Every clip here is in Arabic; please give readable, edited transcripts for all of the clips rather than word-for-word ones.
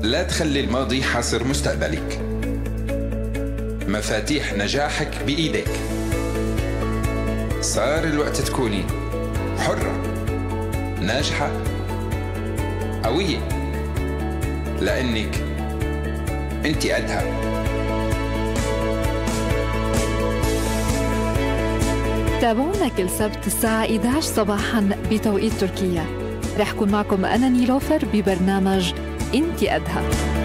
لا تخلي الماضي حاصر مستقبلك. مفاتيح نجاحك بإيدك. صار الوقت تكوني حرة، ناجحة، قوية، لأنك أنت قدها. تابعونا كل سبت الساعة 11 صباحا بتوقيت تركيا. رح كون معكم أنا نيلوفر ببرنامج أنت قدها.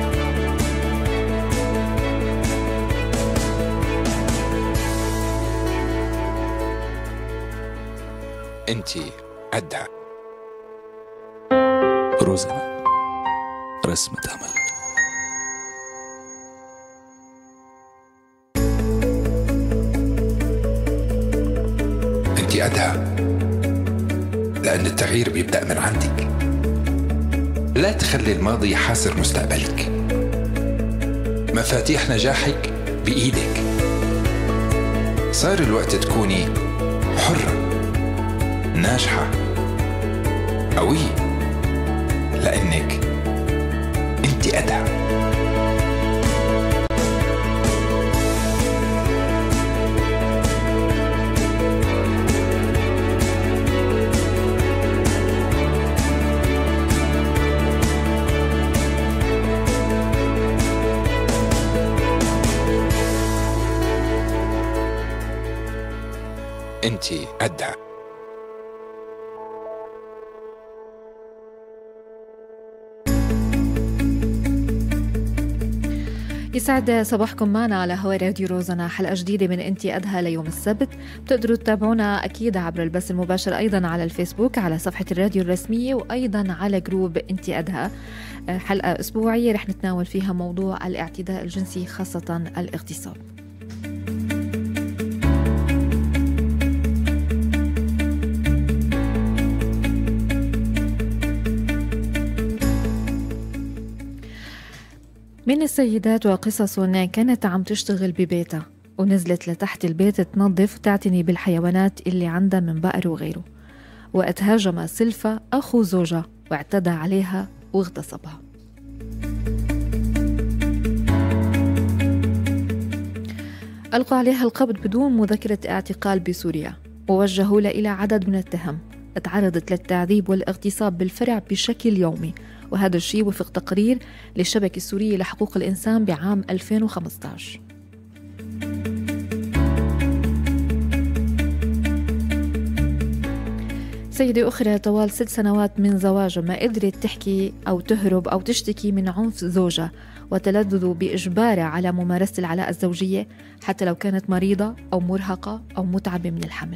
أنت قدها. روزنا رسمة أمل. أنت قدها، لأن التغيير بيبدأ من عندك. لا تخلي الماضي حاصر مستقبلك. مفاتيح نجاحك بإيدك. صار الوقت تكوني حرة، ناجحة، قوية، لأنك أنت قدها. أنت قدها. يسعد صباحكم معنا على هوا راديو روزنا، حلقة جديدة من أنتي قدها ليوم السبت. بتقدروا تتابعونا أكيد عبر البث المباشر أيضا على الفيسبوك على صفحة الراديو الرسمية، وأيضا على جروب أنتي قدها. حلقة أسبوعية رح نتناول فيها موضوع الاعتداء الجنسي، خاصة الاغتصاب. من السيدات وقصص كانت عم تشتغل ببيتها ونزلت لتحت البيت تنظف وتعتني بالحيوانات اللي عندها من بقر وغيره، وقت هاجم سلفا أخو زوجها واعتدى عليها واغتصبها. ألقوا عليها القبض بدون مذكرة اعتقال بسوريا، ووجهوا لها إلى عدد من التهم. تعرضت للتعذيب والاغتصاب بالفرع بشكل يومي، وهذا الشيء وفق تقرير للشبكة السورية لحقوق الإنسان بعام 2015. سيدة أخرى طوال 6 سنوات من زواجها ما قدرت تحكي أو تهرب أو تشتكي من عنف زوجها وتلذذ بإجبارها على ممارسة العلاقة الزوجية، حتى لو كانت مريضة أو مرهقة أو متعبة من الحمل.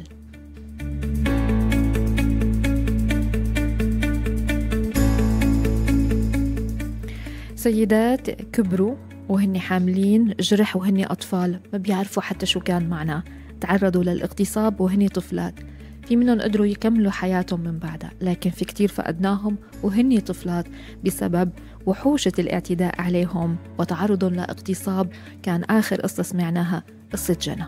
سيدات كبروا وهن حاملين جرح وهن أطفال ما بيعرفوا حتى شو كان معناه، تعرضوا للاغتصاب وهن طفلات. في منهم قدروا يكملوا حياتهم من بعدها، لكن في كتير فقدناهم وهن طفلات بسبب وحوشة الاعتداء عليهم وتعرضهم لاغتصاب. كان آخر قصة سمعناها قصة جنى.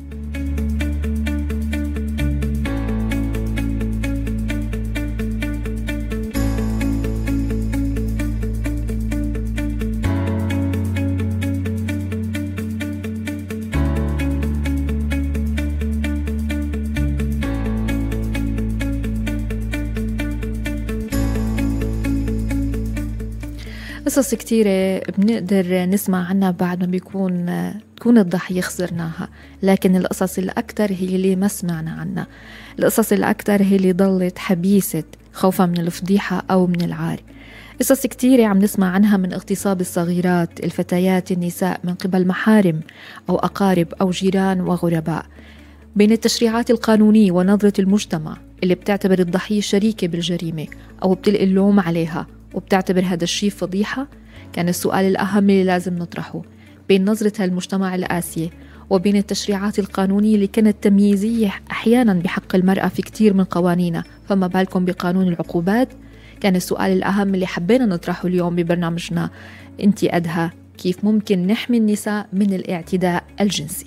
قصص كتيرة بنقدر نسمع عنها بعد ما تكون الضحية خسرناها، لكن القصص الأكتر هي اللي ما سمعنا عنها. القصص الأكتر هي اللي ضلت حبيسة خوفا من الفضيحة أو من العار. قصص كتيرة عم نسمع عنها من اغتصاب الصغيرات، الفتيات، النساء من قبل محارم أو أقارب أو جيران وغرباء. بين التشريعات القانونية ونظرة المجتمع اللي بتعتبر الضحية شريكة بالجريمة أو بتلقي اللوم عليها وبتعتبر هذا الشيء فضيحة، كان السؤال الأهم اللي لازم نطرحه بين نظرة المجتمع القاسية وبين التشريعات القانونية اللي كانت تمييزية أحيانا بحق المرأة في كتير من قوانينها، فما بالكم بقانون العقوبات. كان السؤال الأهم اللي حبينا نطرحه اليوم ببرنامجنا أنتي قدها، كيف ممكن نحمي النساء من الاعتداء الجنسي.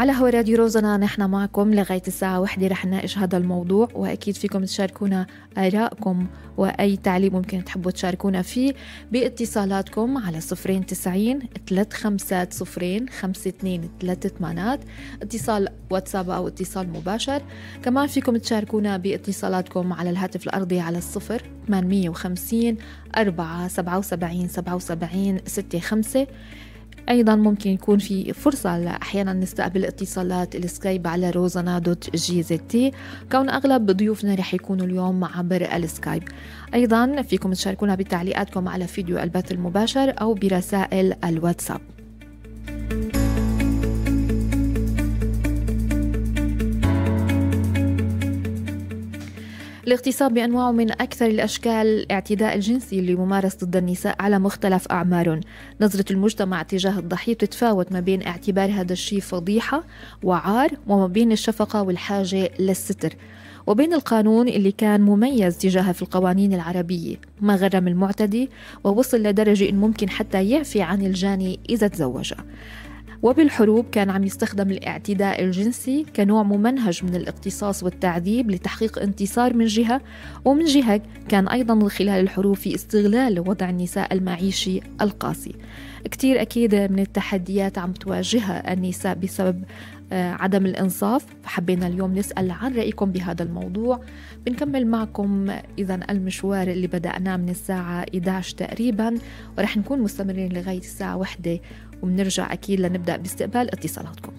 على هوا راديو روزنا نحن معكم لغاية الساعة 1 رح نناقش هذا الموضوع، وأكيد فيكم تشاركونا آرائكم وأي تعليق ممكن تحبوا تشاركونا فيه باتصالاتكم على 090 350 5238 اتصال واتساب أو اتصال مباشر. كمان فيكم تشاركونا باتصالاتكم على الهاتف الأرضي على 0850 477 77 65. أيضا ممكن يكون في فرصة أحيانا نستقبل اتصالات السكايب على روزانا.gzt، كون أغلب ضيوفنا رح يكونوا اليوم عبر السكايب. أيضا فيكم تشاركونا بتعليقاتكم على فيديو البث المباشر أو برسائل الواتساب. الاغتصاب بأنواعه من أكثر الأشكال الاعتداء الجنسي اللي ممارس ضد النساء على مختلف أعمارهم. نظرة المجتمع تجاه الضحية تتفاوت ما بين اعتبار هذا الشيء فضيحة وعار، وما بين الشفقة والحاجة للستر، وبين القانون اللي كان مميز تجاهه في القوانين العربية، ما غرم المعتدي ووصل لدرجة إن ممكن حتى يعفي عن الجاني إذا تزوجه. وبالحروب كان عم يستخدم الاعتداء الجنسي كنوع ممنهج من الاقتصاص والتعذيب لتحقيق انتصار من جهة، ومن جهة كان أيضا خلال الحروب في استغلال وضع النساء المعيشي القاسي. كتير أكيد من التحديات عم تواجهها النساء بسبب عدم الإنصاف، فحبينا اليوم نسأل عن رأيكم بهذا الموضوع. بنكمل معكم إذن المشوار اللي بدأناه من الساعة 11 تقريبا، ورح نكون مستمرين لغاية الساعة 1، وبنرجع أكيد لنبدأ باستقبال اتصالاتكم.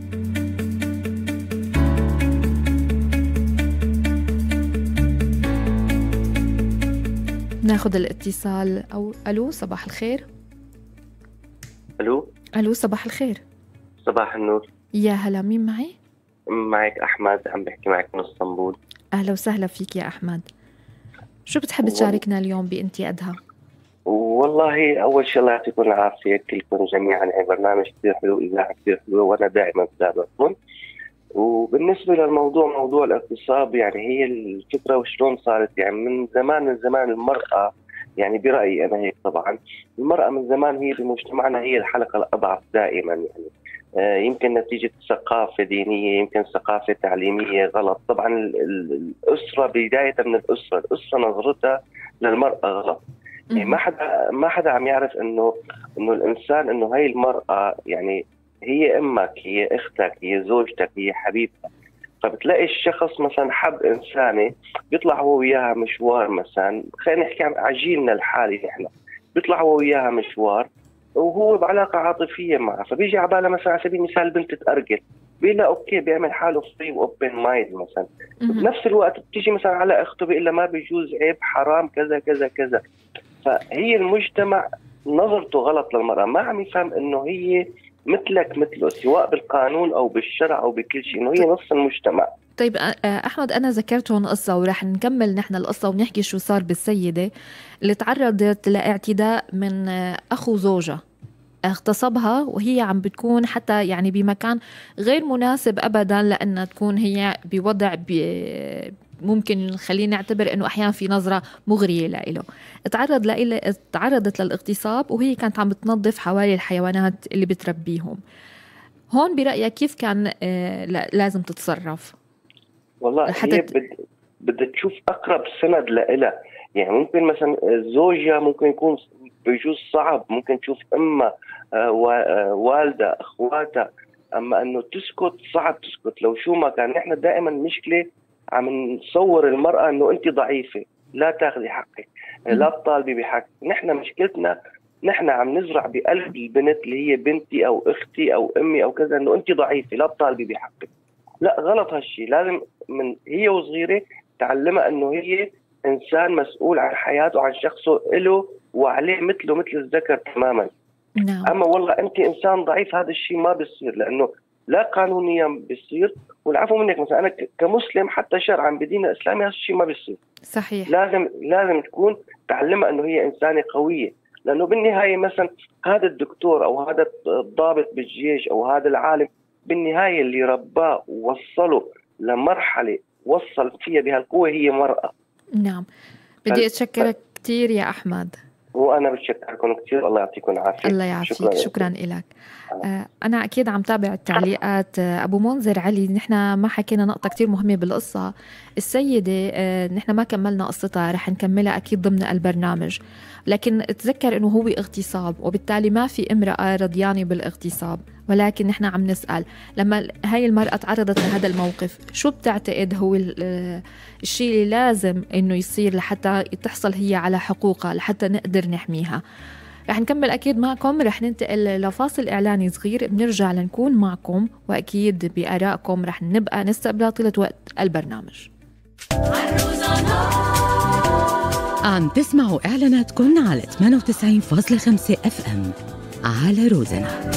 ناخد الاتصال. أو ألو، صباح الخير. ألو صباح الخير. صباح النور. يا هلا، مين معي؟ معك أحمد، عم بحكي معك من اسطنبول. أهلا وسهلا فيك يا أحمد. شو بتحب تشاركنا اليوم بانتقادها؟ والله أول شيء الله يعطيكم العافية كلكم جميعا، برنامج كثير حلو، إذاعة كثير حلوة، وأنا دائما بتابعكم. وبالنسبة للموضوع، موضوع الاغتصاب، يعني هي الفكرة وشلون صارت، يعني من زمان المرأة، يعني برأيي أنا هيك طبعا، المرأة من زمان هي بمجتمعنا هي الحلقة الأضعف دائما، يعني يمكن نتيجة ثقافة دينية، يمكن ثقافة تعليمية غلط. طبعا الأسرة، بداية من الأسرة نظرتها للمرأة غلط. يعني ما حدا عم يعرف إنه الإنسان، إنه هاي المرأة يعني هي أمك، هي أختك، هي زوجتك، هي حبيبتك. فبتلاقي الشخص مثلا حب إنسانة، بيطلع هو وياها مشوار، مثلا خلينا نحكي عن عجيلنا الحالي نحن، بيطلع هو وياها مشوار وهو بعلاقة عاطفية معها، فبيجي على باله مثلا على سبيل المثال البنت تتأرجل، بيقول لها اوكي، بيعمل حاله فري واوبن مايند مثلا. بنفس الوقت بتيجي مثلا على اخته بيقول لها ما بيجوز، عيب، حرام، كذا كذا كذا. فهي المجتمع نظرته غلط للمرأة، ما عم يفهم انه هي مثلك مثله، سواء بالقانون او بالشرع او بكل شيء، انه هي نص المجتمع. طيب أحمد، أنا ذكرت هون قصة ورح نكمل نحن القصة ونحكي شو صار بالسيدة اللي تعرضت لاعتداء من أخو زوجها، اغتصبها وهي عم بتكون حتى يعني بمكان غير مناسب أبدا، لأنها تكون هي بوضع ممكن خلينا نعتبر أنه أحيانا في نظرة مغرية له. تعرضت للاغتصاب وهي كانت عم بتنظف حوالي الحيوانات اللي بتربيهم. هون برأيك كيف كان لازم تتصرف؟ والله هي بدها تشوف أقرب سند لإلها. يعني ممكن مثلا زوجها ممكن يكون بيجوز صعب، ممكن تشوف أمها، والدة، أخواتها، أما أنه تسكت صعب تسكت. لو شو ما كان، نحن دائما مشكلة عم نصور المرأة أنه أنت ضعيفة، لا تاخذي حقك، لا تطالبي بحق. نحن مشكلتنا نحن عم نزرع بقلب البنت اللي هي بنتي أو أختي أو أمي أو كذا، أنه أنت ضعيفة، لا تطالبي بحقك. لا، غلط هالشي. لازم من هي وصغيرة تعلمها أنه هي إنسان مسؤول عن حياته وعن شخصه، له وعليه مثله مثل الذكر تماما. نعم. أما والله أنت إنسان ضعيف، هذا الشيء ما بيصير، لأنه لا قانونيا بيصير، والعفو منك مثلا أنا كمسلم حتى شرعا بدين الإسلامي هذا الشيء ما بيصير. صحيح. لازم تكون تعلمها أنه هي إنسانة قوية، لأنه بالنهاية مثلا هذا الدكتور أو هذا الضابط بالجيش أو هذا العالم، بالنهاية اللي رباه ووصله لمرحلة وصل فيها بهالقوة هي مرأة. نعم. بدي أتشكرك كتير يا أحمد. وأنا بتشكركم كثير، الله يعطيكم العافية. الله يعافيك، شكرا لك. أنا أكيد عم تابع التعليقات. أبو منذر علي، نحن ما حكينا نقطة كتير مهمة بالقصة. السيدة نحن ما كملنا قصتها، رح نكملها أكيد ضمن البرنامج، لكن تذكر أنه هو اغتصاب، وبالتالي ما في امرأة رضيانة بالاغتصاب. ولكن نحن عم نسأل، لما هاي المرأة تعرضت لهذا الموقف، شو بتعتقد هو الشيء اللي لازم أنه يصير لحتى تحصل هي على حقوقها، لحتى نقدر نحميها؟ رح نكمل أكيد معكم، رح ننتقل لفاصل إعلاني صغير، بنرجع لنكون معكم وأكيد بآرائكم رح نبقى نستقبلها طيلة وقت البرنامج. عم تسمعوا إعلاناتكم على 98.5 FM على روزنا.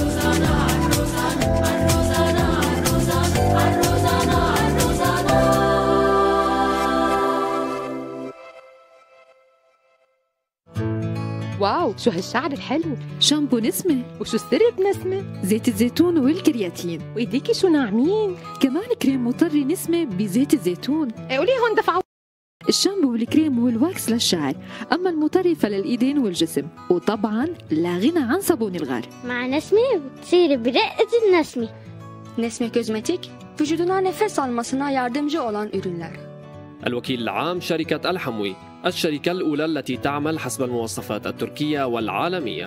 واو، شو هالشعر الحلو! شامبو نسمة. وشو السر بنسمة؟ زيت الزيتون والكرياتين. وإيديكي شو ناعمين! كمان كريم مطري نسمة بزيت الزيتون. قولي هون دفعوا. الشامبو والكريم والواكس للشعر، أما المطري فللإيدين والجسم، وطبعا لا غنى عن صابون الغار. مع نسمة بتصير برقة النسمة. Nesme Kozmetik, vücuduna nefes almasına yardımcı olan ürünler. الوكيل العام شركة الحموي، الشركة الأولى التي تعمل حسب المواصفات التركية والعالمية.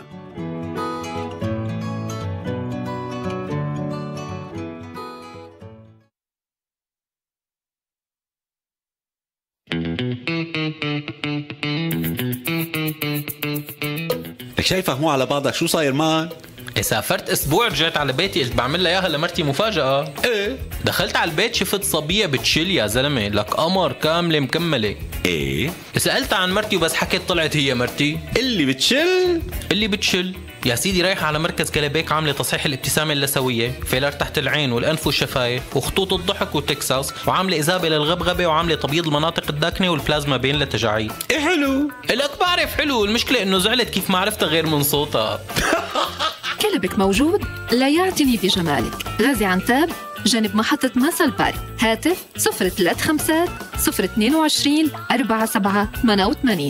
لك شايفه مو على بعضك، شو صاير معك؟ سافرت اسبوع، رجعت على بيتي، قلت بعمل لها اياها لمرتي مفاجأة. ايه دخلت على البيت شفت صبية بتشيل يا زلمة، لك قمر كاملة مكملة. ايه سألت عن مرتي وبس حكيت طلعت هي مرتي اللي بتشل يا سيدي. رايح على مركز كلابيك، عامله تصحيح الابتسامه اللثويه، فيلر تحت العين والانف والشفايف وخطوط الضحك وتكساس، وعامله اذابه للغبغبه، وعامله تبييض المناطق الداكنه والبلازما بين للتجاعيد. ايه حلو لك بعرف حلو، المشكله انه زعلت كيف ما عرفتها غير من صوتها. كلبك موجود؟ لا يعتني بجمالك. غازي عنتاب جنب محطة ماسل بارك. هاتف 035 022 4788.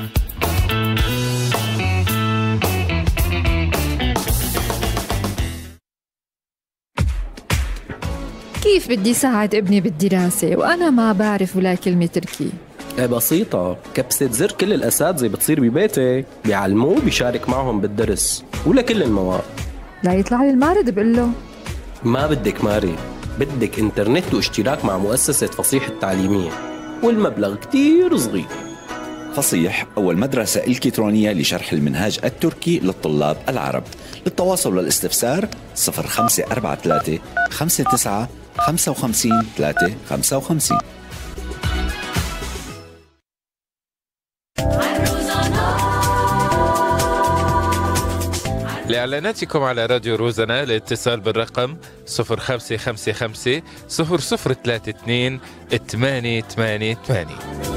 كيف بدي ساعد ابني بالدراسة وأنا ما بعرف ولا كلمة تركي؟ بسيطة، كبسة زر كل الأساتذة بتصير ببيتك، بيعلموه بيشارك معهم بالدرس ولا كل المواد. لا يطلع لي المارد بقول له. ما بدك ماري، بدك انترنت واشتراك مع مؤسسة فصيح التعليمية، والمبلغ كتير صغير. فصيح أول مدرسة إلكترونية لشرح المنهاج التركي للطلاب العرب. للتواصل والاستفسار 0543 59 55 355. لإعلاناتكم على راديو روزنا الاتصال بالرقم 0555 0032 888.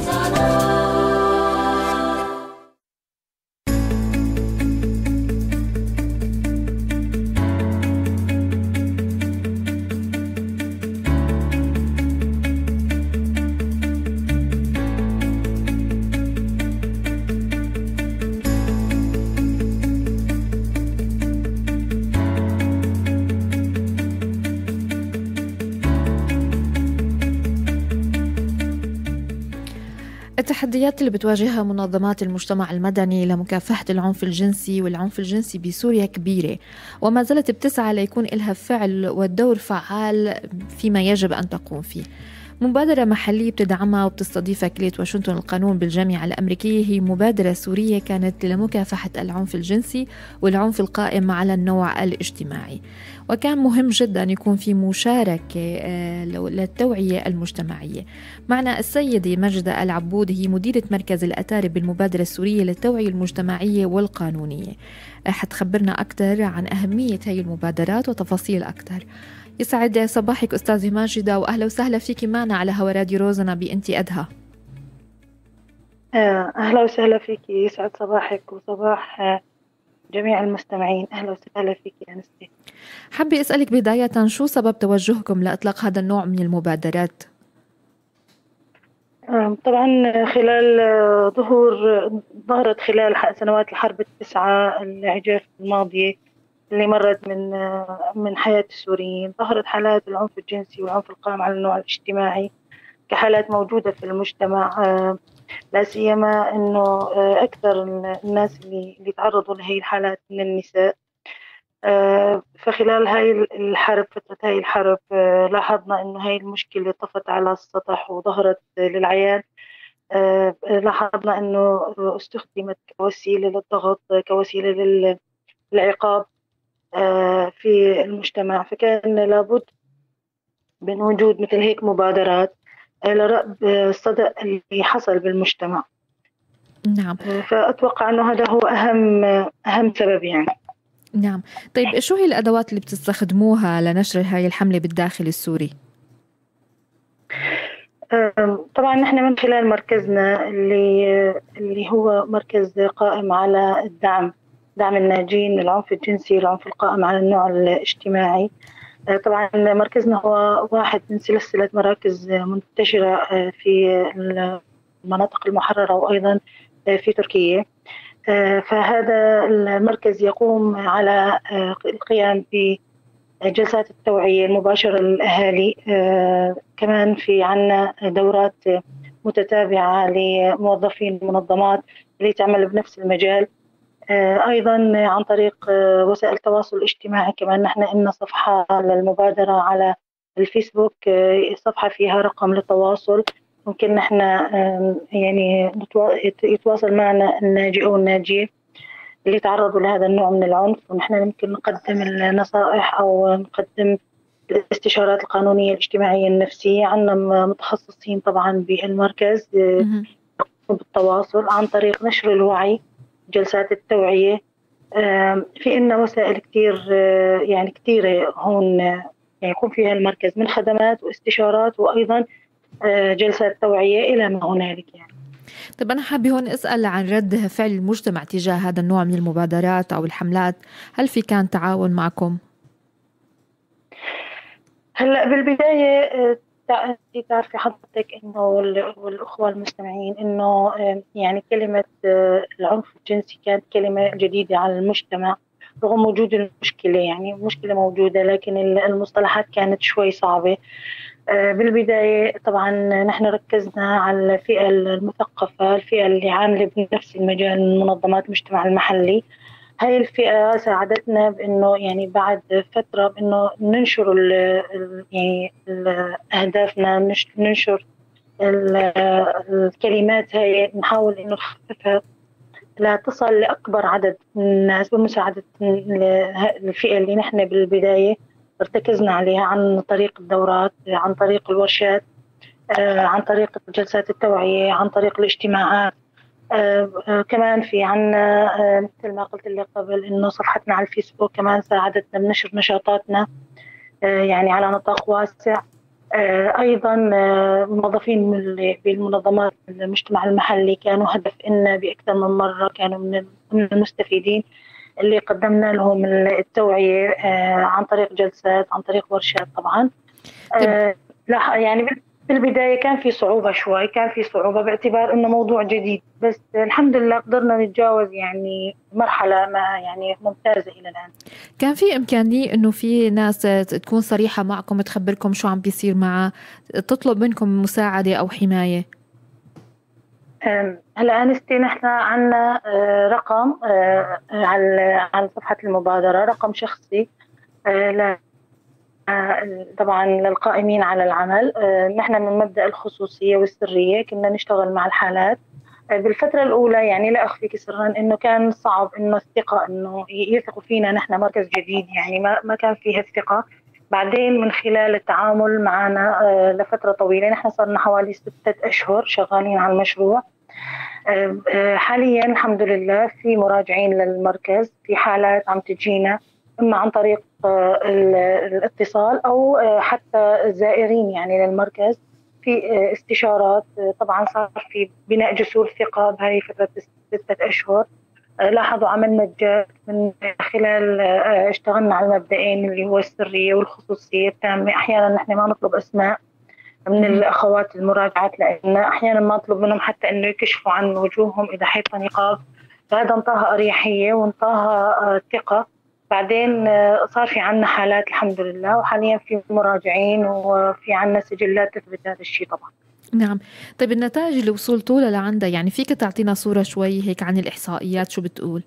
التحديات اللي بتواجهها منظمات المجتمع المدني لمكافحة العنف الجنسي والعنف الجنسي بسوريا كبيرة، وما زالت بتسعى ليكون لها فعل والدور فعال فيما يجب أن تقوم فيه. مبادرة محلية بتدعمها وبتستضيفها كلية واشنطن القانون بالجامعة الأمريكية، هي مبادرة سورية كانت لمكافحة العنف الجنسي والعنف القائم على النوع الاجتماعي، وكان مهم جدا يكون في مشاركة للتوعية المجتمعية. معنا السيدة مجدة العبود، هي مديرة مركز الأتارب بالمبادرة السورية للتوعية المجتمعية والقانونية. حتخبرنا أكثر عن أهمية هاي المبادرات وتفاصيل أكثر. يسعد صباحك أستاذة ماجدة، وأهلا وسهلا فيك معنا على هوا راديو روزنا بأنتي أدهى. أهلا وسهلا فيك، يسعد صباحك وصباح جميع المستمعين. أهلا وسهلا فيك يا أنستي. حابة أسألك بداية، شو سبب توجهكم لإطلاق هذا النوع من المبادرات؟ طبعا خلال ظهرت خلال سنوات الحرب التسعة العجاف الماضية اللي مرت من حياة السوريين، ظهرت حالات العنف الجنسي والعنف القائم على النوع الاجتماعي كحالات موجودة في المجتمع. لا سيما انه اكثر الناس اللي تعرضوا لهي الحالات من النساء. فخلال فترة هاي الحرب لاحظنا انه هاي المشكلة طفت على السطح وظهرت للعيان. لاحظنا انه استخدمت كوسيلة للضغط، كوسيلة للعقاب في المجتمع، فكان لابد من وجود مثل هيك مبادرات لرأب الصدأ اللي حصل بالمجتمع. نعم. فأتوقع أنه هذا هو أهم سبب يعني. نعم. طيب شو هي الأدوات اللي بتستخدموها لنشر هاي الحملة بالداخل السوري؟ طبعا نحن من خلال مركزنا اللي هو مركز قائم على دعم الناجين من العنف الجنسي، العنف القائم على النوع الاجتماعي. طبعا مركزنا هو واحد من سلسلة مراكز منتشرة في المناطق المحررة وأيضا في تركيا. فهذا المركز يقوم على القيام بجلسات التوعية المباشرة للأهالي. كمان في عنا دورات متتابعة لموظفين المنظمات اللي تعمل بنفس المجال. أيضا عن طريق وسائل التواصل الاجتماعي. كمان نحن إلنا صفحة للمبادرة على الفيسبوك، صفحة فيها رقم للتواصل، ممكن نحن يعني يتواصل معنا الناجي أو الناجية اللي تعرضوا لهذا النوع من العنف، ونحن ممكن نقدم النصائح أو نقدم الاستشارات القانونية الاجتماعية النفسية. عندنا متخصصين طبعا بالمركز بالتواصل عن طريق نشر الوعي، جلسات التوعية. في إننا وسائل كثيرة هون يعني يكون فيها المركز من خدمات واستشارات وأيضا جلسات توعية إلى ما هنالك يعني. طيب أنا حابة هون أسأل عن رد فعل المجتمع تجاه هذا النوع من المبادرات أو الحملات، هل في كان تعاون معكم؟ هلأ بالبداية تعرفي حضرتك إنه والأخوة المستمعين إنه يعني كلمة العنف الجنسي كانت كلمة جديدة على المجتمع رغم وجود المشكلة، يعني المشكلة موجودة لكن المصطلحات كانت شوي صعبة. بالبداية طبعا نحن ركزنا على الفئة المثقفة، الفئة اللي عاملة بنفس المجال من منظمات المجتمع المحلي. هاي الفئة ساعدتنا بأنه يعني بعد فترة بأنه ننشر يعني أهدافنا، ننشر الكلمات هاي، نحاول إنه نخففها لا تصل لأكبر عدد من الناس بمساعدة الفئة اللي نحن بالبداية ارتكزنا عليها عن طريق الدورات، عن طريق الورشات، عن طريق جلسات التوعية، عن طريق الاجتماعات. كمان في عنا مثل ما قلت لك قبل إنه صفحتنا على الفيسبوك كمان ساعدتنا بنشر نشاطاتنا يعني على نطاق واسع. أيضا موظفين بالمنظمات المجتمع المحلي كانوا هدف إن بأكثر من مرة كانوا من المستفيدين اللي قدمنا لهم التوعية عن طريق جلسات، عن طريق ورشات طبعا. يعني بالبداية كان في صعوبة شوي، كان في صعوبة باعتبار إنه موضوع جديد، بس الحمد لله قدرنا نتجاوز يعني مرحلة ما يعني ممتازة إلى الآن. كان في إمكانية إنه في ناس تكون صريحة معكم، تخبركم شو عم بيصير معها، تطلب منكم مساعدة أو حماية؟ هلا أنستي نحن عنا رقم على صفحة المبادرة، رقم شخصي طبعا للقائمين على العمل. نحن من مبدأ الخصوصية والسرية كنا نشتغل مع الحالات. بالفترة الأولى يعني لا أخفيك سرا إنه كان صعب إنه الثقة إنه يثقوا فينا، نحن مركز جديد يعني ما كان فيها الثقة. بعدين من خلال التعامل معنا لفترة طويلة، نحن صرنا حوالي 6 أشهر شغالين على المشروع. حاليا الحمد لله في مراجعين للمركز، في حالات عم تجينا إما عن طريق الاتصال أو حتى الزائرين يعني للمركز في استشارات. طبعا صار في بناء جسور ثقة بهاي فترة 6 أشهر. لاحظوا عملنا الجاد من خلال اشتغلنا على المبدئين اللي هو السرية والخصوصية التامة. أحيانا نحن ما نطلب أسماء من الأخوات المراجعات، لأن أحيانا ما أطلب منهم حتى أنه يكشفوا عن وجوههم إذا حيطوا نقاب، فهذا انطاها أريحية وانطاها ثقة. بعدين صار في عنا حالات الحمد لله، وحاليا في مراجعين وفي عنا سجلات تثبت هذا الشيء طبعا. نعم. طيب النتائج اللي وصلتوا لها لعندها، يعني فيك تعطينا صورة شوي هيك عن الإحصائيات، شو بتقول؟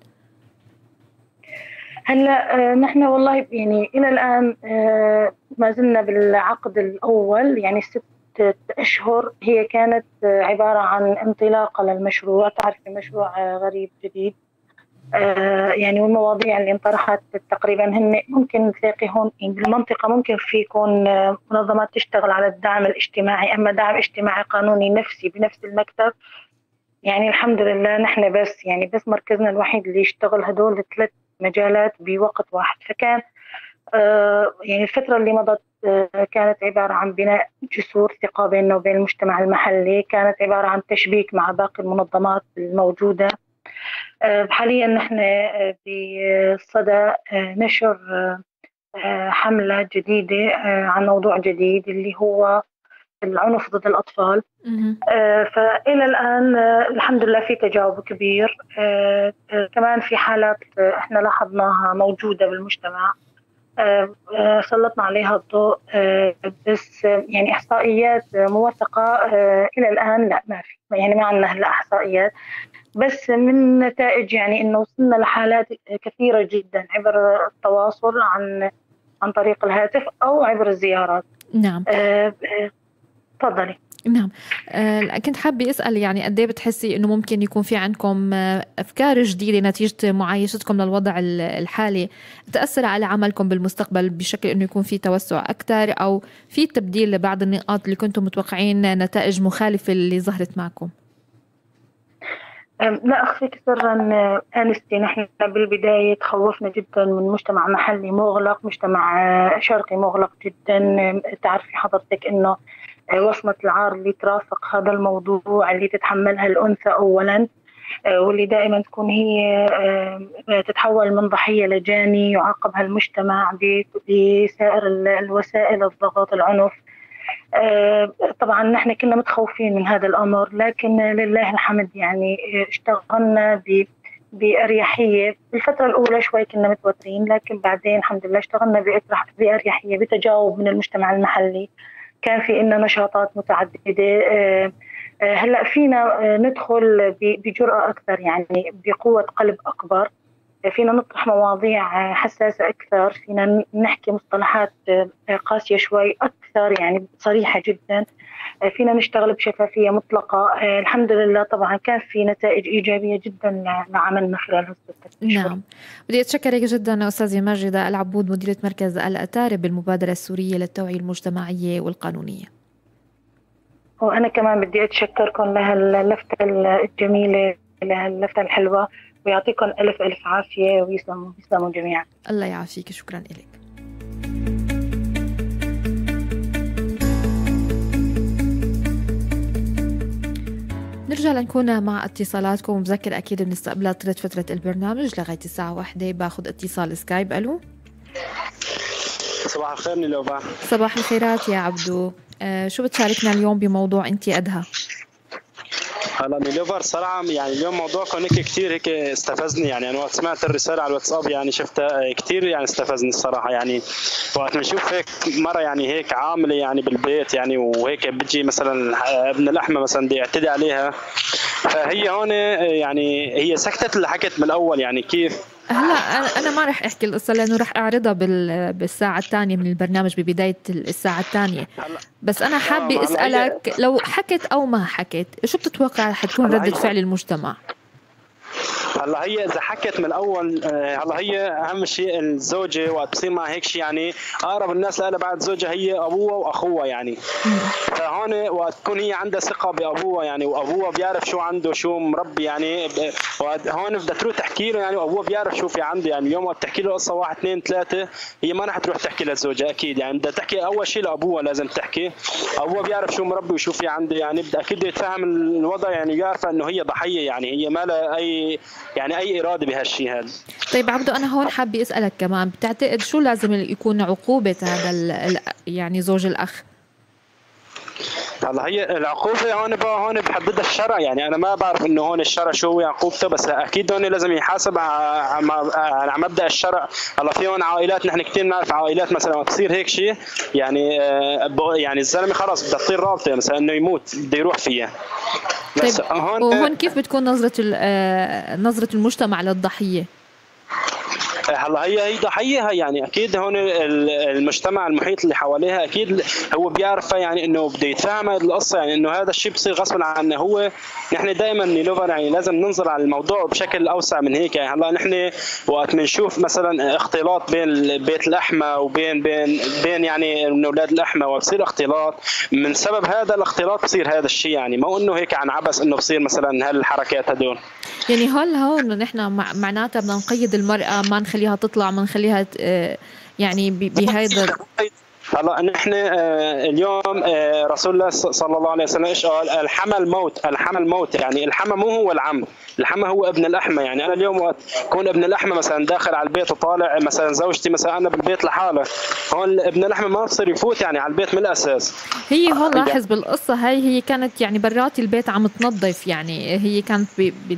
هلا نحن والله يعني إلى الآن ما زلنا بالعقد الأول، يعني 6 أشهر هي كانت عبارة عن انطلاقة للمشروع. تعرفي مشروع غريب جديد، يعني والمواضيع اللي انطرحت تقريبا هن ممكن تلاقي هون بالمنطقة ممكن في يكون منظمات تشتغل على الدعم الاجتماعي، أما دعم اجتماعي قانوني نفسي بنفس المكتب يعني الحمد لله نحن بس مركزنا الوحيد اللي يشتغل هدول 3 مجالات بوقت واحد. فكان يعني الفترة اللي مضت كانت عبارة عن بناء جسور ثقة بيننا وبين المجتمع المحلي، كانت عبارة عن تشبيك مع باقي المنظمات الموجودة. حاليا نحن بصدى نشر حملة جديدة عن موضوع جديد اللي هو العنف ضد الأطفال. فإلى الآن الحمد لله في تجاوب كبير. كمان في حالات احنا لاحظناها موجودة بالمجتمع سلطنا عليها الضوء، بس يعني إحصائيات موثقة إلى الآن لا، ما في، يعني ما عندنا هلا إحصائيات، بس من نتائج يعني إنه وصلنا لحالات كثيرة جدا عبر التواصل عن طريق الهاتف أو عبر الزيارات. نعم. تفضلي. نعم. كنت حابة أسأل يعني قد ايه بتحسي إنه ممكن يكون في عندكم أفكار جديدة نتيجة معايشتكم للوضع الحالي تأثر على عملكم بالمستقبل بشكل إنه يكون في توسع أكثر أو في تبديل لبعض النقاط اللي كنتم متوقعين نتائج مخالفة اللي ظهرت معكم؟ لا أخفيك سرا أنستي، نحن بالبداية تخوفنا جدا من مجتمع محلي مغلق، مجتمع شرقي مغلق جدا. تعرفي حضرتك إنه وصمة العار اللي ترافق هذا الموضوع اللي تتحملها الأنثى أولا، واللي دائما تكون هي تتحول من ضحية لجاني يعاقبها المجتمع بسائر الوسائل الضغط العنف. طبعا نحن كنا متخوفين من هذا الأمر، لكن لله الحمد يعني اشتغلنا بأريحية. بالفترة الأولى شوي كنا متوترين، لكن بعدين الحمد لله اشتغلنا بأريحية بتجاوب من المجتمع المحلي. كان في إننا نشاطات متعددة. هلأ فينا ندخل بجرأة أكثر، يعني بقوة قلب أكبر، فينا نطرح مواضيع حساسة أكثر، فينا نحكي مصطلحات قاسية شوي أكثر يعني صريحة جدا، فينا نشتغل بشفافية مطلقة. الحمد لله طبعا كان في نتائج إيجابية جدا لعملنا خلال هالفترة. نعم. بدي أتشكرك جدا أستاذة ماجدة العبود، مديرة مركز الأتارب بالمبادرة السورية للتوعية المجتمعية والقانونية. وأنا كمان بدي أتشكركم لهاللفتة الجميلة، لهاللفتة الحلوة، ويعطيكم ألف عافية ويسلموا جميعا. الله يعافيك، شكرا لك. نرجع لنكون مع اتصالاتكم، ومذكر أكيد بنستقبلها طيلة فترة البرنامج لغاية الساعة 1. باخذ اتصال سكايب. ألو، صباح الخير نيلوفر. صباح الخيرات يا عبدو. شو بتشاركنا اليوم بموضوع أنت أدهى؟ هلا نيلوفر صراحة يعني اليوم موضوعكم هيك كثير هيك استفزني، يعني أنا وقت سمعت الرسالة على الواتساب يعني شفتها كثير يعني استفزني الصراحة. يعني وقت نشوف هيك مرة يعني هيك عاملة يعني بالبيت يعني وهيك بتجي مثلا ابن اللحمة مثلا بيعتدي عليها، فهي هون يعني هي سكتت اللي حكت من الأول يعني كيف. هلا أنا ما رح أحكي القصة لأنه رح أعرضها بالساعة الثانية من البرنامج ببداية الساعة الثانية، بس أنا حابة أسألك لو حكت أو ما حكت شو بتتوقع حتكون ردة فعل المجتمع؟ هلا هي اذا حكت من الاول، هلا هي اهم شيء الزوجه وقت بصير مع هيك شيء يعني اقرب الناس لها بعد زوجها هي ابوها واخوها يعني. فهون وقت تكون هي عندها ثقه بابوها يعني، وابوها بيعرف شو عنده شو مربي يعني، هون بدها تروح تحكي له يعني، وابوها بيعرف شو في عنده يعني. اليوم وقت تحكي له قصه 1 2 3 هي ما رح تروح تحكي للزوجه اكيد يعني، بدها تحكي اول شيء لابوها، لازم تحكي ابوها بيعرف شو مربي وشو في عنده يعني، بدها اكيد يتفهم الوضع يعني، يعرف انه هي ضحيه يعني، هي ما لها اي اراده بهالشيء هذا. طيب عبدو، انا هون حابه اسالك كمان، بتعتقد شو لازم يكون عقوبه هذا يعني زوج الاخ؟ هلا هي العقوبة هون بحددها الشرع، يعني أنا ما بعرف إنه هون الشرع شو هو عقوبته، بس أكيد هون لازم يحاسب على مبدأ الشرع. هلا في هون عائلات نحن كثير بنعرف عائلات مثلا بتصير هيك شيء يعني الزلمة خلص بدها تطير رابطة مثلا إنه يموت بده يروح فيها. بس طيب وهون كيف بتكون نظرة المجتمع للضحية؟ هلا هي ضحية، يعني اكيد هون المجتمع المحيط اللي حواليها اكيد هو بيعرفها، يعني انه بده يتفهم هذه القصه، يعني انه هذا الشيء بصير غصبا عنه. هو نحن دائما نيلوفر يعني لازم ننظر على الموضوع بشكل اوسع من هيك. يعني هلا نحن وقت بنشوف مثلا اختلاط بين بيت الاحمى وبين يعني من اولاد الاحمى وبصير اختلاط، من سبب هذا الاختلاط بصير هذا الشيء، يعني مو انه هيك عن عبث انه بصير مثلا هالحركات هدول. يعني هون نحن معناتها بدنا نقيد المرأة، ما نخليها تطلع، ما نخليها يعني بهذا. هلا نحن اليوم رسول الله صلى الله عليه وسلم ايش قال؟ الحمى الموت، الحمى الموت، يعني الحمى مو هو العم، الحمى هو ابن الاحمى. يعني انا اليوم وقت كون ابن الاحمى مثلا داخل على البيت وطالع مثلا زوجتي مثلا انا بالبيت لحالة، هون ابن الاحمى ما بصير يفوت يعني على البيت من الاساس. هي هون لاحظ بالقصه هاي هي كانت يعني برات البيت عم تنظف، يعني هي كانت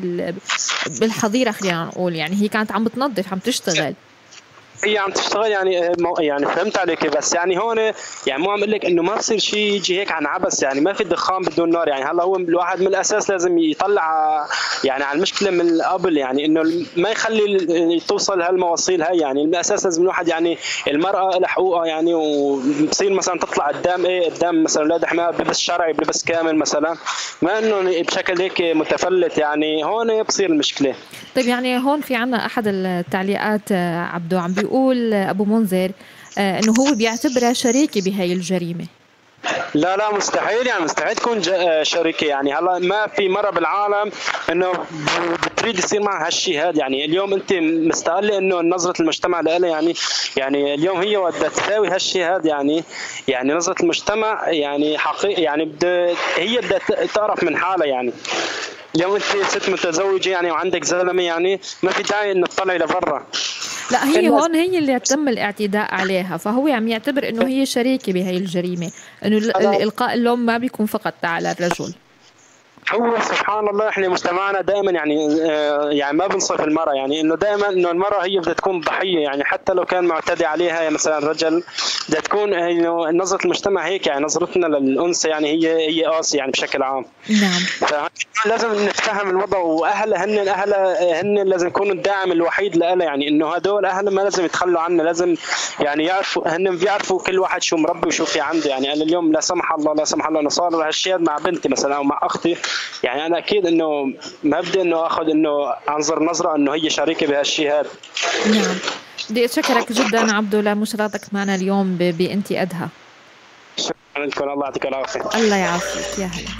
بالحظيره خلينا نقول، يعني هي كانت عم تنظف عم تشتغل. هي عم تشتغل يعني فهمت عليك، بس يعني هون يعني مو عم اقول لك انه ما بصير شيء يجي هيك عن عبث، يعني ما في دخان بدون نار. يعني هلا هو الواحد من الاساس لازم يطلع يعني على المشكله من قبل، يعني انه ما يخلي توصل هالمواصيل هاي. يعني من الاساس لازم الواحد يعني المراه لها حقوقها، يعني وبصير مثلا تطلع قدام قدام مثلا اولاد احمى بلبس شرعي بلبس كامل مثلا، ما انه بشكل هيك متفلت، يعني هون بصير المشكله. طيب يعني هون في عنا احد التعليقات عبدو عم بيقول ابو منذر انه هو بيعتبرها شريكه بهاي الجريمه. لا مستحيل، يعني مستحيل تكون شريكه. يعني هلا ما في مره بالعالم انه بتريد يصير معها هالشيء هذا. يعني اليوم انت مستقله انه نظره المجتمع لها، يعني اليوم هي بدها تساوي هالشيء هذا، يعني نظره المجتمع يعني حقيقي، يعني هي بدها تعرف من حالها. يعني اليوم انت ست متزوجه يعني وعندك زلمه، يعني ما في داعي انه تطلعي لبرا. لا هي هون هي اللي تم الاعتداء عليها، فهو عم يعتبر انه هي شريكه بهي الجريمه، انه القاء اللوم ما بيكون فقط على الرجل. هو سبحان الله احنا مجتمعنا دائما يعني ما بنصف المراه، يعني انه دائما انه المراه هي بدها تكون ضحيه، يعني حتى لو كان معتدي عليها يعني مثلا رجل بدها تكون انه نظره المجتمع هيك، يعني نظرتنا للانثى يعني هي قاسيه يعني بشكل عام. نعم. فلازم نتفهم الوضع، واهلها هن لازم يكونوا الداعم الوحيد لها، يعني انه هدول اهلها ما لازم يتخلوا عنها، لازم يعني يعرفوا، هن بيعرفوا كل واحد شو مربي وشو في عنده. يعني انا اليوم لا سمح الله انا صار هالشيء مع بنتي مثلا او مع اختي، يعني انا اكيد انه ما بدي انه اخذ انه انظر نظره انه هي شريكه بهالشيء هذا. نعم. بدي اشكرك جدا عبدو لمشاركتك معنا اليوم بانتي ادهى. شكرا لكم، الله يعطيك العافيه. الله يعافيك، يا هلا.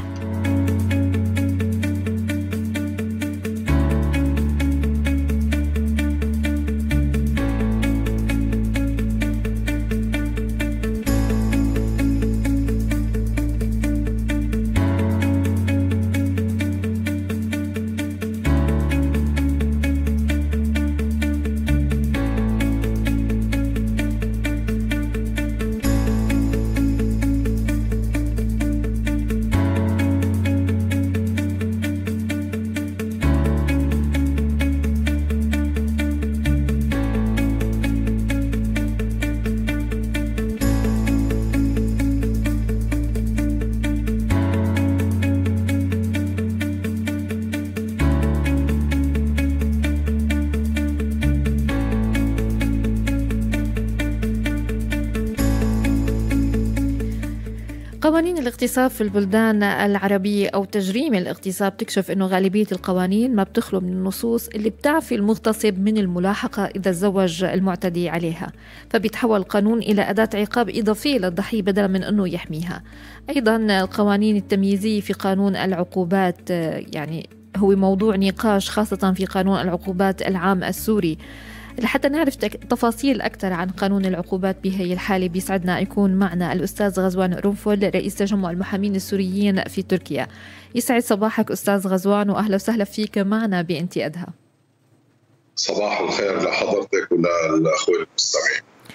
قوانين الاغتصاب في البلدان العربية أو تجريم الاغتصاب تكشف أنه غالبية القوانين ما بتخلو من النصوص اللي بتعفي المغتصب من الملاحقة إذا تزوج المعتدي عليها، فبيتحول القانون إلى أداة عقاب إضافية للضحية بدلا من أنه يحميها. أيضا القوانين التمييزية في قانون العقوبات يعني هو موضوع نقاش، خاصة في قانون العقوبات العام السوري. لحتى نعرف تفاصيل أكثر عن قانون العقوبات بهي الحالة بيسعدنا يكون معنا الأستاذ غزوان قرنفل، رئيس تجمع المحامين السوريين في تركيا. يسعد صباحك أستاذ غزوان، وأهلا وسهلا فيك معنا بأنتي أدهى. صباح الخير لحضرتك وللأخوة المستمعين.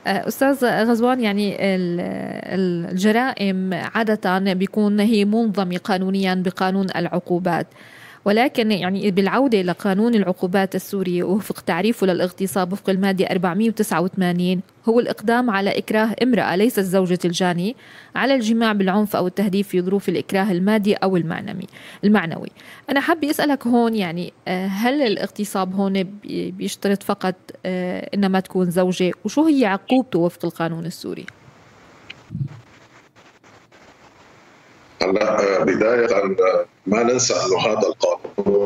أستاذ غزوان، يعني الجرائم عادة بيكون هي منظمة قانونيا بقانون العقوبات، ولكن يعني بالعودة لقانون العقوبات السوري وفق تعريفه للاغتصاب وفق المادة 489 هو الإقدام على إكراه امرأة ليست زوجة الجاني على الجماع بالعنف أو التهديد في ظروف الإكراه المادي أو المعنوي. أنا حابة أسألك هون، يعني هل الاغتصاب هون بيشترط فقط إنما تكون زوجة، وشو هي عقوبته وفق القانون السوري؟ هلا بداية ما ننسى أنه هذا القانون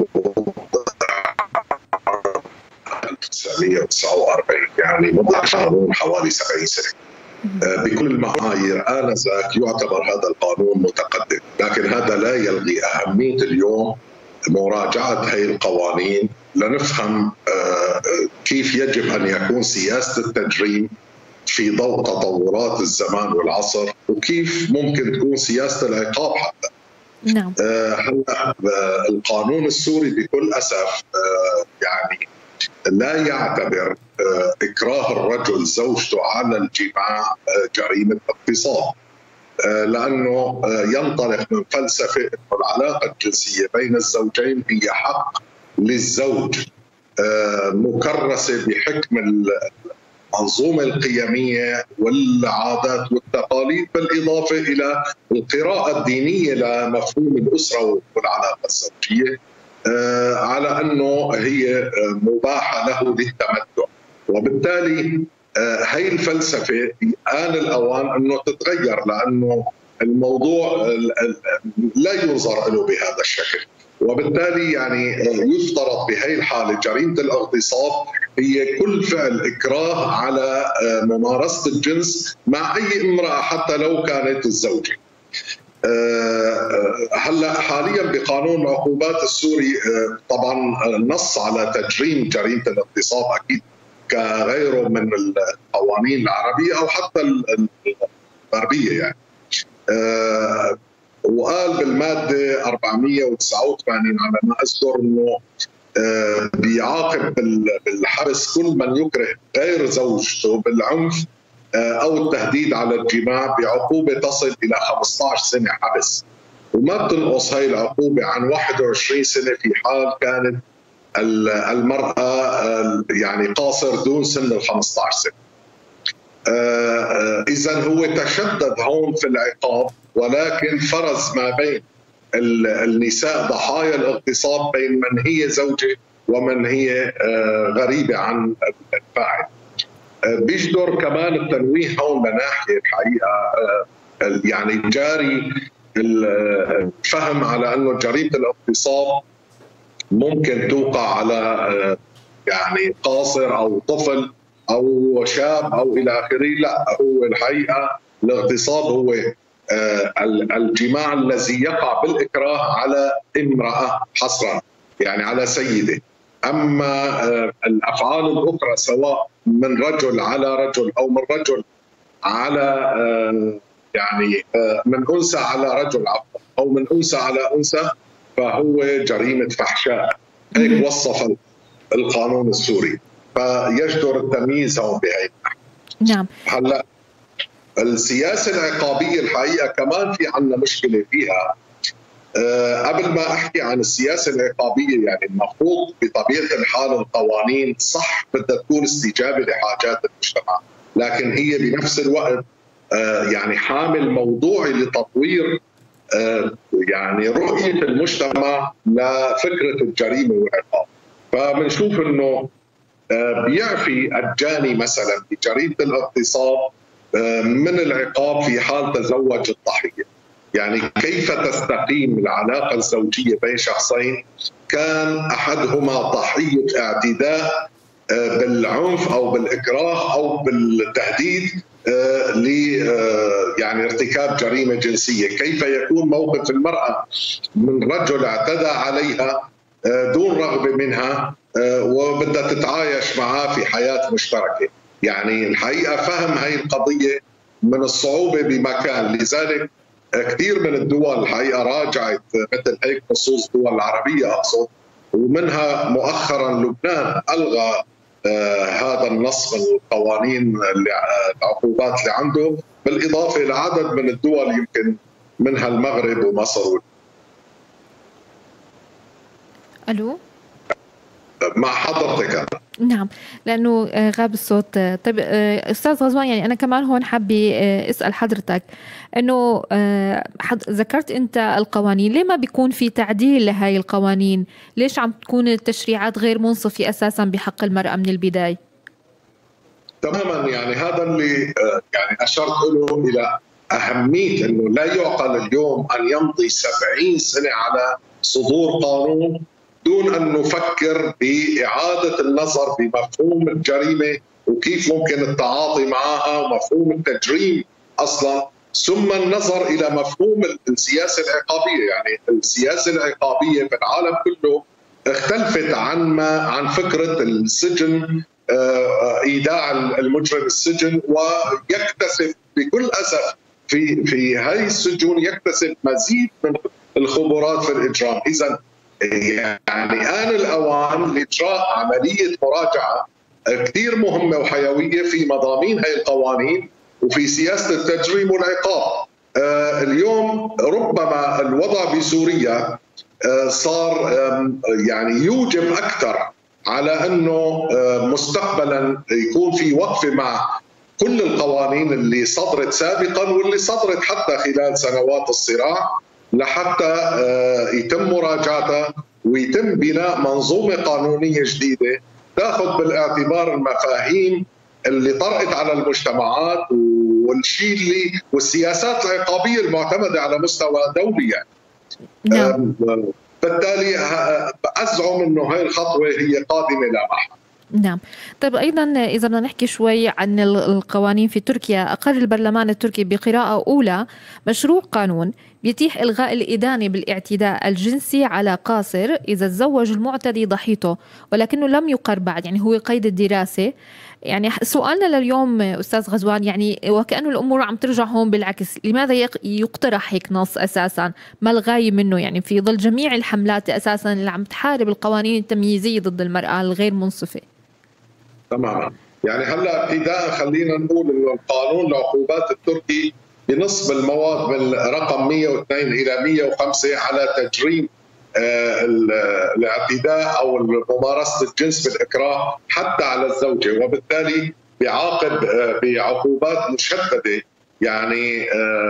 1949 يعني مضى قانون حوالي 70 سنة. بكل المعايير آنذاك يعتبر هذا القانون متقدم، لكن هذا لا يلغي أهمية اليوم مراجعة هذه القوانين لنفهم كيف يجب أن يكون سياسة التجريم في ضوء تطورات الزمان والعصر، وكيف ممكن تكون سياسة العقاب حتى. نعم. هلا القانون السوري بكل أسف يعني لا يعتبر إكراه الرجل زوجته على الجماع جريمة اغتصاب، لأنه ينطلق من فلسفة أن العلاقة الجنسية بين الزوجين هي حق للزوج مكرسة بحكم المنظومة القيمية والعادات والتقاليد، بالإضافة إلى القراءة الدينية لمفهوم الأسرة والعلاقة الزوجية على أنه هي مباحة له للتمتع. وبالتالي هي الفلسفة آن الأوان أنه تتغير، لأنه الموضوع لا ينظر له بهذا الشكل. وبالتالي يعني يفترض بهي الحالة جريمة الاغتصاب هي كل فعل إكراه على ممارسة الجنس مع أي امرأة حتى لو كانت الزوجة. هلا حاليا بقانون العقوبات السوري طبعا نص على تجريم جريمة الاغتصاب أكيد كغيره من القوانين العربية أو حتى الغربية يعني. وقال بالمادة 489 على ما أذكر أنه بيعاقب بالحبس كل من يكره غير زوجته بالعنف أو التهديد على الجماع بعقوبة تصل إلى 15 سنة حبس، وما بتنقص هاي العقوبة عن 21 سنة في حال كانت المرأة يعني قاصر دون سن 15 سنة. إذن هو تشدد هون في العقاب، ولكن فرز ما بين النساء ضحايا الاغتصاب بين من هي زوجة ومن هي غريبة عن الفاعل. بيجدر كمان التنويه هون لناحية الحقيقة يعني جاري الفهم على أنه جريمة الاغتصاب ممكن توقع على يعني قاصر أو طفل أو شاب أو إلى آخره. لا، هو الحقيقة الاغتصاب هو الجماع الذي يقع بالإكراه على امرأة حصرا، يعني على سيدة. أما الأفعال الأخرى سواء من رجل على رجل أو من رجل على يعني من أنثى على رجل أو من أنثى على أنثى فهو جريمة فحشاء، هيك وصف القانون السوري، فيجدر التمييز هون بهي. نعم. هلا السياسة العقابية الحقيقة كمان في عنا مشكلة فيها. قبل ما أحكي عن السياسة العقابية يعني المفروض بطبيعة الحال القوانين صح بدها تكون استجابة لحاجات المجتمع، لكن هي بنفس الوقت يعني حامل موضوعي لتطوير يعني رؤية المجتمع لفكرة الجريمة والعقاب. فبنشوف أنه بيعفي الجاني مثلا بجريمة الاغتصاب من العقاب في حال تزوج الضحية. يعني كيف تستقيم العلاقة الزوجية بين شخصين كان أحدهما ضحية اعتداء بالعنف أو بالإكراه أو بالتهديد ل يعني ارتكاب جريمة جنسية، كيف يكون موقف المرأة من رجل اعتدى عليها دون رغبة منها وبدها تتعايش معاه في حياة مشتركة. يعني الحقيقة فهم هاي القضية من الصعوبة بمكان، لذلك كثير من الدول الحقيقة راجعت مثل هيك نصوص الدول العربية أقصد، ومنها مؤخرا لبنان ألغى هذا النص من القوانين العقوبات اللي عنده، بالإضافة إلى عدد من الدول يمكن منها المغرب ومصر. ألو مع حضرتك أنا. نعم، لأنه غاب الصوت. طيب أستاذ غزوان، يعني أنا كمان هون حابة أسأل حضرتك أنه ذكرت أنت القوانين، ليه ما بيكون في تعديل لهاي القوانين؟ ليش عم تكون التشريعات غير منصفة أساسا بحق المرأة من البداية؟ تماما، يعني هذا اللي يعني أشرت له إلى أهمية أنه لا يعقل اليوم أن يمضي 70 سنة على صدور قانون دون أن نفكر بإعادة النظر بمفهوم الجريمة وكيف ممكن التعاطي معها ومفهوم التجريم أصلا، ثم النظر إلى مفهوم السياسة العقابية. يعني السياسة العقابية في العالم كله اختلفت عن فكرة السجن، إيداع المجرم السجن، ويكتسب بكل أسف في هاي السجون يكتسب مزيد من الخبرات في الإجرام. إذن يعني آن الأوان لإجراء عملية مراجعة كثير مهمة وحيوية في مضامين هاي القوانين وفي سياسة التجريم والعقاب. اليوم ربما الوضع بسوريا صار يعني يوجب أكثر على أنه مستقبلا يكون في وقفة مع كل القوانين اللي صدرت سابقا واللي صدرت حتى خلال سنوات الصراع، لحتى يتم مراجعتها ويتم بناء منظومة قانونية جديدة تأخذ بالاعتبار المفاهيم اللي طرأت على المجتمعات والشيء اللي والسياسات العقابية المعتمدة على مستوى دولي. يعني نعم. بالتالي أزعم أنه هاي الخطوة هي قادمة لا محالة. نعم. طيب أيضا إذا بدنا نحكي شوي عن القوانين في تركيا، أقر البرلمان التركي بقراءة أولى مشروع قانون بيتيح إلغاء الإدانة بالاعتداء الجنسي على قاصر إذا تزوج المعتدي ضحيته، ولكنه لم يقر بعد، يعني هو قيد الدراسة. يعني سؤالنا لليوم أستاذ غزوان، يعني وكأنه الأمور عم ترجع هون بالعكس، لماذا يقترح هيك نص أساسا؟ ما الغاية منه يعني في ظل جميع الحملات أساسا اللي عم تحارب القوانين التمييزية ضد المرأة الغير منصفة؟ تماما، يعني هلا ابتداء خلينا نقول انه القانون العقوبات التركي بنصب المواد من رقم 102 الى 105 على تجريم الاعتداء او ممارسه الجنس بالاكراه حتى على الزوجه، وبالتالي بيعاقب بعقوبات مشدده. يعني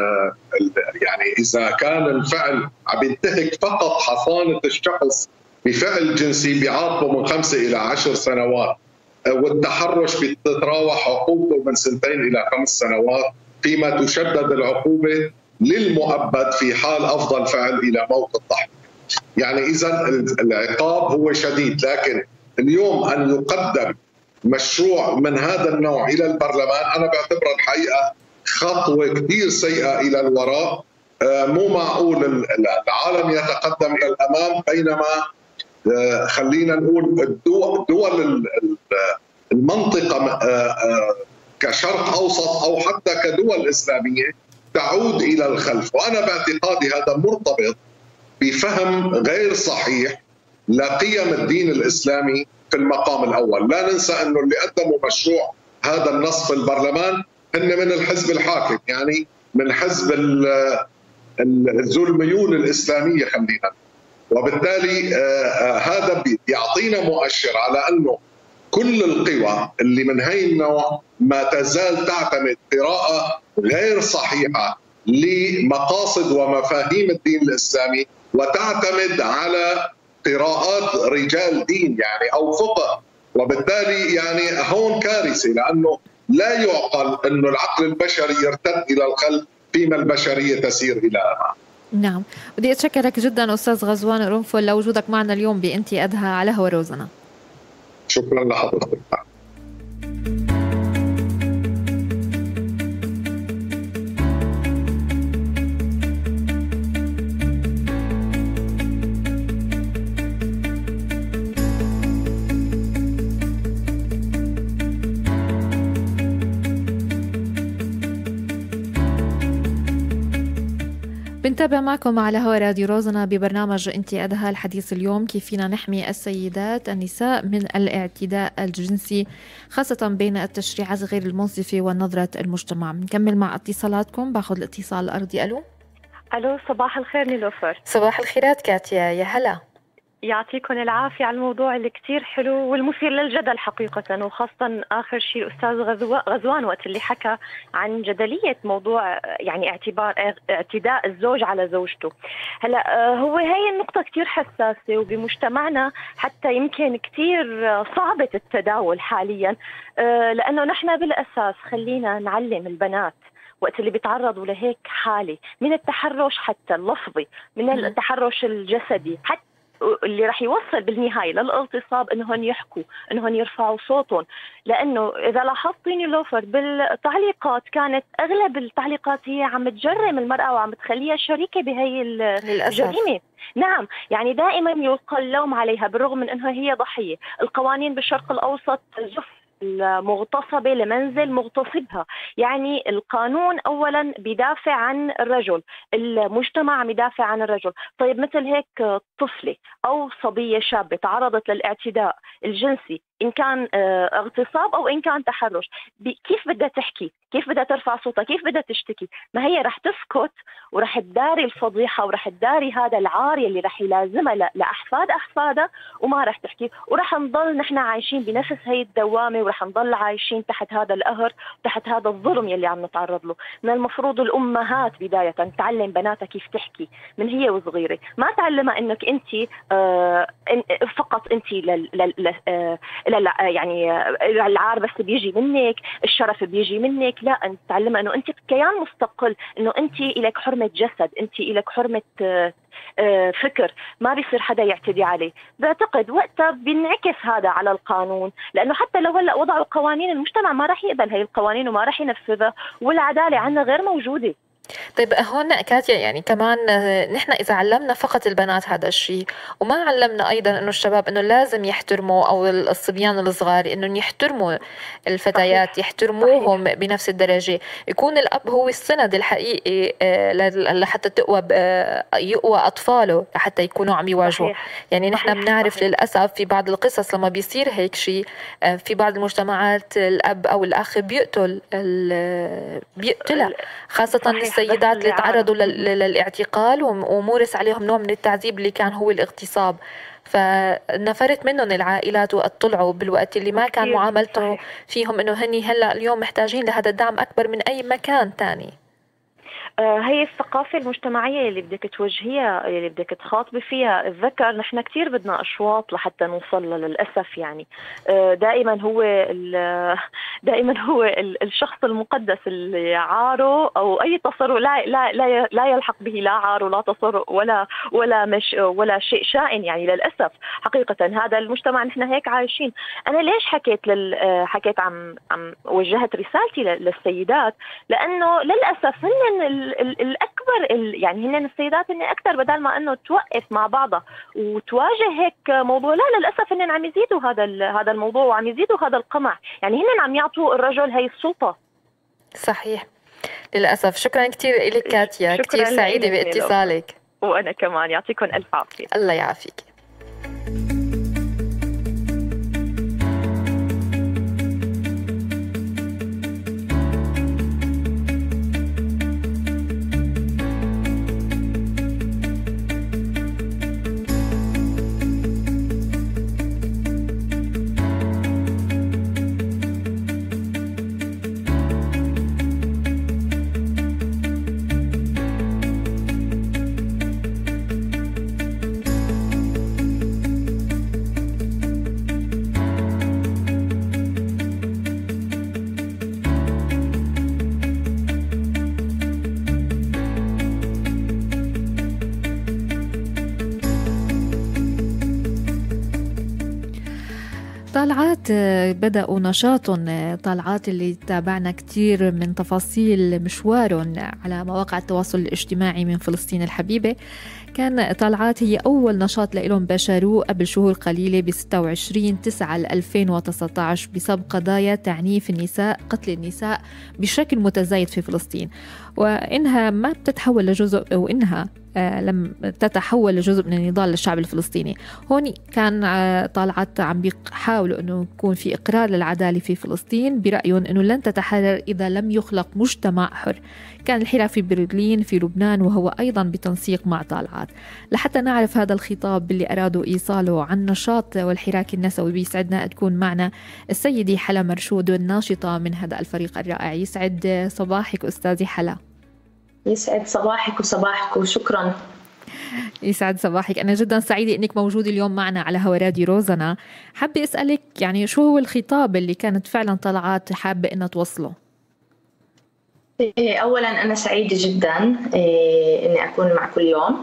اذا كان الفعل عم ينتهك فقط حصانه الشخص بفعل جنسي بيعاقبه من 5 إلى 10 سنوات، والتحرش بتتراوح عقوبته من 2 إلى 5 سنوات، فيما تشدد العقوبة للمؤبد في حال أفضل فعل إلى موت الضحية. يعني إذا العقاب هو شديد، لكن اليوم أن يقدم مشروع من هذا النوع إلى البرلمان أنا بعتبر الحقيقة خطوة كثير سيئة إلى الوراء. مو معقول العالم يتقدم إلى الأمام بينما خلينا نقول دول المنطقة كشرق أوسط أو حتى كدول إسلامية تعود إلى الخلف. وأنا باعتقادي هذا مرتبط بفهم غير صحيح لقيم الدين الإسلامي في المقام الأول. لا ننسى أنه اللي قدموا مشروع هذا النص في البرلمان هن من الحزب الحاكم، يعني من حزب ذو الميول الإسلامية خلينا، وبالتالي هذا بيعطينا مؤشر على أنه كل القوى اللي من هاي النوع ما تزال تعتمد قراءة غير صحيحة لمقاصد ومفاهيم الدين الإسلامي، وتعتمد على قراءات رجال دين يعني أو فقه، وبالتالي يعني هون كارثة، لأنه لا يعقل أنه العقل البشري يرتد إلى الخلف فيما البشرية تسير إلى أمام. نعم، بدي أتشكرك جدا أستاذ غزوان قرنفل لوجودك معنا اليوم بأنتي أدهى على هوا روزنا. شكرا لحضرتك. منتابع معكم على هوا راديو روزنا ببرنامج انتي أدهى. الحديث اليوم كيف فينا نحمي السيدات النساء من الاعتداء الجنسي خاصة بين التشريعات غير المنصفة ونظرة المجتمع. نكمل مع اتصالاتكم. باخذ الاتصال الأرضي. ألو صباح الخير نيلوفر. صباح الخيرات كاتيا، يا هلا. يعطيكم العافية على الموضوع اللي كتير حلو والمثير للجدل حقيقة، وخاصة آخر شيء الأستاذ غزوان وقت اللي حكى عن جدلية موضوع يعني اعتداء الزوج على زوجته. هلا هو هاي النقطة كتير حساسة وبمجتمعنا حتى يمكن كتير صعبة التداول حاليا، لأنه نحن بالأساس خلينا نعلم البنات وقت اللي بيتعرضوا لهيك حالة من التحرش حتى اللفظي، من التحرش الجسدي، حتى اللي رح يوصل بالنهاية للاغتصاب، انهم يحكوا، انهم يرفعوا صوتهم. لانه اذا لاحظتيني لوفر بالتعليقات كانت اغلب التعليقات هي عم تجرم المرأة وعم تخليها شريكة بهي الجريمة. نعم، يعني دائما يلقى اللوم عليها بالرغم من انها هي ضحية. القوانين بالشرق الاوسط زف المغتصبة لمنزل مغتصبها، يعني القانون أولا بيدافع عن الرجل، المجتمع عم يدافع عن الرجل. طيب مثل هيك طفلة أو صبية شابة تعرضت للاعتداء الجنسي، إن كان اغتصاب أو إن كان تحرش، كيف بدها تحكي؟ كيف بدها ترفع صوتها؟ كيف بدها تشتكي؟ ما هي رح تسكت ورح تداري الفضيحة ورح تداري هذا العار اللي رح يلازمها لأحفاد أحفادها، وما رح تحكي، ورح نضل نحن عايشين بنفس هي الدوامة، ورح نضل عايشين تحت هذا القهر، تحت هذا الظلم يلي عم نتعرض له. من المفروض الأمهات بداية تعلم بناتها كيف تحكي من هي وصغيرة، ما تعلمها إنك أنت فقط أنت يعني العار بس بيجي منك، الشرف بيجي منك. لا، أنت تعلمها إنه أنت كيان مستقل، إنه أنت إلك حرمة جسد، أنت إلك حرمة فكر، ما بيصير حدا يعتدي عليه. بعتقد وقتها بينعكس هذا على القانون، لأنه حتى لو هلا وضعوا قوانين المجتمع ما راح يقبل هاي القوانين وما راح ينفذها، والعدالة عندنا غير موجودة. طيب هون كاتيا، يعني كمان نحن إذا علمنا فقط البنات هذا الشيء وما علمنا أيضا إنه الشباب إنه لازم يحترموا، أو الصبيان الصغار إنه يحترموا الفتيات، يحترموهم بنفس الدرجة، يكون الأب هو السند الحقيقي لحتى يقوى أطفاله لحتى يكونوا عم يواجهوا. يعني نحن بنعرف للأسف في بعض القصص لما بيصير هيك شيء في بعض المجتمعات الأب أو الأخ بيقتلها، خاصة السيدات اللي تعرضوا للاعتقال ومورس عليهم نوع من التعذيب اللي كان هو الاغتصاب. فنفرت منهم العائلات وطلعوا بالوقت اللي ما كان معاملته فيهم انه هني هلا اليوم محتاجين لهذا الدعم اكبر من اي مكان تاني. هي الثقافة المجتمعية اللي بدك توجهيها، اللي بدك تخاطبي فيها الذكر. نحن كتير بدنا أشواط لحتى نوصل للأسف. يعني دائما هو الشخص المقدس اللي عاره أو أي تصرف لا يلحق به لا عار ولا تصرف ولا شيء شائن. يعني للأسف حقيقة هذا المجتمع نحن هيك عايشين. أنا ليش حكيت عم وجهت رسالتي للسيدات؟ لأنه للأسف هن الأكبر، يعني هن السيدات هن أكثر، بدل ما أنه توقف مع بعضها وتواجه هيك موضوع، لا للأسف هن عم يزيدوا هذا الموضوع وعم يزيدوا هذا القمع. يعني هن عم يعطوا الرجل هي السلطة. صحيح للأسف. شكرا كتير لك كاتيا، كتير سعيدة باتصالك. وأنا كمان، يعطيكم ألف عافية. الله يعافيك. طالعات بدأوا نشاطهم، طالعات اللي تابعنا كتير من تفاصيل مشوارهم على مواقع التواصل الاجتماعي من فلسطين الحبيبة. كان طالعات هي أول نشاط لهم بشروه قبل شهور قليلة ب 26/9/2019 بسبب قضايا تعنيف النساء، قتل النساء بشكل متزايد في فلسطين، وإنها ما بتتحول لجزء، وإنها لم تتحول لجزء من النضال للشعب الفلسطيني. هون كان طالعات عم بيحاولوا أنه يكون في إقرار للعدالة في فلسطين، برأيهم أنه لن تتحرر إذا لم يخلق مجتمع حر. كان الحراك في برلين في لبنان، وهو أيضا بتنسيق مع طالعات. لحتى نعرف هذا الخطاب اللي أرادوا إيصاله عن نشاط والحراك النسوي، بيسعدنا تكون معنا السيدة حلا مرشود الناشطة من هذا الفريق الرائع. يسعد صباحك أستاذي حلا. يسعد صباحك وصباحك، وشكرا. يسعد صباحك، أنا جدا سعيدة أنك موجودة اليوم معنا على هوا راديو روزنا. حابة أسألك يعني شو هو الخطاب اللي كانت فعلا طلعات حابة أنها توصله؟ أولا أنا سعيدة جدا أني أكون معكم اليوم.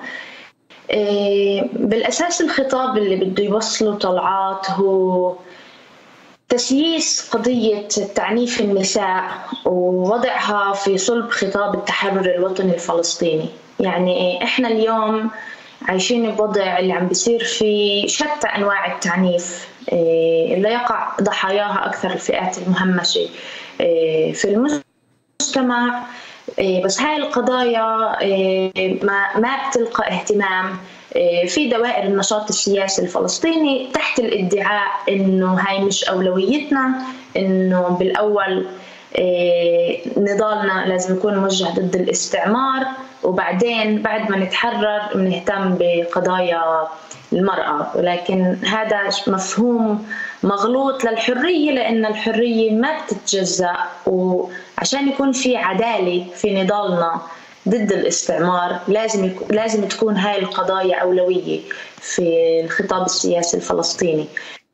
بالأساس الخطاب اللي بده يوصله طلعات هو تسييس قضية تعنيف النساء ووضعها في صلب خطاب التحرر الوطني الفلسطيني. يعني إحنا اليوم عايشين بوضع اللي عم بيصير في شتى أنواع التعنيف اللي يقع ضحاياها أكثر الفئات المهمشة في المجتمع، بس هاي القضايا ما بتلقى اهتمام في دوائر النشاط السياسي الفلسطيني، تحت الادعاء إنه هاي مش أولويتنا، إنه بالأول نضالنا لازم يكون موجه ضد الاستعمار، وبعدين بعد ما نتحرر بنهتم بقضايا المرأة. ولكن هذا مفهوم مغلوط للحرية، لأن الحرية ما بتتجزأ، وعشان يكون في عدالة في نضالنا ضد الاستعمار لازم تكون هاي القضايا أولوية في الخطاب السياسي الفلسطيني.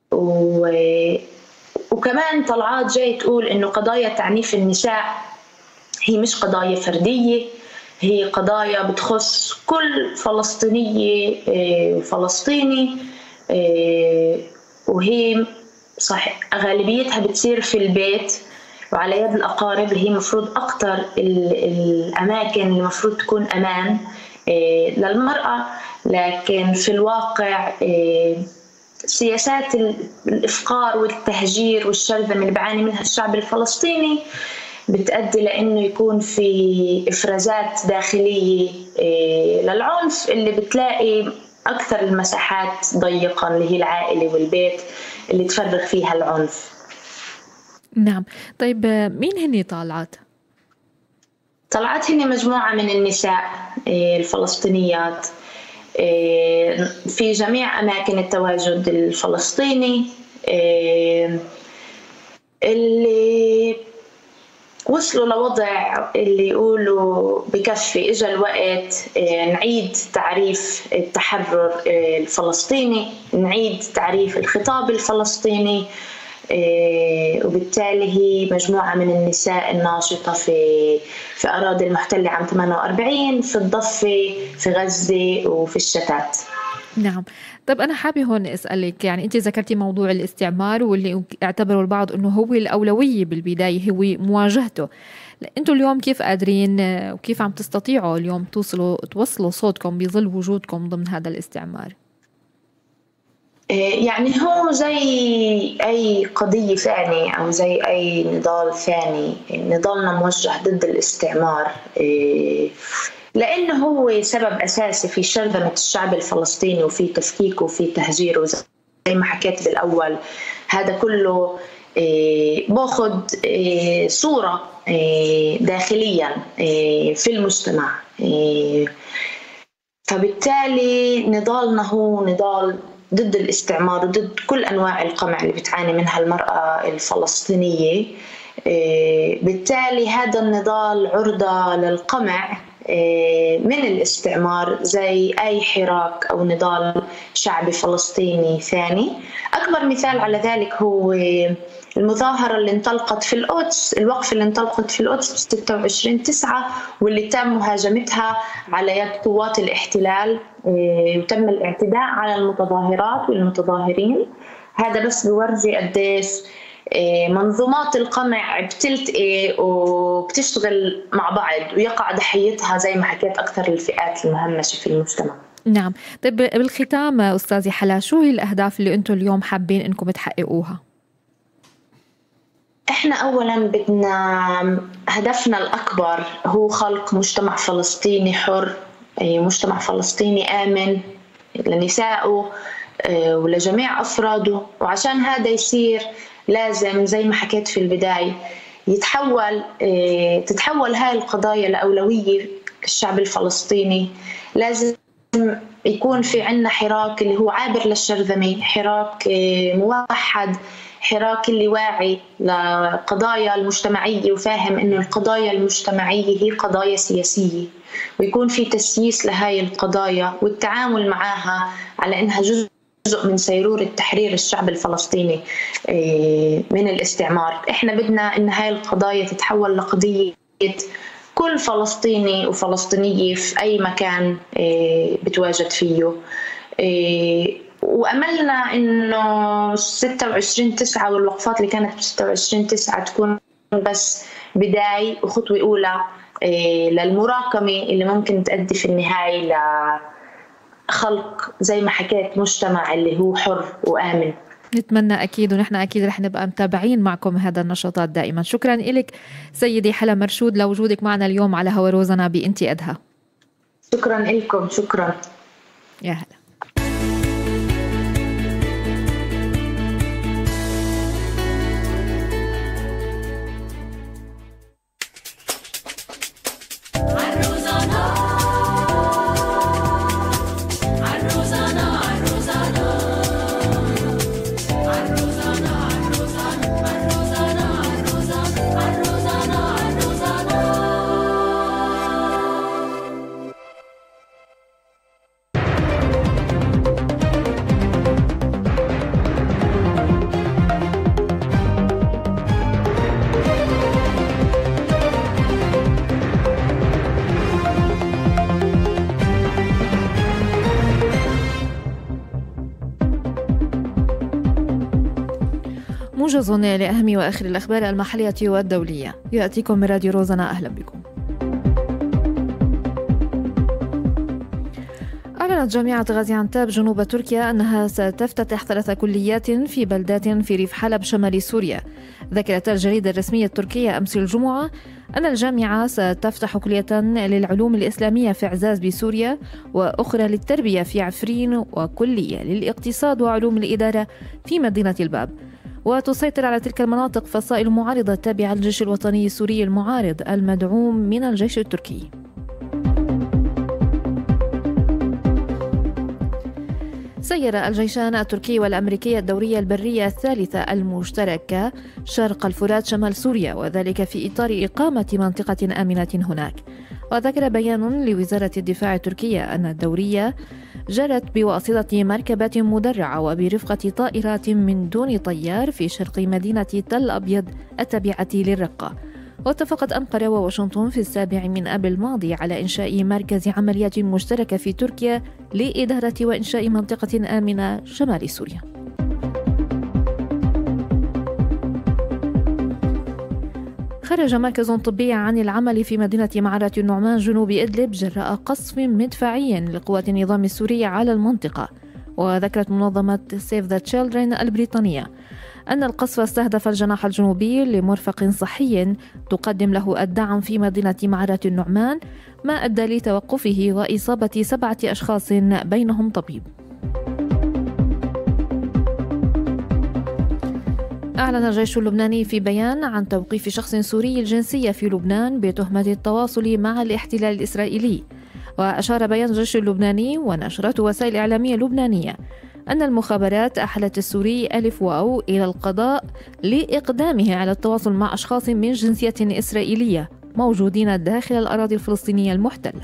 وكمان طلعات جاي تقول إنه قضايا تعنيف النساء هي مش قضايا فردية، هي قضايا بتخص كل فلسطينية وفلسطيني، وهي صح غالبيتها بتصير في البيت وعلى يد الأقارب، اللي هي مفروض أكتر الأماكن اللي مفروض تكون أمان للمرأة. لكن في الواقع سياسات الإفقار والتهجير والشرذمة اللي بيعاني منها الشعب الفلسطيني بتؤدي لأنه يكون في إفرازات داخلية للعنف، اللي بتلاقي أكثر المساحات ضيقة اللي هي العائلة والبيت اللي تفرغ فيها العنف. نعم، طيب مين هني طالعات؟ طلعات هني مجموعة من النساء الفلسطينيات في جميع أماكن التواجد الفلسطيني، اللي وصلوا لوضع اللي يقولوا بكفي إجا الوقت نعيد تعريف التحرر الفلسطيني، نعيد تعريف الخطاب الفلسطيني. وبالتالي هي مجموعة من النساء الناشطة في أراضي المحتلة عام 48، في الضفة، في غزة، وفي الشتات. نعم، طب أنا حابة هون أسألك، يعني أنت ذكرتي موضوع الاستعمار واللي اعتبروا البعض أنه هو الأولوية بالبداية هو مواجهته. أنتوا اليوم كيف قادرين وكيف عم تستطيعوا اليوم توصلوا صوتكم بظل وجودكم ضمن هذا الاستعمار؟ يعني هو زي أي قضية ثانية أو زي أي نضال ثاني، نضالنا موجه ضد الاستعمار، لأنه هو سبب أساسي في شرذمة الشعب الفلسطيني وفي تفكيكه وفي تهجيره. زي ما حكيت بالأول، هذا كله باخد صورة داخليا في المجتمع، فبالتالي نضالنا هو نضال ضد الاستعمار وضد كل أنواع القمع اللي بتعاني منها المرأة الفلسطينية. بالتالي هذا النضال عرضة للقمع من الاستعمار زي أي حراك أو نضال شعبي فلسطيني ثاني. أكبر مثال على ذلك هو المظاهرة اللي انطلقت في القدس، الوقفة اللي انطلقت في القدس ب 26/9 واللي تم مهاجمتها على يد قوات الاحتلال، وتم الاعتداء على المتظاهرات والمتظاهرين. هذا بس بورجي قديش منظومات القمع بتلتقي وبتشتغل مع بعض ويقع ضحيتها زي ما حكيت أكثر الفئات المهمشة في المجتمع. نعم. طيب بالختام أستاذي حلا، شو هي الأهداف اللي أنتم اليوم حابين أنكم تحققوها؟ إحنا أولاً بدنا هدفنا الأكبر هو خلق مجتمع فلسطيني حر، مجتمع فلسطيني آمن لنسائه ولجميع أفراده. وعشان هذا يصير لازم زي ما حكيت في البداية تتحول هاي القضايا لأولوية الشعب الفلسطيني. لازم يكون في عنا حراك اللي هو عابر للشرذمة، حراك موحد، حراك اللي واعي لقضايا المجتمعية وفاهم إنه القضايا المجتمعية هي قضايا سياسية، ويكون في تسييس لهاي القضايا والتعامل معها على إنها جزء من سيرورة تحرير الشعب الفلسطيني من الاستعمار. إحنا بدنا إن هاي القضايا تتحول لقضية كل فلسطيني وفلسطينية في أي مكان بتواجد فيه. وأملنا إنه 26/9 والوقفات اللي كانت 26/9 تكون بس بداية وخطوة أولى للمراكمة اللي ممكن تؤدي في النهاية لخلق زي ما حكيت مجتمع اللي هو حر وآمن. نتمنى أكيد، ونحن أكيد رح نبقى متابعين معكم هذا النشاطات دائما. شكرا لك سيدي حلا مرشود لوجودك معنا اليوم على هوا روزنا بإنتي أدهى. شكرا لكم. شكرا. يا هلا. موجز لأهم وآخر الأخبار المحلية والدولية يأتيكم من راديو روزنا. أهلا بكم. أعلنت جامعة غازي عنتاب جنوب تركيا أنها ستفتتح 3 كليات في بلدات في ريف حلب شمال سوريا. ذكرت الجريدة الرسمية التركية أمس الجمعة أن الجامعة ستفتح كلية للعلوم الإسلامية في عزاز بسوريا، وأخرى للتربية في عفرين، وكلية للاقتصاد وعلوم الإدارة في مدينة الباب. وتسيطر على تلك المناطق فصائل معارضة تابعة للجيش الوطني السوري المعارض المدعوم من الجيش التركي. سير الجيشان التركي والأمريكي الدورية البرية الثالثة المشتركة شرق الفرات شمال سوريا، وذلك في إطار إقامة منطقة آمنة هناك. وذكر بيان لوزارة الدفاع التركية أن الدورية جرت بواسطة مركبات مدرعة وبرفقة طائرات من دون طيار في شرق مدينة تل أبيض التابعة للرقة. واتفقت أنقرة وواشنطن في 7 من آب الماضي على إنشاء مركز عمليات مشتركة في تركيا لإدارة وإنشاء منطقة آمنة شمال سوريا. خرج مركز طبي عن العمل في مدينة معرة النعمان جنوب إدلب جراء قصف مدفعي لقوات النظام السوري على المنطقة. وذكرت منظمة Save the Children البريطانية أن القصف استهدف الجناح الجنوبي لمرفق صحي تقدم له الدعم في مدينة معرة النعمان، ما أدى لتوقفه وإصابة 7 أشخاص بينهم طبيب. أعلن الجيش اللبناني في بيان عن توقيف شخص سوري الجنسية في لبنان بتهمة التواصل مع الاحتلال الإسرائيلي. وأشار بيان الجيش اللبناني ونشرته وسائل إعلامية لبنانية أن المخابرات أحلت السوري ألف واو إلى القضاء لإقدامه على التواصل مع أشخاص من جنسية إسرائيلية موجودين داخل الأراضي الفلسطينية المحتلة.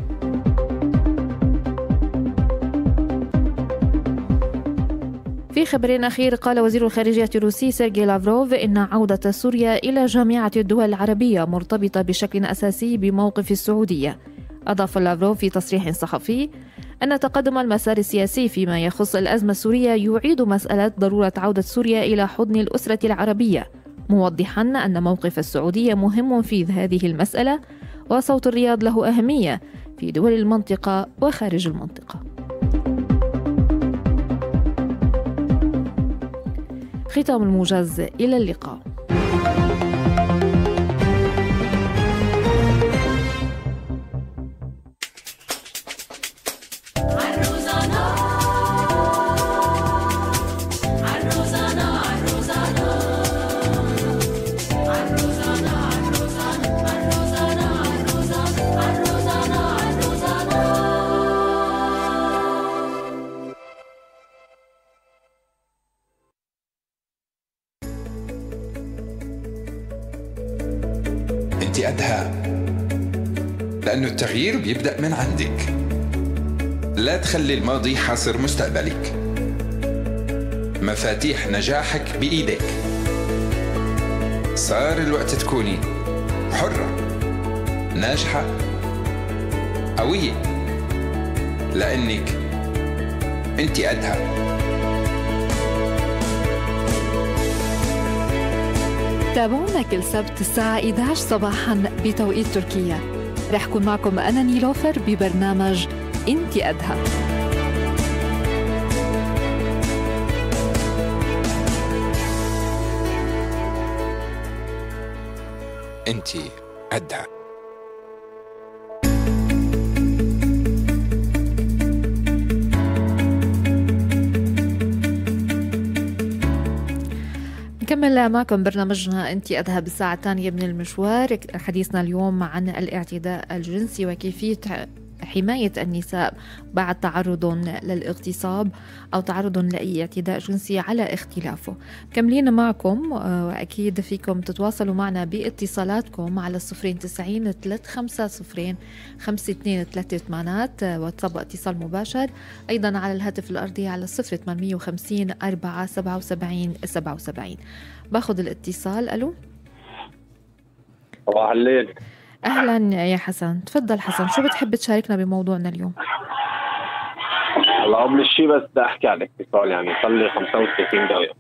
في خبر أخير، قال وزير الخارجية الروسي سيرجي لافروف إن عودة سوريا إلى جامعة الدول العربية مرتبطة بشكل أساسي بموقف السعودية. أضاف لافروف في تصريح صحفي أن تقدم المسار السياسي فيما يخص الأزمة السورية يعيد مسألة ضرورة عودة سوريا إلى حضن الأسرة العربية، موضحا أن موقف السعودية مهم في هذه المسألة، وصوت الرياض له أهمية في دول المنطقة وخارج المنطقة. ختام الموجز، إلى اللقاء. انت قدها، لأنه التغيير بيبدأ من عندك. لا تخلي الماضي حاصر مستقبلك. مفاتيح نجاحك بإيدك. صار الوقت تكوني حرة، ناجحة، قوية، لأنك انت قدها. تابعونا كل سبت الساعة 11 صباحا بتوقيت تركيا. رح كون معكم أنا نيلوفر ببرنامج انت قدها. انت قدها. نكمل معكم برنامجنا انت قدها بالساعة الثانية من المشوار. حديثنا اليوم عن الاعتداء الجنسي وكيفية حماية النساء بعد تعرض للاغتصاب أو تعرض لأي اعتداء جنسي على اختلافه. كملين معكم، وأكيد فيكم تتواصلوا معنا باتصالاتكم على 090 350 5238 واتساب اتصال مباشر، أيضا على الهاتف الأرضي على 0850 477 77. باخذ الاتصال. ألو، صباح الليل. أهلا يا حسن، تفضل حسن، شو بتحب تشاركنا بموضوعنا اليوم؟ هلا قبل الشيء بس بدي أحكي عن الاتصال، يعني صار لي 35 دقيقة.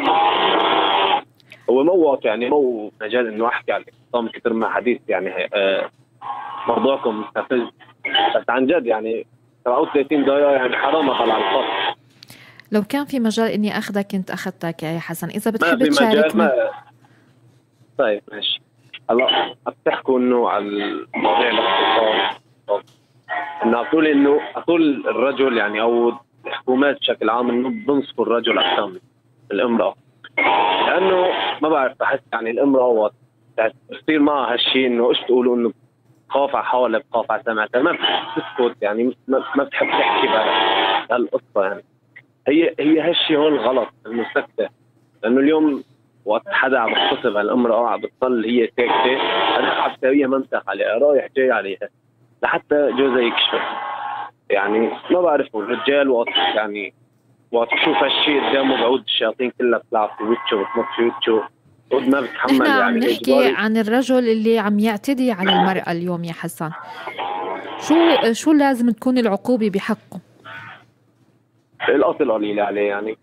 هو مو مجال إنه أحكي عن الاتصال كثر ما حديث، يعني موضوعكم مستفز، بس عن جد يعني 37 دقيقة يعني حرام أطلع على الخط. لو كان في مجال إني أخذك كنت أخذتك يا حسن، إذا بتحب تشاركنا. طيب ماشي. هلا بتحكوا انه على المواضيع الاقتصاد، انه اطول الرجل يعني او الحكومات بشكل عام انه بنصفوا الرجل اكثر من الامراه، لانه ما بعرف بحس يعني الامراه وقت بصير معها هالشيء انه ايش تقولوا انه بخاف على حالها بخاف على سمعتها، ما بتسكت يعني ما بتحب تحكي بهالقصه. يعني هي هالشيء هون غلط انه سكته، لانه اليوم وقت حدا عم يغتصب على الامرأة عم بتضل هي ساكتة، هذا عم تساويها منطق عليها، رايح جاي عليها لحتى جوزها يكشف. يعني ما بعرف الرجال وقت بشوف هالشيء قدامه بعود الشياطين كلها بتلعب في وجهه وبتنط في وجهه، قد ما بتحمل. نحن يعني عم نحكي عن الرجل اللي عم يعتدي على المرأة اليوم يا حسن، شو لازم تكون العقوبة بحقه؟ القتل قليلة عليه، يعني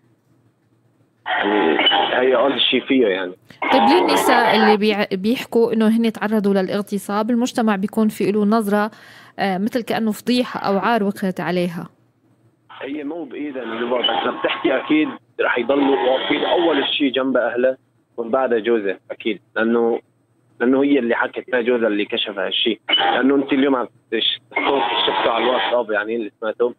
هي أقل شيء فيه يعني. طيب للنساء اللي بيحكوا إنه هن تعرضوا للاغتصاب، المجتمع بيكون في له نظرة مثل كأنه فضيحة أو عار وقعت عليها. هي مو بإيدها إنه بس بتحكي أكيد رح يضلوا واقفين أول شيء جنب أهله ومن بعدها جوزها أكيد، لأنه هي اللي حكت ما جوزها اللي كشف هالشيء. لأنه أنت اليوم عم الصوت شفته على الواتساب يعني اللي سمعته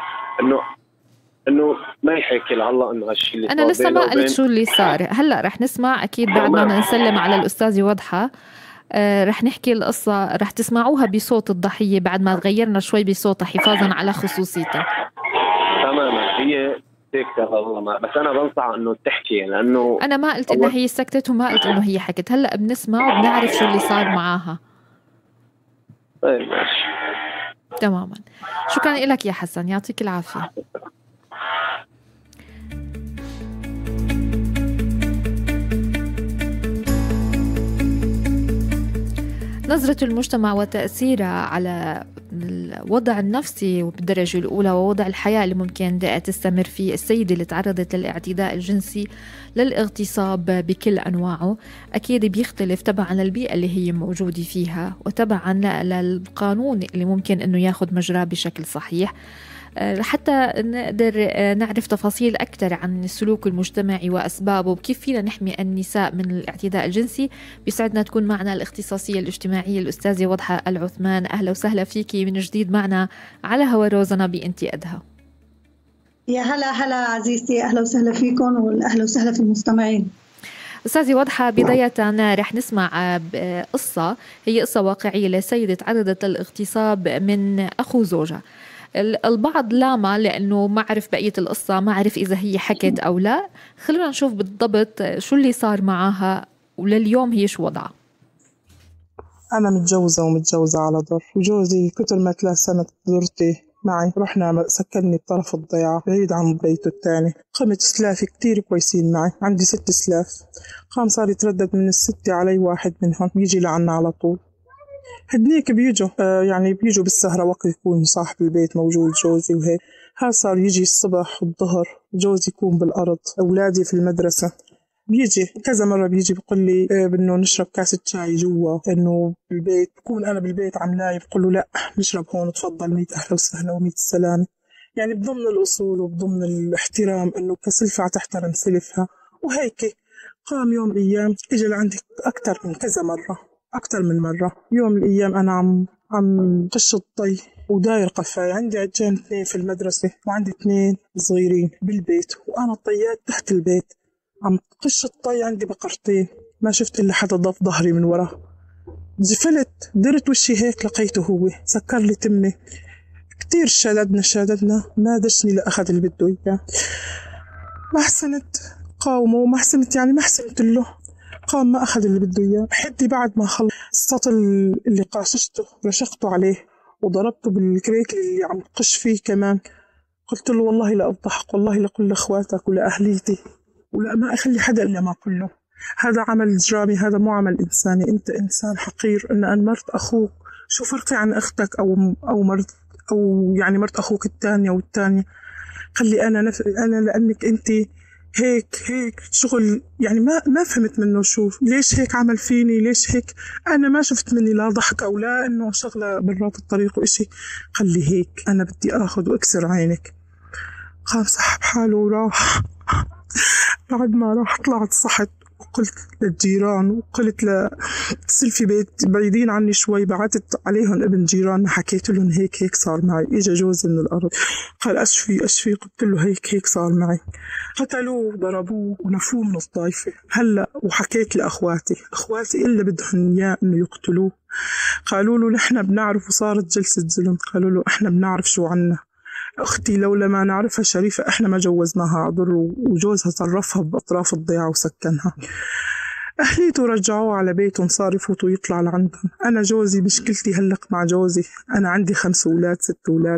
انه ما يحكي لهلا انه هالشيء اللي انا لسه ما قلت شو اللي صار. هلا رح نسمع اكيد بعد ما نسلم على الاستاذه وضحى، رح نحكي القصه، رح تسمعوها بصوت الضحيه بعد ما تغيرنا شوي بصوتها حفاظا على خصوصيتها. تماما هي سكتة والله، بس انا بنصح انه تحكي، لانه انا ما قلت انها هي سكتت وما قلت انه هي حكت. هلا بنسمع وبنعرف شو اللي صار معاها. طيب ماشي تماما. شكرا لك يا حسن، يعطيك العافيه. نظرة المجتمع وتأثيرها على الوضع النفسي بالدرجة الأولى ووضع الحياة اللي ممكن تستمر فيه السيدة اللي تعرضت للاعتداء الجنسي للاغتصاب بكل أنواعه، أكيد بيختلف تبعا للبيئة اللي هي موجودة فيها وتبعا للقانون اللي ممكن أنه ياخد مجراه بشكل صحيح. حتى نقدر نعرف تفاصيل أكثر عن السلوك المجتمعي وأسبابه وكيف فينا نحمي النساء من الاعتداء الجنسي، بيسعدنا تكون معنا الاختصاصية الاجتماعية الأستاذة وضحى العثمان. أهلا وسهلا فيكي من جديد معنا على هوا روزنا بإنتي أدها. يا هلا عزيزتي، أهلا وسهلا فيكم وأهلا وسهلا في المستمعين. أستاذي وضحى، بداية رح نسمع قصة، هي قصة واقعية لسيدة تعرضت للاغتصاب من أخو زوجها. البعض لامة لأنه ما عرف بقية القصة، ما عرف إذا هي حكت أو لا. خلونا نشوف بالضبط شو اللي صار معها ولليوم هي شو وضعها. أنا متجوزة على ضر، وجوزي كتر ما 3 سنة ضرتي معي، رحنا سكنني بطرف الضيعة بعيد عن بيته الثاني. قمت سلافي كتير كويسين معي، عندي 6 سلاف. قام صار يتردد من ال6 علي واحد منهم بيجي لعنا على طول. هدنيك بيجوا بيجوا بالسهرة وقت يكون صاحب البيت موجود جوزي وهيك. صار يجي الصبح والظهر، جوزي يكون بالأرض، أولادي في المدرسة. بيجي كذا مرة بيجي بيقول لي بدنا نشرب كاسة شاي جوا، إنه بالبيت بكون أنا بالبيت عاملاي، بقول له لا نشرب هون تفضل، 100 أهلا وسهلا و100 سلامة. يعني بضمن الأصول وبضمن الاحترام، إنه كسلفة تحترم سلفها وهيك. قام يوم أيام إجا لعندي أكتر من كذا مرة، أكتر من مرة. يوم من الأيام أنا عم قش الطي وداير قفاي، عندي عجان 2 في المدرسة وعندي 2 صغيرين بالبيت، وأنا الطيات تحت البيت عم قش الطي، عندي بقرتين. ما شفت إلا حدا ضاف ظهري من ورا. جفلت درت وشي هيك لقيته هو سكر لي تمي كتير. شاددنا ما دشني لأخذ اللي بده إياه. ما حسنت قاومه وما حسنت ما حسنت له. قام ما أخذ اللي بده إياه. حدي بعد ما خلص السطل اللي قاششته رشقته عليه وضربته بالكريك اللي عم قش فيه كمان. قلت له والله لا أضحك، والله لا أقول لأخواتك ولا أهليتي ولا ما أخلي حدا إلا ما أقول له. هذا عمل إجرامي، هذا مو عمل إنساني. أنت إنسان حقير. إن أنا مرت أخوك، شو فرقي عن أختك أو مرت أخوك الثانية والثانية. خلي أنا لأنك أنت هيك شغل ما فهمت منه. شوف ليش هيك عمل فيني، ليش هيك. أنا ما شفت مني لا ضحك أو لا إنه شغلة برات الطريق وإشي. خلي هيك، أنا بدي أخذ وأكسر عينك. قام سحب حاله وراح. بعد ما راح طلعت صحت وقلت للجيران، وقلت لسلفي بيت بعيدين عني شوي، بعتت عليهم ابن جيران، حكيت لهم هيك صار معي. اجا جوزي من الارض قال اشفي. قلت له هيك صار معي. قتلوه ضربوه ونفوه من الطايفة. هلا وحكيت لاخواتي الا بدهم اياه انه يقتلوه. قالوا له نحن بنعرف، وصارت جلسة ظلم. قالوا له احنا بنعرف شو عنا. أختي لولا ما نعرفها شريفة إحنا ما جوزناها عضر، وجوزها صرفها بأطراف الضيعة وسكنها. أهليته رجعوه على بيتهم، صار يفوت ويطلع لعندهم. أنا جوزي مشكلتي هلق مع جوزي. أنا عندي 5 أولاد 6 أولاد.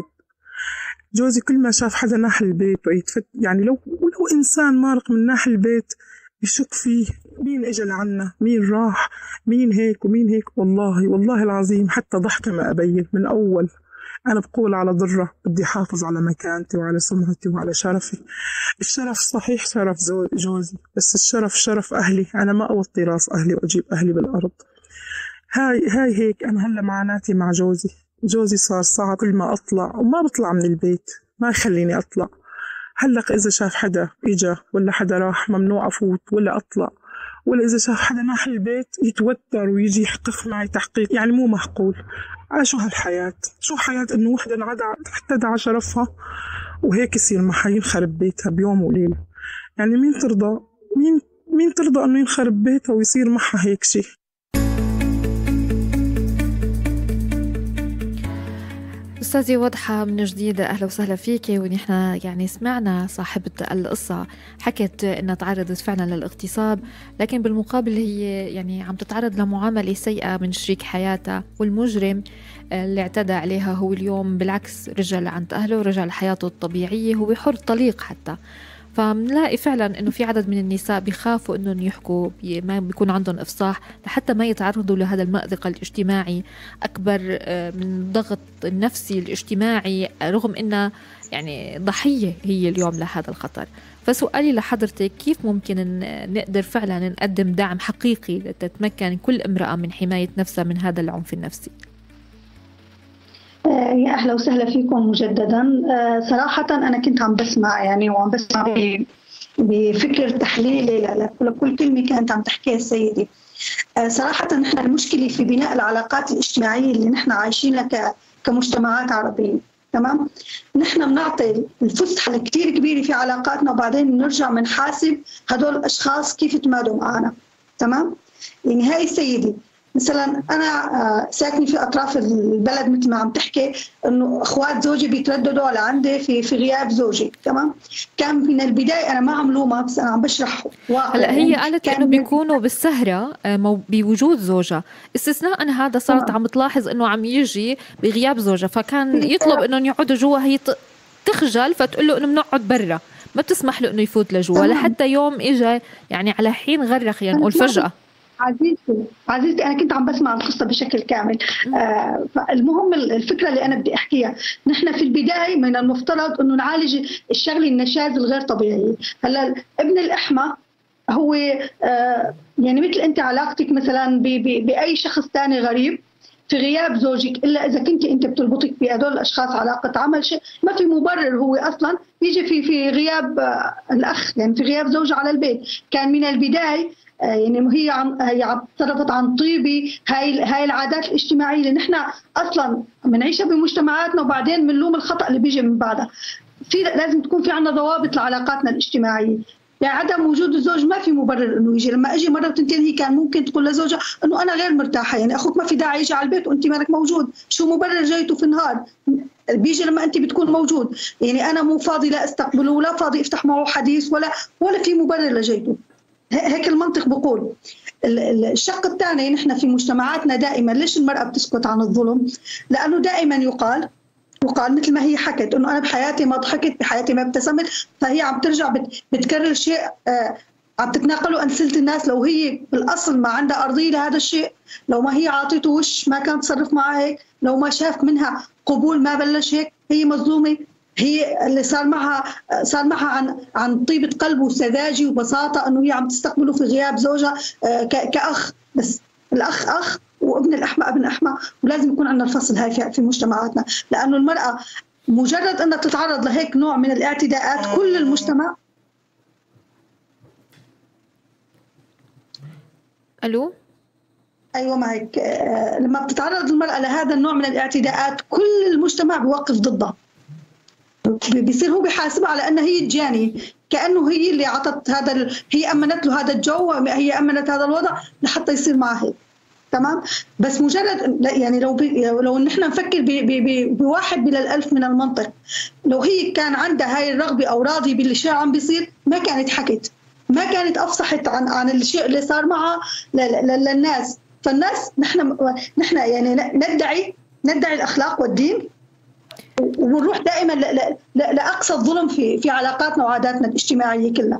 جوزي كل ما شاف حدا ناحي البيت لو إنسان مارق من ناحي البيت يشك فيه. مين إجا لعنا، مين راح، مين هيك ومين هيك. والله العظيم حتى ضحكة ما أبين من أول. أنا بقول على ضرة بدي حافظ على مكانتي وعلى سمعتي وعلى شرفي. الشرف صحيح شرف جوزي، بس الشرف شرف أهلي. أنا ما أوطي راس أهلي وأجيب أهلي بالأرض. هاي هيك. أنا هلا معاناتي مع جوزي صار صعب. كل ما أطلع وما بطلع من البيت، ما يخليني أطلع. هلق إذا شاف حدا إجا ولا حدا راح ممنوع أفوت ولا أطلع، ولا إذا شاف حدا ناحي البيت يتوتر ويجي يحقق معي تحقيق. مو معقول. شو هالحياة، شو حياة إنه وحدة اعتدى على شرفها وهيك يصير معها ينخرب بيتها بيوم وليلة. مين ترضى، مين ترضى إنه ينخرب بيتها ويصير معها هيك شيء. أستاذي وضحى من جديد أهلا وسهلا فيكي. ونحن سمعنا صاحبة القصة حكت إنها تعرضت فعلا للاغتصاب، لكن بالمقابل هي عم تتعرض لمعاملة سيئة من شريك حياتها، والمجرم اللي اعتدى عليها هو اليوم بالعكس رجع عند أهله ورجع لحياته الطبيعية، هو حر طليق حتى. فمنلاقي فعلا انه في عدد من النساء بيخافوا انهم يحكوا، ما بيكون عندهم افصاح لحتى ما يتعرضوا لهذا المأزق الاجتماعي اكبر من الضغط النفسي الاجتماعي، رغم انها يعني ضحية هي اليوم لهذا الخطر. فسؤالي لحضرتك، كيف ممكن نقدر فعلا نقدم دعم حقيقي لتتمكن كل امرأة من حماية نفسها من هذا العنف النفسي؟ يا أهلا وسهلا فيكم مجددا. صراحة أنا كنت عم بسمع يعني وعم بسمع بفكر تحليلي لكل كلمة كانت عم تحكيها السيدة. صراحة نحن المشكلة في بناء العلاقات الاجتماعية اللي نحن عايشينها كمجتمعات عربية. تمام، نحن بنعطي الفسحة الكتير كبيرة في علاقاتنا وبعدين بنرجع بنحاسب هدول الأشخاص كيف تمادوا معنا. تمام، يعني هاي السيدة مثلا أنا ساكنة في أطراف البلد مثل ما عم تحكي إنه أخوات زوجي بيترددوا على عندي في غياب زوجي. تمام، كان من البداية أنا ما عم لومها بس أنا عم بشرح واقع. هلا هي قالت إنه بيكونوا بالسهرة بوجود زوجها، استثناء هذا صارت عم تلاحظ إنه عم يجي بغياب زوجها، فكان يطلب إنهم يقعدوا جوا، هي تخجل فتقول له إنه بنقعد برا، ما بتسمح له إنه يفوت لجوا لحتى يوم إجا يعني على حين غرق يعني نقول فجأة. عزيزتي أنا كنت عم بسمع القصة بشكل كامل. المهم الفكرة اللي أنا بدي أحكيها، نحن في البداية من المفترض إنه نعالج الشغل النشاز الغير طبيعي. هلا ابن الأحمى هو يعني مثل أنت علاقتك مثلا بأي شخص تاني غريب في غياب زوجك، إلا إذا كنت أنت بتربطك بهدول الأشخاص علاقة عمل شيء ما في مبرر هو أصلا يجي في غياب الأخ، يعني في غياب زوجه على البيت. كان من البداية يعني هي عم تصرفت عن طيبي هاي العادات الاجتماعية اللي نحن أصلا بنعيشها بمجتمعاتنا وبعدين بنلوم الخطأ اللي بيجي من بعدها. لازم تكون في عنا ضوابط لعلاقاتنا الاجتماعية. يعني عدم وجود الزوج ما في مبرر انه يجي. لما اجي مره وتنتين هي كان ممكن تقول لزوجها انه انا غير مرتاحه، يعني اخوك ما في داعي يجي على البيت وانت مالك موجود، شو مبرر جايته في النهار؟ بيجي لما انت بتكون موجود، يعني انا مو فاضي لا استقبله ولا فاضي افتح معه حديث ولا في مبرر لجيته. هيك المنطق بقول. الشق الثاني، نحن في مجتمعاتنا دائما ليش المراه بتسكت عن الظلم؟ لانه دائما يقال مثل ما هي حكت انه انا بحياتي ما ضحكت، بحياتي ما ابتسمت، فهي عم ترجع بتكرر شيء عم تتناقله امثله الناس. لو هي بالاصل ما عندها ارضيه لهذا الشيء، لو ما هي عاطيته وش ما كان تصرف معها هيك، لو ما شاف منها قبول ما بلش هيك، هي مظلومه. هي اللي صار معها عن طيبه قلب وسذاجه وبساطه انه هي عم تستقبله في غياب زوجها كاخ. بس الاخ اخ وابن الأحمى ابن أحمى، ولازم يكون عندنا الفصل هاي في مجتمعاتنا، لأنه المرأة مجرد أنها تتعرض لهيك نوع من الاعتداءات كل المجتمع. ألو؟ أيوة معك. لما بتتعرض المرأة لهذا النوع من الاعتداءات كل المجتمع بيوقف ضدها، بيصير هو بيحاسبها على أنها هي الجانية، كأنه هي اللي عطت هي أمنت له هذا الجو، هي أمنت هذا الوضع لحتى يصير معها هيك. تمام، بس مجرد يعني لو نحن نفكر بواحد من الألف من المنطق، لو هي كان عندها هاي الرغبة أو راضي بالشيء عم بيصير ما كانت حكت، ما كانت أفصحت عن الشيء اللي صار معها للناس. فالناس نحن يعني ندعي الأخلاق والدين ونروح دائما لأقصى الظلم في علاقاتنا وعاداتنا الاجتماعية كلها.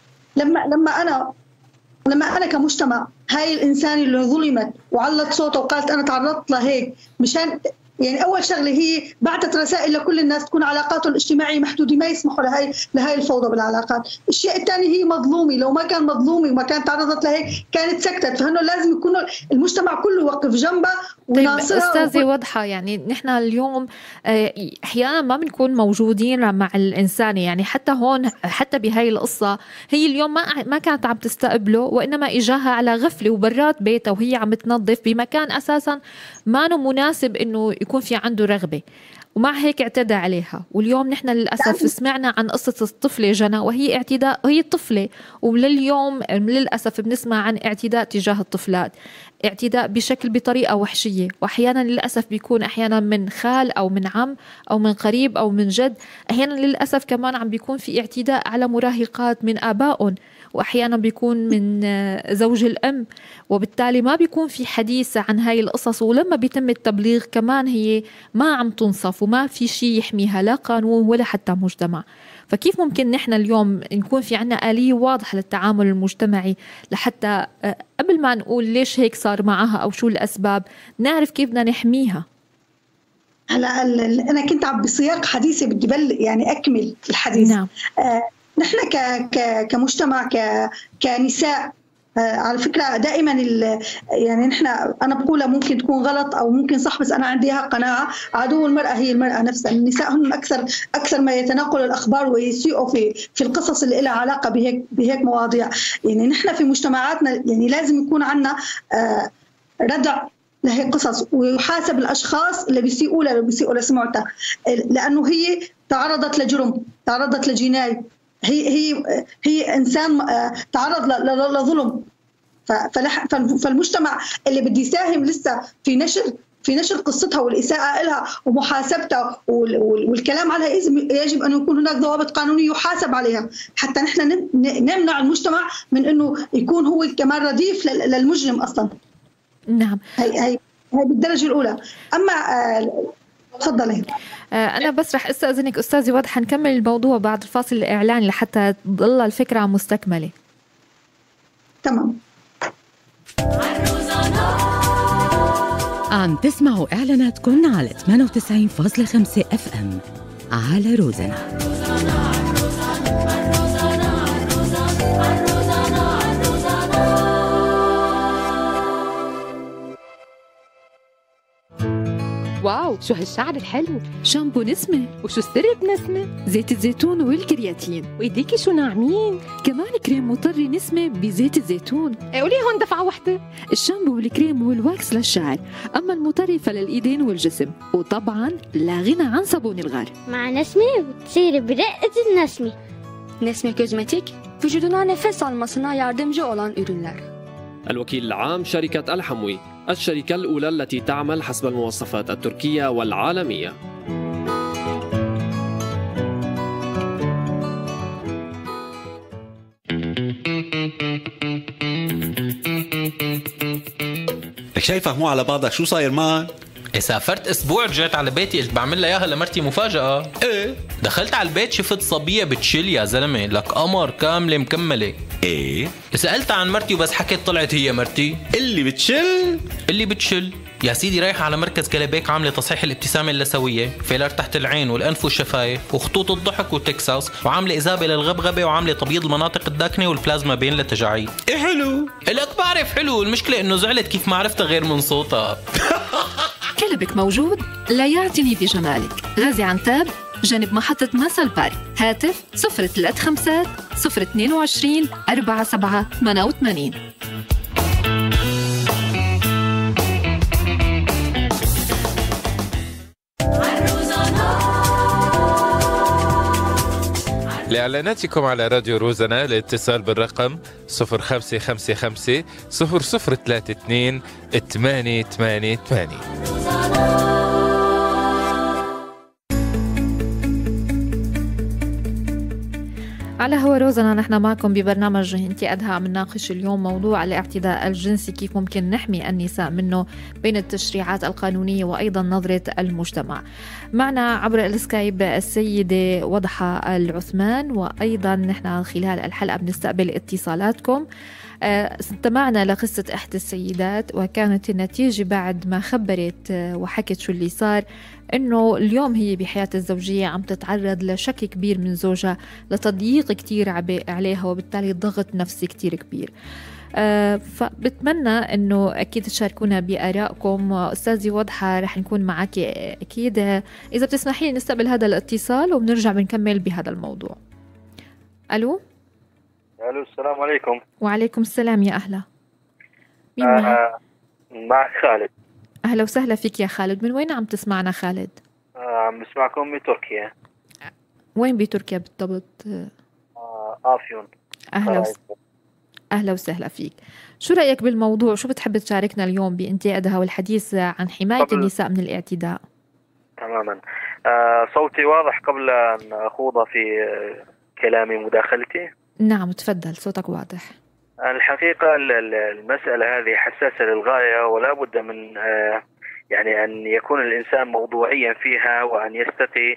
لما أنا كمجتمع هاي الإنسان اللي ظلمت وعلت صوته وقالت أنا تعرضت لهيك، مشان يعني أول شغلة هي بعتت رسائل لكل الناس تكون علاقاته الاجتماعية محدودة، ما يسمحوا لهاي الفوضى بالعلاقات. الشيء الثاني هي مظلومة، لو ما كان مظلومة وما كانت تعرضت لهيك كانت سكتت، فهنو لازم يكون المجتمع كله يوقف جنبها وناصرها. طيب أستاذي واضحة، يعني نحن اليوم أحيانا ما بنكون موجودين مع الإنسان، يعني حتى هون حتى بهاي القصة هي اليوم ما كانت عم تستقبله، وإنما إجاها على غفلة وبرات بيتها وهي عم تنظف بمكان أساسا ما مناسب إنه يكون في عنده رغبة، ومع هيك اعتدى عليها. واليوم نحن للأسف سمعنا عن قصة الطفلة جنى وهي اعتداء، هي الطفلة، ولليوم للأسف بنسمع عن اعتداء تجاه الطفلات، اعتداء بطريقة وحشية، وأحيانا للأسف بيكون أحيانا من خال أو من عم أو من قريب أو من جد. أحيانا للأسف كمان عم بيكون في اعتداء على مراهقات من آبائهم، وأحيانا بيكون من زوج الأم، وبالتالي ما بيكون في حديث عن هاي القصص. ولما بيتم التبليغ كمان هي ما عم تنصف وما في شيء يحميها، لا قانون ولا حتى مجتمع. فكيف ممكن نحن اليوم نكون في عنا آلية واضحة للتعامل المجتمعي لحتى قبل ما نقول ليش هيك صار معها أو شو الأسباب نعرف كيف بدنا نحميها؟ هلا أنا كنت بسياق حديثي بدي يعني أكمل الحديث. نعم. نحن كمجتمع كنساء، على فكرة دائما يعني نحن أنا بقولها ممكن تكون غلط أو ممكن صح، بس أنا عندي قناعة عدو المرأة هي المرأة نفسها. النساء هم أكثر ما يتناقلوا الأخبار ويسيئوا في القصص اللي لها علاقة بهيك مواضيع. يعني نحن في مجتمعاتنا يعني لازم يكون عنا ردع لهي قصص، ويحاسب الأشخاص اللي بيسيئوا لسمعتها، لأنه هي تعرضت لجرم، تعرضت لجناية، هي إنسان تعرض لظلم. فالمجتمع اللي بده يساهم لسه في نشر قصتها والإساءة لها ومحاسبتها والكلام عليها، يجب أن يكون هناك ضوابط قانونية يحاسب عليها، حتى نحن نمنع المجتمع من أنه يكون هو كمان رديف للمجرم أصلا. نعم. هي بالدرجة الأولى. أما تفضلي. أنا بس رح أستأذنك أستاذي وضح نكمل الموضوع بعد الفاصل الإعلاني لحتى تضل الفكرة مستكملة. تمام. عم تسمعوا إعلاناتكم على 98.5 FM على روزانا. واو، شو هالشعر الحلو. شامبو نسمة. وشو السر بنسمة؟ زيت الزيتون والكرياتين. ويديكي شو ناعمين. كمان كريم مطري نسمة بزيت الزيتون. قولي هون دفعة واحدة. الشامبو والكريم والواكس للشعر، أما المطري فللإيدين والجسم، وطبعا لا غنى عن صابون الغار. مع نسمة بتصير برقة النسمة. Nesme Kozmetik, vücuduna nefes almasına yardımcı olan ürünler. الوكيل العام شركة الحموي، الشركة الأولى التي تعمل حسب المواصفات التركية والعالمية. لك شايفك مو على بعضك، شو صاير مان؟ سافرت اسبوع، رجعت على بيتي، قلت بعمل لها اياها لمرتي مفاجأة. ايه دخلت على البيت شفت صبية بتشيل يا زلمة، لك قمر كاملة مكملة. ايه سألت عن مرتي وبس حكيت طلعت هي مرتي اللي بتشل يا سيدي. رايحة على مركز كلابيك عاملة تصحيح الابتسامة اللثوية، فيلر تحت العين والأنف والشفايف وخطوط الضحك والتكساس، وعاملة إذابة للغبغبة، وعاملة تبييض المناطق الداكنة والبلازما بين للتجاعيد. ايه حلو. لك بعرف حلو، المشكلة إنه زعلت كيف ما عرفتها غير من صوتها. كلبك موجود؟ لا يعتني بجمالك. غازي عنتاب جنب محطة مسل بارك. هاتف 035 022 4788. لإعلاناتكم على راديو روزانا الاتصال بالرقم 0555 0032 888. على هو روزانا، نحن معكم ببرنامج انتي أدهى. عم نناقش اليوم موضوع الاعتداء الجنسي، كيف ممكن نحمي النساء منه بين التشريعات القانونية وأيضا نظرة المجتمع. معنا عبر السكايب السيدة وضحى العثمان، وأيضا نحن خلال الحلقة بنستقبل اتصالاتكم. استمعنا لقصة إحدى السيدات، وكانت النتيجة بعد ما خبرت وحكت شو اللي صار إنه اليوم هي بحياة الزوجية عم تتعرض لشك كبير من زوجها، لتضييق كتير عليها، وبالتالي ضغط نفسي كتير كبير. فبتمنى إنه أكيد تشاركونا بآرائكم. أستاذي وضحى رح نكون معك أكيد، إذا بتسمحي لي نستقبل هذا الاتصال وبنرجع بنكمل بهذا الموضوع. ألو. السلام عليكم. وعليكم السلام، يا أهلا. مين معك؟ معك خالد. أهلا وسهلا فيك يا خالد. من وين عم تسمعنا خالد؟ عم بسمعكم بتركيا. وين بتركيا بالضبط؟ آفيون. أهلا وسهلا فيك. شو رأيك بالموضوع؟ شو بتحب تشاركنا اليوم بإنتي أدهى والحديث عن حماية النساء من الاعتداء؟ تماما. صوتي واضح قبل أن أخوض في كلامي مداخلتي؟ نعم تفضل، صوتك واضح. الحقيقة المسألة هذه حساسة للغاية، ولا بد من يعني أن يكون الإنسان موضوعيا فيها وأن يستقي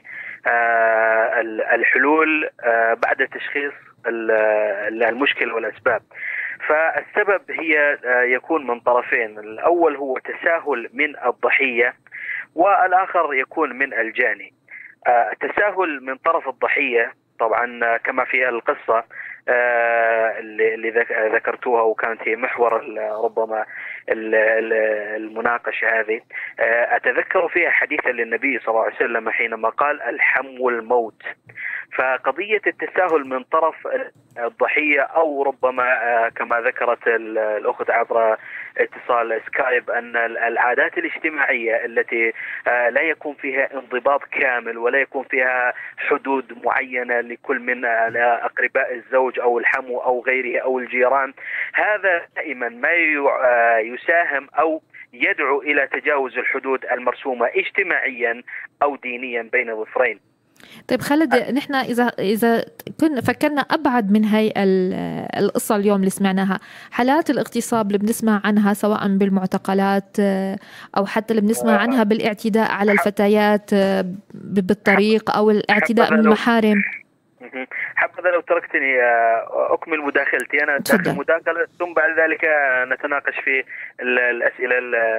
الحلول بعد تشخيص المشكلة والأسباب. فالسبب هي يكون من طرفين، الأول هو تساهل من الضحية والآخر يكون من الجاني. التساهل من طرف الضحية طبعا كما في القصة اللي ذكرتوها وكانت هي محور ربما المناقشة هذه، أتذكر فيها حديثا للنبي صلى الله عليه وسلم حينما قال الحم والموت. فقضية التساهل من طرف الضحية أو ربما كما ذكرت الأخت عبر اتصال سكايب أن العادات الاجتماعية التي لا يكون فيها انضباط كامل ولا يكون فيها حدود معينة لكل من أقرباء الزوج أو الحمو أو غيره أو الجيران، هذا دائما ما يساهم أو يدعو إلى تجاوز الحدود المرسومة اجتماعيا أو دينيا بين الظفرين. طيب خالد، نحن إذا كنا فكرنا أبعد من هاي القصة اليوم اللي سمعناها، حالات الاغتصاب اللي بنسمع عنها سواء بالمعتقلات أو حتى اللي بنسمع عنها بالاعتداء على الفتيات بالطريق أو الاعتداء من المحارم. حبذا لو تركتني أكمل مداخلتي أنا داخل مداخلة ثم بعد ذلك نتناقش في الأسئلة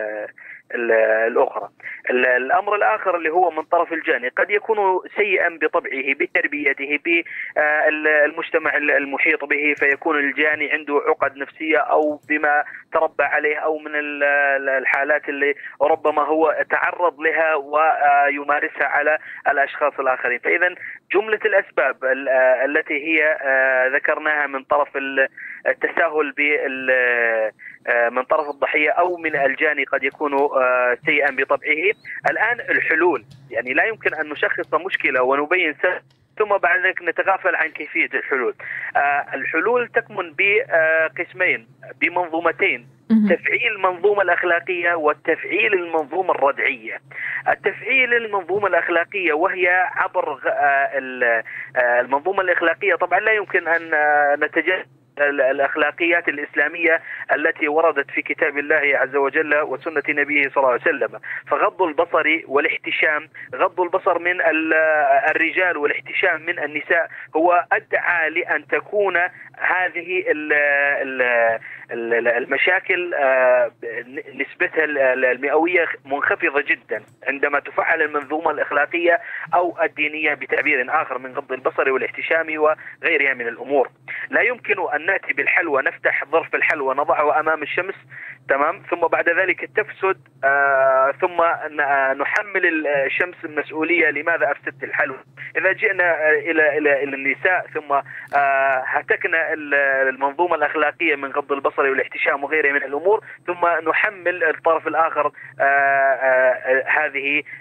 الأخرى. الأمر الآخر اللي هو من طرف الجاني قد يكون سيئا بطبعه بتربيته بالمجتمع المحيط به، فيكون الجاني عنده عقد نفسية أو بما تربى عليه أو من الحالات اللي ربما هو تعرض لها ويمارسها على الأشخاص الآخرين. فإذا جملة الأسباب التي هي ذكرناها من طرف التساهل من طرف الضحية أو من الجاني قد يكون سيئا بطبعه. الآن الحلول، يعني لا يمكن أن نشخص مشكلة ونبين سبب ثم بعد ذلك نتغافل عن كيفية الحلول. الحلول تكمن بقسمين بمنظومتين، تفعيل المنظومة الأخلاقية والتفعيل المنظومة الردعية. التفعيل المنظومة الأخلاقية وهي عبر المنظومة الأخلاقية، طبعا لا يمكن أن نتجاهل الأخلاقيات الإسلامية التي وردت في كتاب الله عز وجل وسنة نبيه صلى الله عليه وسلم. فغض البصر والاحتشام، غض البصر من الرجال والاحتشام من النساء هو أدعى لأن تكون هذه المشاكل نسبتها المئوية منخفضة جدا عندما تفعل المنظومة الأخلاقية أو الدينية بتعبير آخر من غض البصر والاحتشام وغيرها من الأمور. لا يمكن أن نأتي بالحلوى، نفتح ظرف الحلوى نضعه أمام الشمس تمام، ثم بعد ذلك تفسد ثم نحمل الشمس المسؤولية لماذا أفسدت الحلوى. إذا جئنا إلى النساء ثم هتكنا المنظومة الأخلاقية من غض البصر والاحتشام وغيرها من الأمور، ثم نحمل الطرف الآخر هذه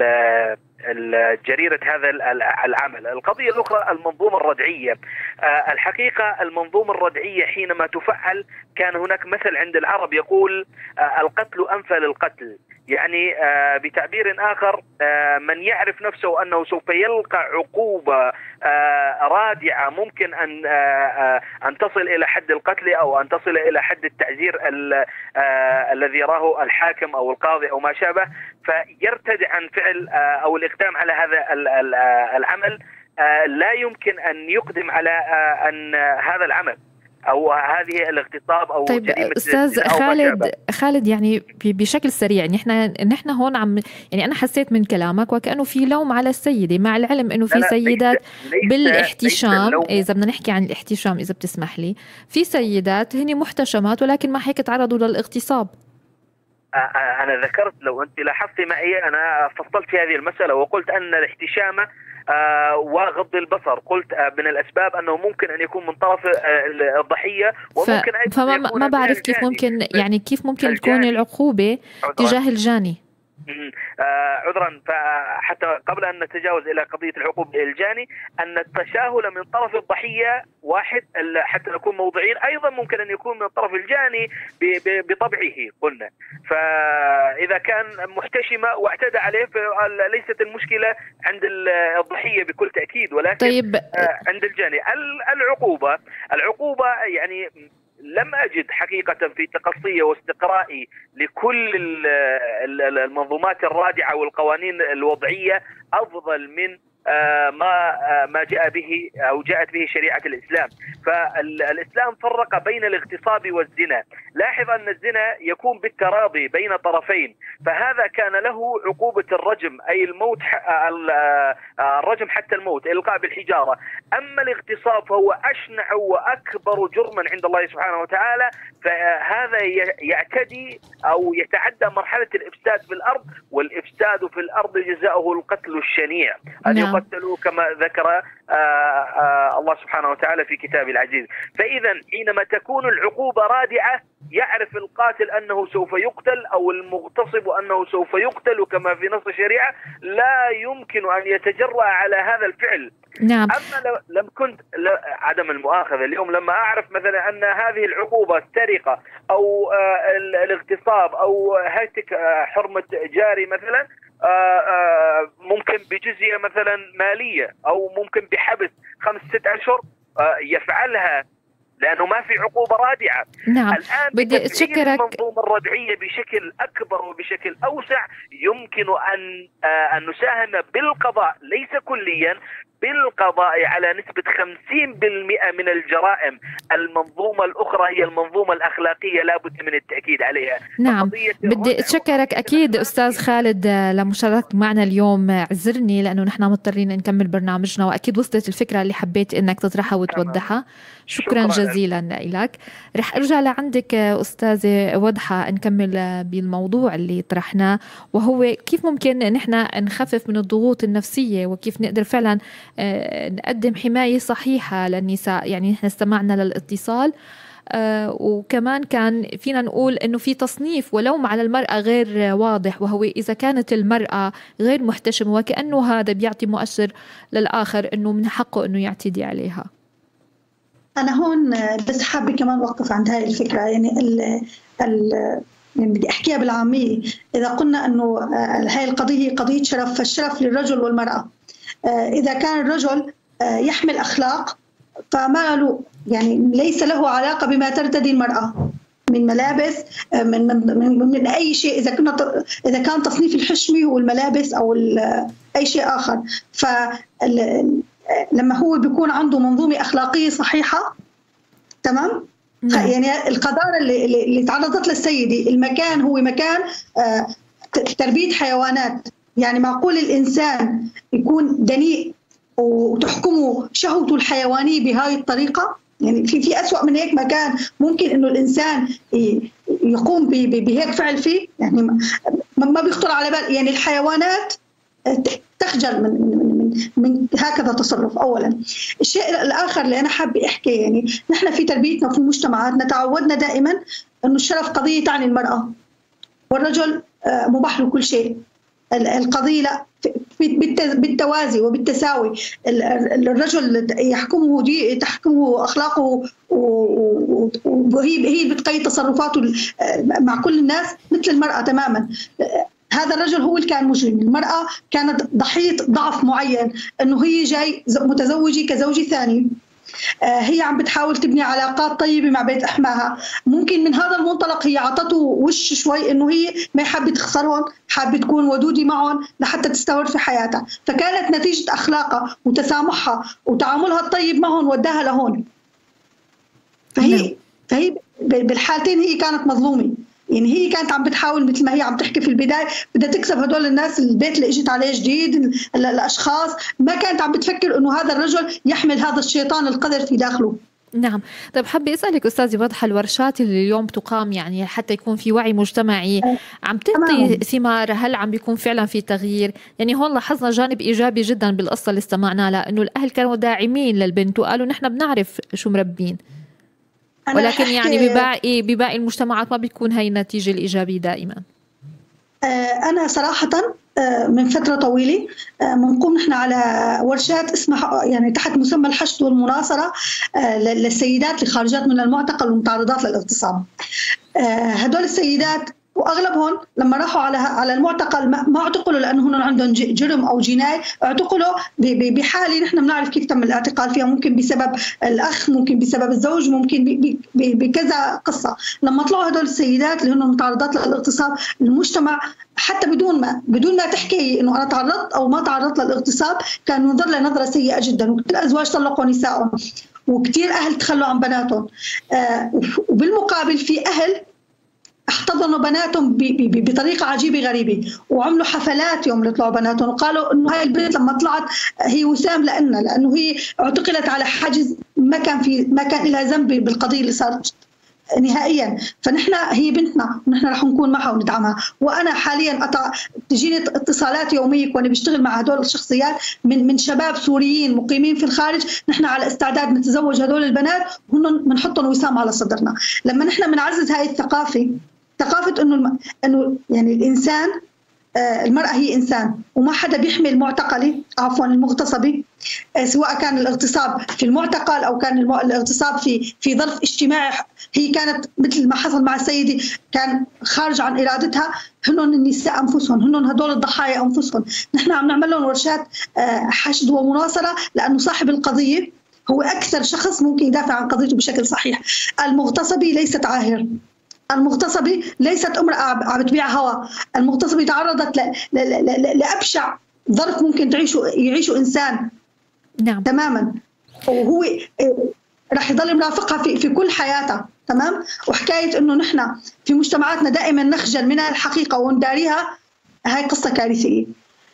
جريرة هذا العمل. القضية الأخرى المنظومة الردعية. الحقيقة المنظومة الردعية حينما تفعل كان هناك مثل عند العرب يقول القتل أنفى للقتل، يعني بتعبير آخر من يعرف نفسه أنه سوف يلقى عقوبة رادعة ممكن أن تصل إلى حد القتل أو أن تصل إلى حد التعزير الذي يراه الحاكم أو القاضي أو ما شابه، فيرتدع عن فعل أو الإقدام على هذا العمل. لا يمكن أن يقدم على أن هذا العمل أو هذه الاغتصاب أو طيب أستاذ خالد يعني بشكل سريع، نحن هون يعني أنا حسيت من كلامك وكأنه في لوم على السيدة، مع العلم أنه في سيدات بالاحتشام، إذا بدنا نحكي عن الاحتشام إذا بتسمح لي، في سيدات هن محتشمات ولكن ما هيك تعرضوا للاغتصاب. أنا ذكرت، لو أنت لاحظت معي أنا فصلت في هذه المسألة وقلت أن الاحتشام وغض البصر قلت من الأسباب أنه ممكن أن يكون من طرف الضحية وممكن أيضا فما بعرف كيف ممكن، يعني كيف ممكن تكون العقوبة تجاه الجاني. عذرا، فحتى قبل أن نتجاوز إلى قضية العقوبة الجاني، أن التساهل من طرف الضحية واحد حتى نكون موضوعين، أيضا ممكن أن يكون من طرف الجاني بطبعه قلنا. فإذا كان محتشمة واعتدى عليه فليست المشكلة عند الضحية بكل تأكيد، ولكن طيب. عند الجاني. العقوبة يعني لم أجد حقيقة في تقصي واستقرائي لكل المنظومات الرادعة والقوانين الوضعية أفضل من ما جاء به أو جاءت به شريعة الإسلام. فالإسلام فرق بين الاغتصاب والزنا. لاحظ أن الزنا يكون بالتراضي بين طرفين، فهذا كان له عقوبة الرجم، أي الموت، الرجم حتى الموت، إلقاء بالحجارة. أما الاغتصاب فهو أشنع وأكبر جرما عند الله سبحانه وتعالى، فهذا يعتدي أو يتعدى مرحلة الإفساد في الأرض، والإفساد في الأرض جزاؤه القتل الشنيع، أن يقتلوا كما ذكر الله سبحانه وتعالى في كتابه العزيز. فإذا حينما تكون العقوبة رادعة يعرف القاتل أنه سوف يقتل أو المغتصب أنه سوف يقتل كما في نص الشريعة، لا يمكن أن يتجرأ على هذا الفعل. نعم. أما لم كنت عدم المؤاخذة اليوم لما أعرف مثلا أن هذه العقوبة السرقة أو الاغتصاب أو هتك حرمة جاري مثلا ممكن بجزية مثلا مالية أو ممكن بحبس 5-6 أشهر يفعلها لأنه ما في عقوبة رادعة. نعم. الآن بدي أشكرك. المنظومة الردعية بشكل أكبر وبشكل أوسع يمكن أن نساهم بالقضاء، ليس كليا، بالقضاء على نسبة 50% من الجرائم. المنظومة الأخرى هي المنظومة الأخلاقية لابد من التأكيد عليها. نعم. بدي أتشكرك أكيد أستاذ خالد لمشاركتك معنا اليوم. اعذرني لأنه نحن مضطرين نكمل برنامجنا، وأكيد وصلت الفكرة اللي حبيت إنك تطرحها وتوضحها. شكرا جزيلا لك. رح أرجع لعندك أستاذة وضحة نكمل بالموضوع اللي طرحناه، وهو كيف ممكن نحن نخفف من الضغوط النفسية وكيف نقدر فعلا نقدم حماية صحيحة للنساء. يعني نحن استمعنا للاتصال وكمان كان فينا نقول إنه في تصنيف ولوم على المرأة غير واضح، وهو إذا كانت المرأة غير محتشمة وكأنه هذا بيعطي مؤشر للآخر إنه من حقه إنه يعتدي عليها. أنا هون بس حابة كمان أوقف عند هاي الفكرة. يعني يعني بدي أحكيها بالعامية. إذا قلنا أنه هاي القضية هي قضية شرف، فالشرف للرجل والمرأة. إذا كان الرجل يحمل أخلاق فما له، يعني ليس له علاقة بما ترتدي المرأة من ملابس من أي شيء. إذا كان تصنيف الحشمي هو الملابس أو أي شيء آخر، لما هو بيكون عنده منظومة أخلاقية صحيحة تمام. يعني القذارة اللي تعرضت للسيدة، المكان هو مكان تربية حيوانات. يعني معقول الإنسان يكون دنيء وتحكمه شهوته الحيوانية بهاي الطريقة؟ يعني في أسوأ من هيك مكان ممكن إنه الإنسان يقوم بهيك فعل فيه؟ يعني ما بيخطر على بال. يعني الحيوانات تخجل من هكذا تصرف. أولا الشيء الآخر اللي أنا حابة أحكي، يعني نحن في تربيتنا وفي مجتمعاتنا تعودنا دائما أنه الشرف قضية تعني المرأة والرجل مباح له كل شيء. القضية لا، بالتوازي وبالتساوي. الرجل تحكمه أخلاقه وهي بتقيد تصرفاته مع كل الناس مثل المرأة تماما. هذا الرجل هو اللي كان مجرم، المرأة كانت ضحية ضعف معين، أنه هي جاي متزوجة كزوجة ثاني، هي عم بتحاول تبني علاقات طيبة مع بيت أحماها. ممكن من هذا المنطلق هي عطته وش شوي إنه هي ما حابة تخسرهم، حابة تكون ودودة معهم لحتى تستمر في حياتها. فكانت نتيجة أخلاقها وتسامحها وتعاملها الطيب معهم وداها لهون. فهي بالحالتين هي كانت مظلومة. يعني هي كانت عم بتحاول مثل ما هي عم تحكي في البداية بدها تكسب هدول الناس، البيت اللي اجت عليه جديد، الأشخاص. ما كانت عم بتفكر إنه هذا الرجل يحمل هذا الشيطان القذر في داخله. نعم. طيب حابة أسألك أستاذي وضحة، الورشات اللي اليوم تقام يعني حتى يكون في وعي مجتمعي عم تعطي ثمار؟ هل عم بيكون فعلا في تغيير؟ يعني هون لاحظنا جانب إيجابي جدا بالقصة اللي استمعنا لها، إنه الأهل كانوا داعمين للبنت وقالوا نحن بنعرف شو مربين، ولكن يعني بباقي المجتمعات ما بيكون هاي النتيجة الإيجابية دائما. أنا صراحة من فترة طويلة بنقوم نحن على ورشات اسمها يعني تحت مسمى الحشد والمناصرة للسيدات اللي خارجات من المعتقل ومتعرضات للاغتصاب. هدول السيدات واغلبهم لما راحوا على المعتقل ما اعتقلوا لانه هن عندهم جرم او جنايه، اعتقلوا بحاله نحن بنعرف كيف تم الاعتقال فيها، ممكن بسبب الاخ، ممكن بسبب الزوج، ممكن بكذا قصه. لما طلعوا هدول السيدات اللي هن متعرضات للاغتصاب، المجتمع حتى بدون ما تحكي انه انا تعرضت او ما تعرضت للاغتصاب كان ينظر لها نظره سيئه جدا، وكثير ازواج طلقوا نسائهم وكثير اهل تخلوا عن بناتهم. وبالمقابل في اهل احتضنوا بناتهم بطريقه عجيبه غريبه، وعملوا حفلات يوم اللي طلعوا بناتهم، وقالوا انه هاي البنت لما طلعت هي وسام لانه هي اعتقلت على حاجز ما كان لها ذنب بالقضيه اللي صارت نهائيا. فنحن هي بنتنا ونحن رح نكون معها وندعمها. وانا حاليا تجيني اتصالات يوميه وانا بشتغل مع هدول الشخصيات من شباب سوريين مقيمين في الخارج، نحن على استعداد نتزوج هدول البنات وهن بنحطهم وسام على صدرنا. لما نحن بنعزز هاي ثقافه انه يعني الانسان، المرأة هي إنسان وما حدا بيحمل معتقلي المغتصبي، سواء كان الاغتصاب في المعتقل أو كان الاغتصاب في ظرف اجتماعي. هي كانت مثل ما حصل مع السيدة، كان خارج عن إرادتها. هنن النساء أنفسهم، هنن هدول الضحايا أنفسهم. نحن عم نعمل لهم ورشات حشد ومناصرة، لأنه صاحب القضية هو أكثر شخص ممكن يدافع عن قضيته بشكل صحيح. المغتصبة ليست عاهر، المغتصبة ليست امرأة عم تبيع هوا، المغتصبة تعرضت لأبشع ظرف ممكن يعيشه إنسان. نعم تماما. وهو رح يضل مرافقها في كل حياتها. تمام. وحكاية إنه نحن في مجتمعاتنا دائما نخجل من الحقيقة ونداريها، هاي قصة كارثية.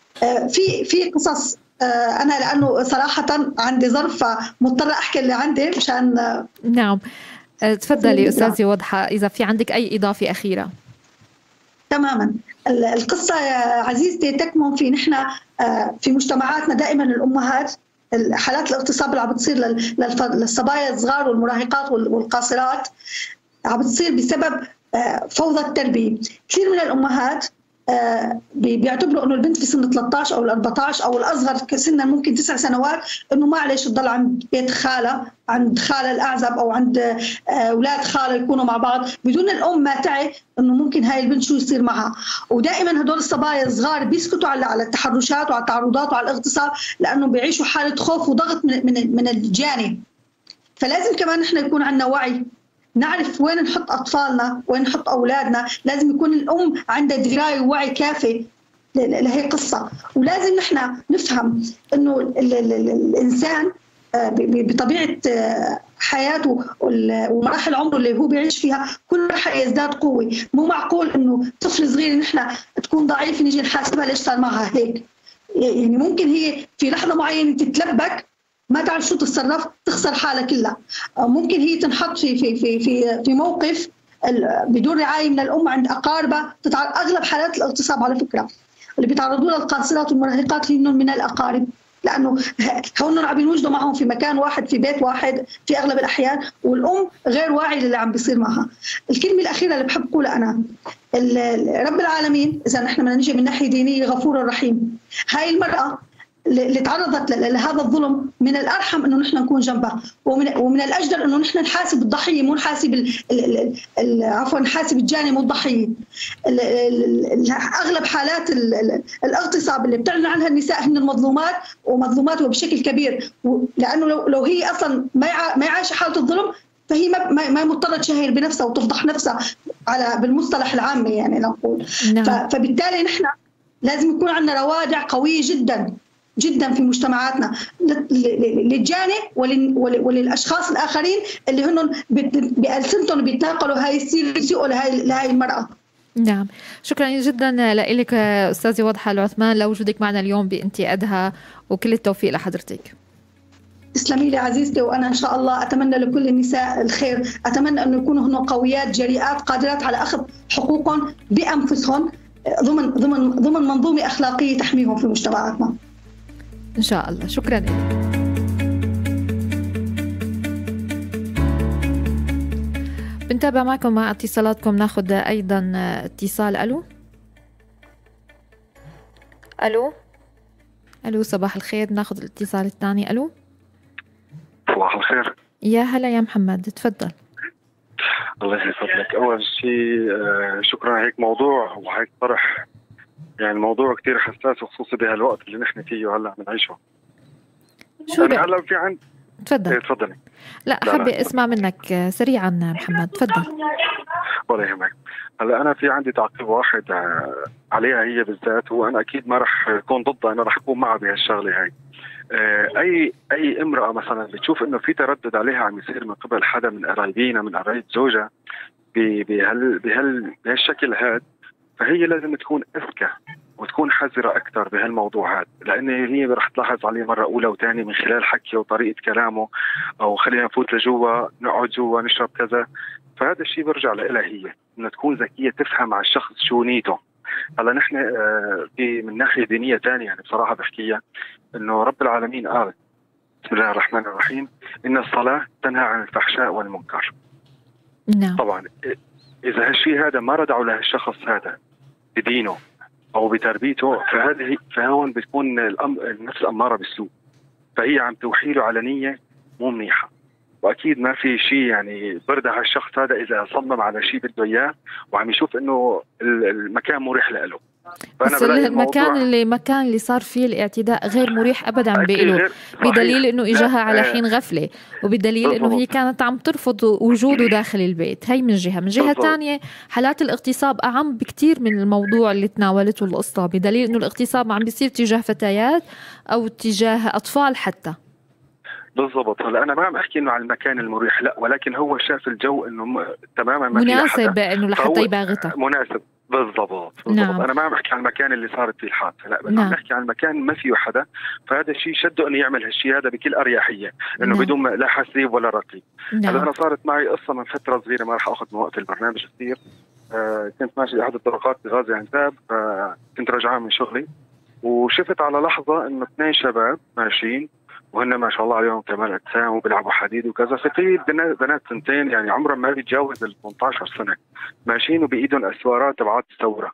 في قصص أنا لأنه صراحة عندي ظرف مضطرة أحكي اللي عندي مشان. نعم تفضلي أستاذة وضحى إذا في عندك أي إضافة أخيرة. تماما. القصة يا عزيزتي تكمن في نحن في مجتمعاتنا دائما الأمهات، حالات الاغتصاب اللي عم بتصير للصبايا الصغار والمراهقات والقاصرات عم بتصير بسبب فوضى التربية. كثير من الأمهات بيعتبروا انه البنت في سن 13 او 14 او الاصغر سنا ممكن 9 سنوات انه معلش تضل عند بيت خاله، عند خاله الاعزب او عند اولاد خاله يكونوا مع بعض، بدون الام ما تعي انه ممكن هاي البنت شو يصير معها. ودائما هدول الصبايا الصغار بيسكتوا على التحرشات وعلى التعرضات وعلى الاغتصاب لانه بيعيشوا حاله خوف وضغط من الجاني. فلازم كمان نحن يكون عندنا وعي، نعرف وين نحط أطفالنا، وين نحط أولادنا. لازم يكون الأم عندها دراية ووعي كافي لهي قصة. ولازم نحن نفهم إنه الإنسان بطبيعة حياته ومراحل عمره اللي هو بيعيش فيها كل مرحلة يزداد قوة. مو معقول إنه طفل صغير نحن تكون ضعيف نيجي نحاسبها ليش صار معها هيك. يعني ممكن هي في لحظة معينة تتلبك ما تعرف شو تتصرف، تخسر حالها كلها. ممكن هي تنحط في موقف بدون رعايه من الام عند اقاربها. اغلب حالات الاغتصاب على فكره اللي بيتعرضوا لها القاصرات والمراهقات هن من الاقارب، لانه هون عم ينوجدوا معهم في مكان واحد في بيت واحد في اغلب الاحيان، والام غير واعيه للي عم بيصير معها. الكلمه الاخيره اللي بحب اقولها انا، رب العالمين اذا نحن بدنا نجي من ناحيه دينيه غفور رحيم. هاي المراه اللي تعرضت لهذا الظلم من الارحم انه نحن نكون جنبها، ومن الاجدر انه نحن نحاسب الضحيه مو نحاسب عفوا نحاسب الجاني مو الضحيه. اغلب حالات الاغتصاب اللي بتعلن عنها النساء هن المظلومات ومظلومات وبشكل كبير، لانه لو هي اصلا ما عايشه حاله الظلم فهي ما مضطره تشهر بنفسها وتفضح نفسها بالمصطلح العام يعني نقول. فبالتالي نحن لازم يكون عندنا روادع قويه جدا جدا في مجتمعاتنا للجاني وللاشخاص الاخرين اللي هن بألسنتهم بيتناقلوا هاي السيره يسيئوا لهاي المراه. نعم شكرا جدا لك استاذه وضحى العثمان لوجودك معنا اليوم بانتي ادهى، وكل التوفيق لحضرتك. تسلمي لي عزيزتي، وانا ان شاء الله اتمنى لكل النساء الخير، اتمنى انه يكونوا هن قويات جريئات قادرات على اخذ حقوقهم بانفسهم ضمن منظومه اخلاقيه تحميهم في مجتمعاتنا إن شاء الله. شكرا لك. بنتابع معكم مع اتصالاتكم، ناخذ أيضا اتصال. ألو صباح الخير، ناخذ الاتصال الثاني. ألو صباح الخير. يا هلا يا محمد، تفضل. الله يسعدك. أول شيء شكرا على هيك موضوع وهيك طرح، يعني موضوع كتير حساس وخصوصي بهالوقت اللي نحن فيه هلا بنعيشه. شو هلا في عند تفضلي. لا حابة اسمع منك سريعا محمد، تفضل. ولا يهمك. هلا انا في عندي تعقيب واحد عليها هي بالذات، وانا اكيد ما رح اكون ضدها، انا رح اكون معها بهالشغله هاي. اي امراه مثلا بتشوف انه في تردد عليها عم يصير من قبل حدا من قرايبينا، من قرايب زوجها بهالشكل هذا، فهي لازم تكون اذكى وتكون حذرة أكثر بهالموضوع هذا، لأن هي رح تلاحظ عليه مرة أولى وثانية من خلال حكيه وطريقة كلامه، أو خلينا نفوت لجوا، نقعد جوا، نشرب كذا. فهذا الشيء برجع لها هي، إنها تكون ذكية، تفهم على الشخص شو نيته. هلا نحن في من ناحية دينية ثانية يعني بصراحة بحكيها، إنه رب العالمين قال بسم الله الرحمن الرحيم: إن الصلاة تنهى عن الفحشاء والمنكر. نعم. طبعا إذا هالشيء هذا ما ردعوا له الشخص هذا بدينه أو بتربيته، فهون بتكون النفس أمارة بالسوء، فهي عم توحي له على نية مو منيحة. وأكيد ما في شيء يعني بردع هالشخص هذا إذا صمم على شيء بده إياه وعم يشوف إنه المكان مريح له. بس المكان اللي صار فيه الاعتداء غير مريح أبدا بيقولوا، بدليل إنه إجاها على حين غفلة، وبدليل إنه هي كانت عم ترفض وجوده داخل البيت. هي من جهة ثانية حالات الاغتصاب أعم بكتير من الموضوع اللي تناولته القصة، بدليل إنه الاغتصاب عم بيصير تجاه فتيات أو تجاه أطفال حتى. بالضبط. هلا انا ما عم احكي انه على المكان المريح، لا، ولكن هو شاف الجو انه تماما ما مناسب انه لحتى يباغتها. مناسب بالضبط. نعم. انا ما عم احكي عن المكان اللي صارت فيه الحادثه، لا، بس عم نحكي عن المكان ما فيه حدا، فهذا الشيء شده انه يعمل هالشيء هذا بكل اريحيه، انه بدون لا حسيب ولا رقيب. هلا انا صارت معي قصه من فتره صغيره، ما راح اخذ من وقت البرنامج كثير. كنت ماشي احد الطرقات بغازي عنتاب، كنت رجعان من شغلي وشفت على لحظه انه 2 شباب ماشيين، وهن ما شاء الله عليهم كمال اجسام وبيلعبوا حديد وكذا، ففي بنات سنتين يعني عمرهم ما بيتجاوز ال 18 سنه، ماشيين وبايدهم اسوارات تبعات الثوره.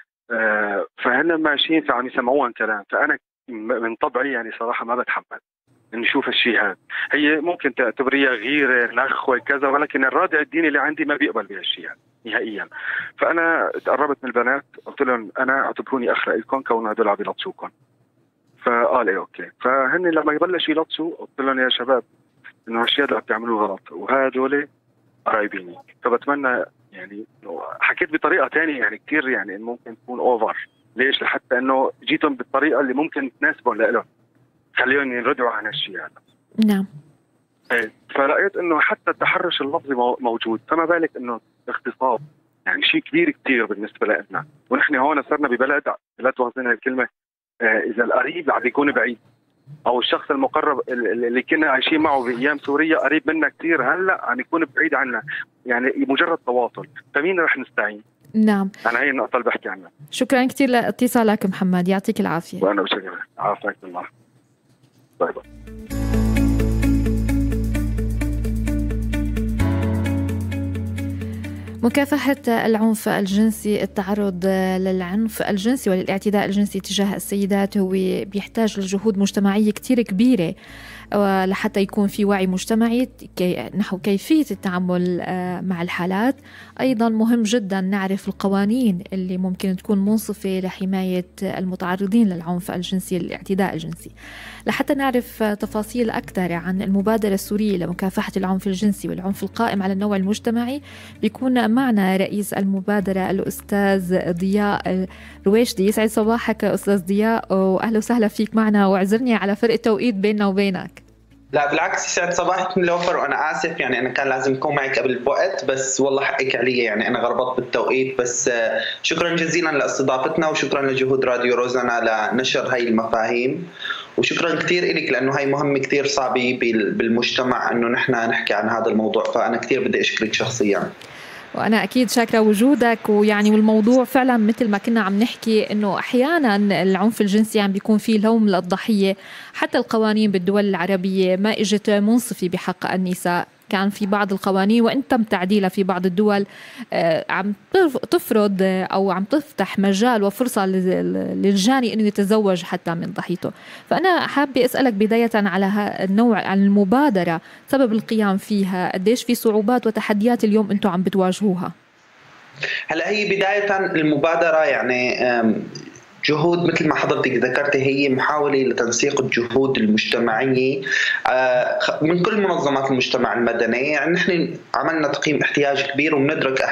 فهن ماشيين فعم يسمعوهم كلام، فانا من طبعي يعني صراحه ما بتحمل اني اشوف الشيء هذا. هي ممكن تعتبريها غيره، نخوه كذا، ولكن الرادع الديني اللي عندي ما بيقبل بهالشيء هذا نهائيا. فانا تقربت من البنات، قلت لهم انا اعتبروني اخ لكم كون هدول عم يلطشوكم. فقال ايه اوكي. فهن لما يبلشوا يلطشوا قلت لهم يا شباب انه الشيء اللي عم تعملوه غلط، وهذول قرايبيني، فبتمنى يعني حكيت بطريقه ثانيه يعني كثير يعني ممكن تكون اوفر. ليش؟ لحتى انه جيتهم بالطريقه اللي ممكن تناسبهم لهم، خليهم يردعوا عن هالشيء هذا. نعم. فلقيت انه حتى التحرش اللفظي موجود، فما بالك انه الاغتصاب يعني شيء كبير كثير بالنسبه لنا. ونحن هون صرنا ببلد، لا تواخذنا الكلمه، اذا القريب عم بيكون بعيد، او الشخص المقرب اللي كنا عايشين معه بايام سوريا قريب منا كثير، هلا عم يكون بعيد عنا، يعني مجرد تواصل، فمين رح نستعين؟ نعم. انا هي النقطه اللي بحكي عنها. شكرا كثير لاتصالك محمد، يعطيك العافيه. وانا بشكرك، عافاك الله. باي باي. مكافحة العنف الجنسي، التعرض للعنف الجنسي وللاعتداء الجنسي تجاه السيدات هو بيحتاج لجهود مجتمعية كتير كبيرة لحتى يكون في وعي مجتمعي نحو كيفية التعامل مع الحالات. أيضا مهم جدا نعرف القوانين اللي ممكن تكون منصفة لحماية المتعرضين للعنف الجنسي والاعتداء الجنسي. لحتى نعرف تفاصيل أكثر عن المبادرة السورية لمكافحة العنف الجنسي والعنف القائم على النوع المجتمعي، بيكون معنا رئيس المبادرة الأستاذ ضياء رويشدي. يسعد صباحك أستاذ ضياء، وأهلا وسهلا فيك معنا، واعذرني على فرق التوقيت بيننا وبينك. لا بالعكس، يسعد صباحك من لوفر، وأنا آسف يعني أنا كان لازم أكون معك قبل بوقت، بس والله حقك علي يعني أنا غربت بالتوقيت. بس شكرا جزيلا لاستضافتنا، وشكرا لجهود راديو روزانا لنشر هاي المفاهيم، وشكرا كثير إليك لأنه هاي مهمة كثير صعبة بالمجتمع أنه نحن نحكي عن هذا الموضوع، فأنا كثير بدي أشكرك شخصيا. وأنا أكيد شاكرة وجودك، ويعني والموضوع فعلا مثل ما كنا عم نحكي إنه أحيانا العنف الجنسي عم بيكون فيه لوم للضحية. حتى القوانين بالدول العربية ما إجت منصفة بحق النساء، كان في بعض القوانين وإن تم تعديلها في بعض الدول عم تفرض أو عم تفتح مجال وفرصة للجاني أنه يتزوج حتى من ضحيته. فأنا حابة أسألك بداية على النوع، عن المبادرة، سبب القيام فيها، قديش في صعوبات وتحديات اليوم أنتم عم بتواجهوها؟ هلا هي بداية المبادرة يعني جهود مثل ما حضرتك ذكرتي، هي محاولة لتنسيق الجهود المجتمعية من كل منظمات المجتمع المدني. يعني نحن عملنا تقييم احتياج كبير وبندرك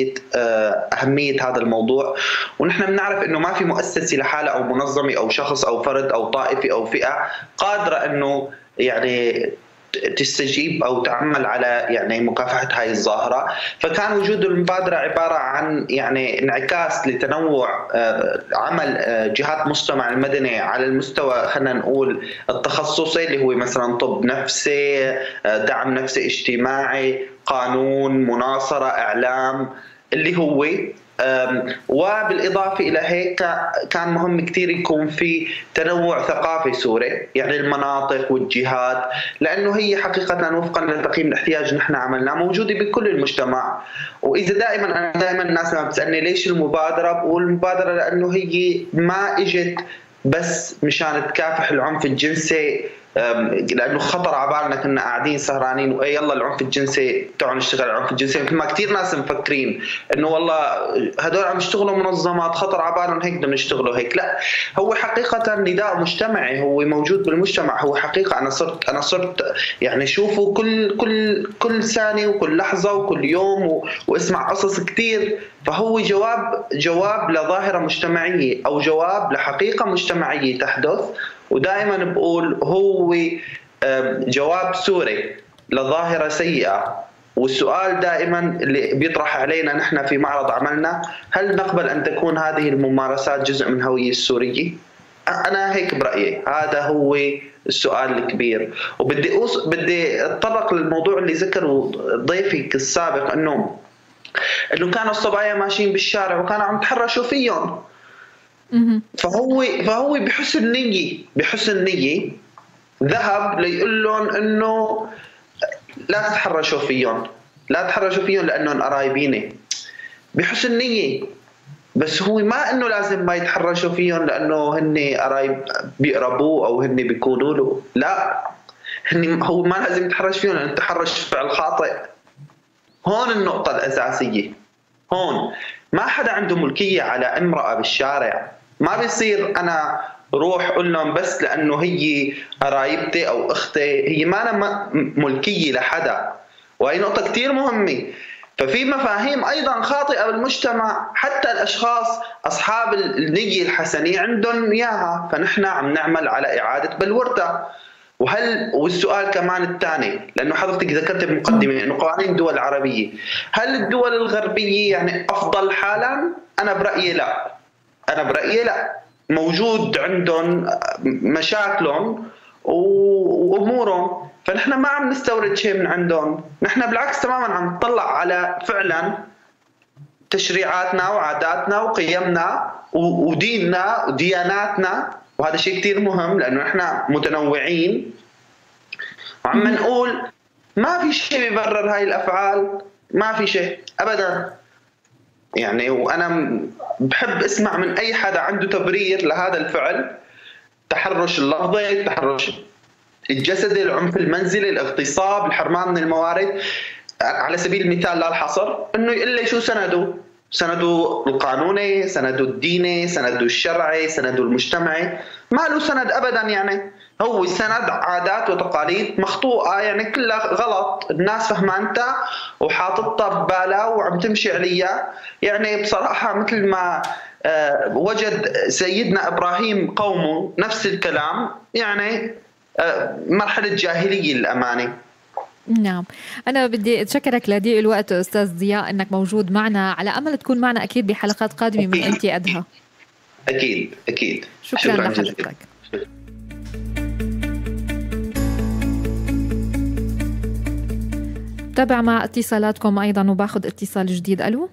أهمية هذا الموضوع، ونحن بنعرف إنه ما في مؤسسة لحالة أو منظمة أو شخص أو فرد أو طائفة أو فئة قادرة إنه يعني تستجيب أو تعمل على يعني مكافحة هاي الظاهرة. فكان وجود المبادرة عبارة عن يعني انعكاس لتنوع عمل جهات المجتمع المدني على المستوى خلينا نقول التخصصي، اللي هو مثلا طب نفسي، دعم نفسي اجتماعي، قانون، مناصرة، إعلام، اللي هو وبالإضافة إلى هيك كان مهم كتير يكون في تنوع ثقافي سوري، يعني المناطق والجهات، لأنه هي حقيقة وفقا لتقييم الاحتياج نحن عملناه موجودة بكل المجتمع. وإذا دائما الناس لما بتسألني ليش المبادرة، بقول المبادرة لأنه هي ما إجت بس مشان تكافح العنف الجنسي، لانه خطر على بالنا كنا قاعدين سهرانين واي يلا العنف الجنسي تعالوا نشتغل على العنف الجنسي، مثل ما كثير ناس مفكرين انه والله هدول عم يشتغلوا منظمات خطر على بالهم هيك بدهم يشتغلوا هيك. لا، هو حقيقه نداء مجتمعي، هو موجود بالمجتمع. هو حقيقه انا صرت يعني شوفه كل ثانيه وكل لحظه وكل يوم واسمع قصص كثير. فهو جواب لظاهره مجتمعيه او جواب لحقيقه مجتمعيه تحدث، ودائما بقول هو جواب سوري لظاهرة سيئة. والسؤال دائما اللي بيطرح علينا نحن في معرض عملنا، هل نقبل أن تكون هذه الممارسات جزء من الهوية السورية؟ أنا هيك برأيي، هذا هو السؤال الكبير. وبدي أتطرق للموضوع اللي ذكره ضيفي السابق، إنه كانوا الصبايا ماشيين بالشارع وكانوا عم تحرشوا فيهم. فهو بحسن نية ذهب ليقول لهم انه لا تتحرشوا فيهم لانهم قرايبيني، بحسن نية. بس هو ما انه لازم ما يتحرشوا فيهم لانه هن قرايب بيقربوه او هن بيكونوا له، لا، هو ما لازم يتحرش فيهم لانه التحرش فعل خاطئ. هون النقطة الأساسية. هون ما حدا عنده ملكية على امرأة بالشارع. ما بيصير أنا روح أقول لهم بس لأنه هي قرايبتي أو أختي، هي ما أنا ملكية لحدا. وهي نقطة كتير مهمة. ففي مفاهيم أيضا خاطئة بالمجتمع، حتى الأشخاص أصحاب النية الحسنة عندهم إياها، فنحن عم نعمل على إعادة بلورتها. والسؤال كمان الثاني، لأنه حضرتك ذكرت بمقدمة إنه قوانين الدول العربية، هل الدول الغربية يعني أفضل حالا؟ أنا برأيي لا. موجود عندهم مشاكلهم وأمورهم، فنحن ما عم نستورد شيء من عندهم. نحن بالعكس تماما عم نطلع على فعلا تشريعاتنا وعاداتنا وقيمنا وديننا ودياناتنا، وهذا شيء كتير مهم لأنه إحنا متنوعين. وعم نقول ما في شيء بيبرر هاي الأفعال، ما في شيء أبدا يعني. وأنا بحب أسمع من أي حدا عنده تبرير لهذا الفعل، تحرش اللفظي، التحرش الجسدي، العنف المنزلي، الاغتصاب، الحرمان من الموارد، على سبيل المثال لا الحصر، إنه يقول لي شو سنده القانوني، سنده الديني، سنده الشرعي، سنده المجتمعي. ما له سند أبدا يعني. هو سند عادات وتقاليد مخطوئة يعني كلها غلط، الناس فهمانتها وحاططها ببالها وعم تمشي عليها. يعني بصراحة مثل ما وجد سيدنا إبراهيم قومه نفس الكلام، يعني مرحلة جاهلية للأمانة. نعم، أنا بدي أتشكرك لضيق الوقت أستاذ ضياء أنك موجود معنا، على أمل تكون معنا أكيد بحلقات قادمة من أنت أدهى. أكيد. شكرا لحضرتك. تابع مع اتصالاتكم أيضا وباخذ اتصال جديد. ألو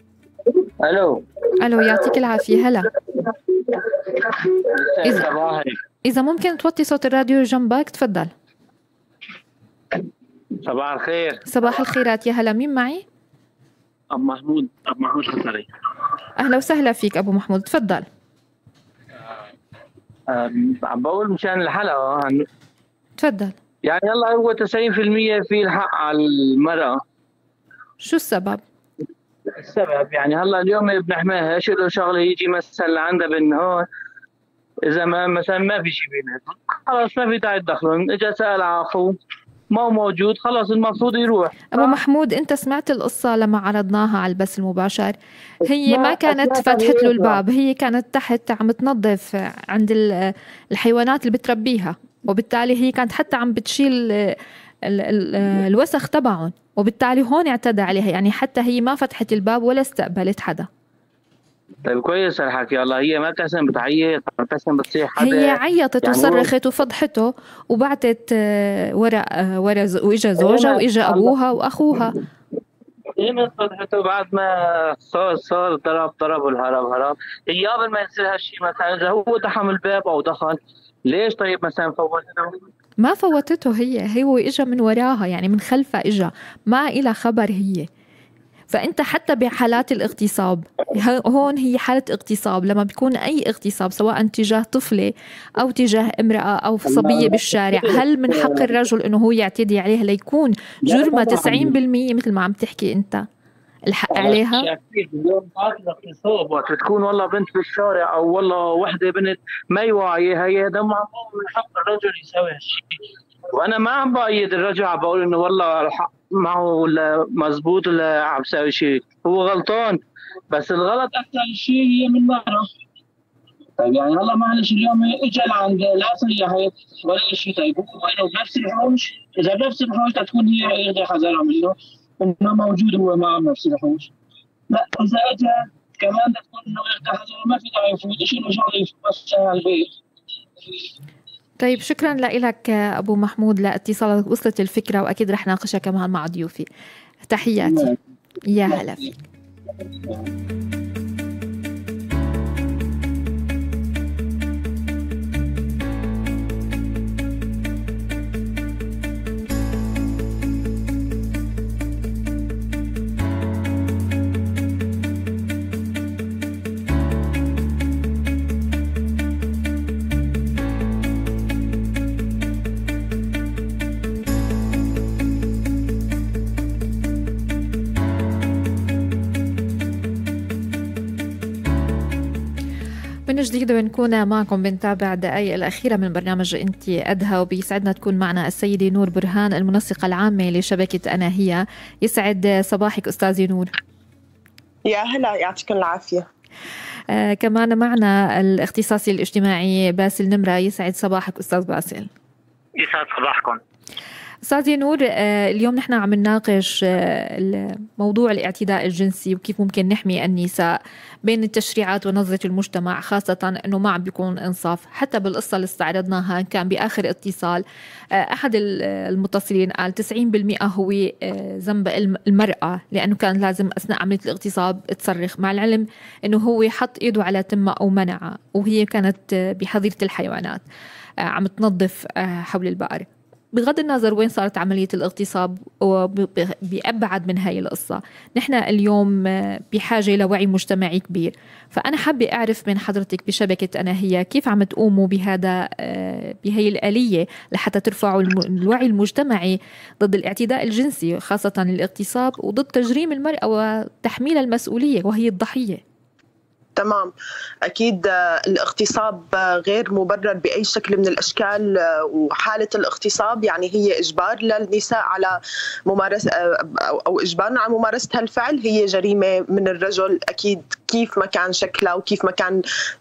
يعطيك العافية. هلا، إذا ممكن توطي صوت الراديو جنبك تفضل. صباح الخير. صباح الخيرات، يا هلا، مين معي؟ أبو محمود حسري. أهلا وسهلا فيك أبو محمود، تفضل. عم بقول مشان الحلقة تفضل. يعني يلا هو 90% في الحق على المرأة. شو السبب؟ السبب يعني هلا اليوم بنحماها، شو له شغله يجي مثلا عندها بالنهار، اذا ما مثلا ما في شيء بيناتهم خلاص ما في داعي تدخلهم، اجى سال عفو ما هو موجود خلاص المفروض يروح. أبو محمود أنت سمعت القصة لما عرضناها على البث المباشر؟ هي ما كانت فتحت له الباب، هي كانت تحت عم تنظف عند الحيوانات اللي بتربيها، وبالتالي هي كانت حتى عم بتشيل الوسخ تبعهم، وبالتالي هون اعتدى عليها، يعني حتى هي ما فتحت الباب ولا استقبلت حدا. طيب كويس الحكي، الله هي ما بتحسن بتعيط، ما بتحسن بتصيح حدا، هي عيطت يعني وصرخت وفضحته وبعتت ورا واجا زوجها واجا ابوها واخوها. هي فضحته بعد ما صار ضرب والهرب. هي قبل ما يصير هالشيء مثلا اذا هو دحم الباب او دخل ليش طيب مثلا فوتته؟ ما فوتته، هو اجا من وراها، يعني من خلفها اجا، ما إلها خبر هي. فأنت حتى بحالات الاغتصاب هون هي حالة اغتصاب، لما بيكون أي اغتصاب سواء تجاه طفلة أو تجاه امرأة أو صبية بالشارع، هل من حق الرجل أنه هو يعتدي عليها ليكون جرمها 90% مثل ما عم تحكي أنت الحق عليها؟ اليوم اغتصاب وقت تكون والله بنت بالشارع أو والله وحدة بنت ما يوعي، هي ده معقول من حق الرجل يسوي هالشيء. وأنا ما عم بأيد الرجل، عم بقول إنه والله الحق معه ولا مزبوط ولا عم بسوي شيء، هو غلطان، بس الغلط أكثر شيء هي من مرة. طيب يعني هلا معلش اليوم اجى لعند لا صيحت ولا شيء، طيب هو وينه بنفس الحوش؟ إذا بنفس الحوش تكون هي ياخذ حذرها منه إنه موجود هو معه بنفس الحوش. لا إذا اجى كمان تكون إنه ياخذ حذرها، ما في داعي يفوت شيء له شغله يفوت على البيت. طيب شكرا لك أبو محمود لاتصالك، وصلت الفكرة وأكيد رح ناقشها كمان مع ضيوفي. تحياتي، يا هلا فيك. من جديد بنكون معكم بنتابع الدقائق الأخيرة من برنامج أنت أدهى، وبيسعدنا تكون معنا السيدة نور برهان المنسقة العامة لشبكة أنا هي. يسعد صباحك أستاذة نور. يا هلا، يعطيكم العافية. كمان معنا الاختصاصي الاجتماعي باسل نمرة. يسعد صباحك أستاذ باسل. يسعد صباحكم. أستاذة نور، اليوم نحن عم نناقش موضوع الاعتداء الجنسي وكيف ممكن نحمي النساء بين التشريعات ونظرة المجتمع، خاصة أنه ما عم بيكون إنصاف. حتى بالقصة اللي استعرضناها كان بآخر اتصال أحد المتصلين قال 90% هو ذنب المرأة، لأنه كان لازم أثناء عملية الاغتصاب تصرخ، مع العلم أنه هو حط إيده على تمها أو منعها، وهي كانت بحظيرة الحيوانات عم تنظف حول البقر. بغض النظر وين صارت عملية الاغتصاب وبأبعد من هاي القصة، نحن اليوم بحاجة لوعي مجتمعي كبير. فأنا حابة أعرف من حضرتك بشبكة أنا هي كيف عم تقوموا بهاي الآلية لحتى ترفعوا الوعي المجتمعي ضد الاعتداء الجنسي، خاصة الاغتصاب، وضد تجريم المرأة وتحميل المسؤولية وهي الضحية. تمام، أكيد الاغتصاب غير مبرر بأي شكل من الأشكال، وحالة الاغتصاب يعني هي إجبار للنساء على ممارسة أو إجبارنا على ممارسة هالفعل، هي جريمة من الرجل أكيد، كيف ما كان شكلها وكيف ما كان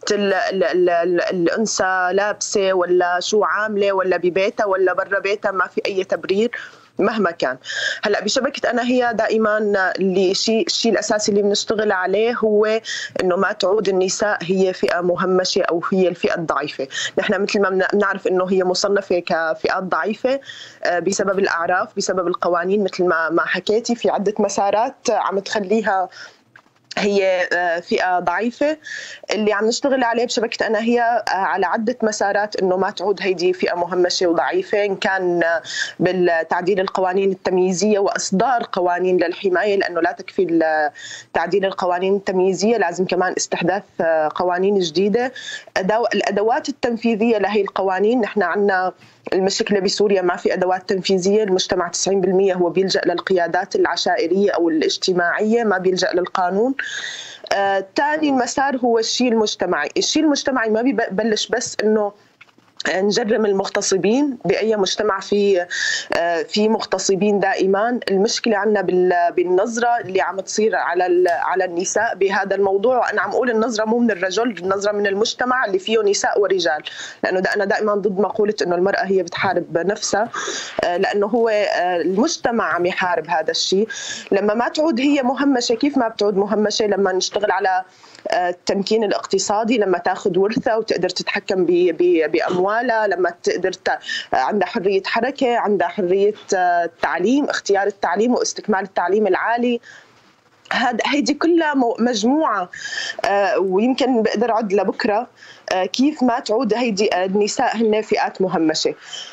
الأنثى لابسة ولا شو عاملة ولا ببيتها ولا برا بيتها، ما في أي تبرير مهما كان. هلا بشبكة أنا هي دائما الشيء الأساسي اللي بنشتغل عليه هو إنه ما تعود النساء هي فئة مهمشة أو هي الفئة الضعيفة. نحن مثل ما بنعرف إنه هي مصنفة كفئات ضعيفة بسبب الأعراف، بسبب القوانين، مثل ما حكيتي في عدة مسارات عم تخليها هي فئة ضعيفة اللي عم نشتغل عليه بشبكة أنا هي على عدة مسارات إنه ما تعود هيدي فئة مهمشة وضعيفة، إن كان بالتعديل القوانين التمييزية وإصدار قوانين للحماية، لأنه لا تكفي تعديل القوانين التمييزية، لازم كمان استحداث قوانين جديدة. الأدوات التنفيذية لهي القوانين، نحن عنا المشكلة بسوريا ما في أدوات تنفيذية، المجتمع 90% هو بيلجأ للقيادات العشائرية أو الاجتماعية، ما بيلجأ للقانون. تاني المسار هو الشيء المجتمعي. الشيء المجتمعي ما بيبلش بس إنه نجرم المغتصبين، بأي مجتمع في مغتصبين دائما. المشكلة عنا بالنظرة اللي عم تصير على النساء بهذا الموضوع، وأنا عم أقول النظرة مو من الرجل، النظرة من المجتمع اللي فيه نساء ورجال، لأنه أنا دائما ضد مقولة إنه المرأة هي بتحارب نفسها، لأنه هو المجتمع عم يحارب هذا الشيء. لما ما تعود هي مهمشة، كيف ما بتعود مهمشة؟ لما نشتغل على التمكين الاقتصادي، لما تاخذ ورثة وتقدر تتحكم بأموالها، لما تقدر عندها حرية حركة، عندها حرية التعليم، اختيار التعليم واستكمال التعليم العالي. هيدي كلها مجموعة، ويمكن بقدر أعد لبكرة كيف ما تعود هيدي النساء هن فئات مهمشة.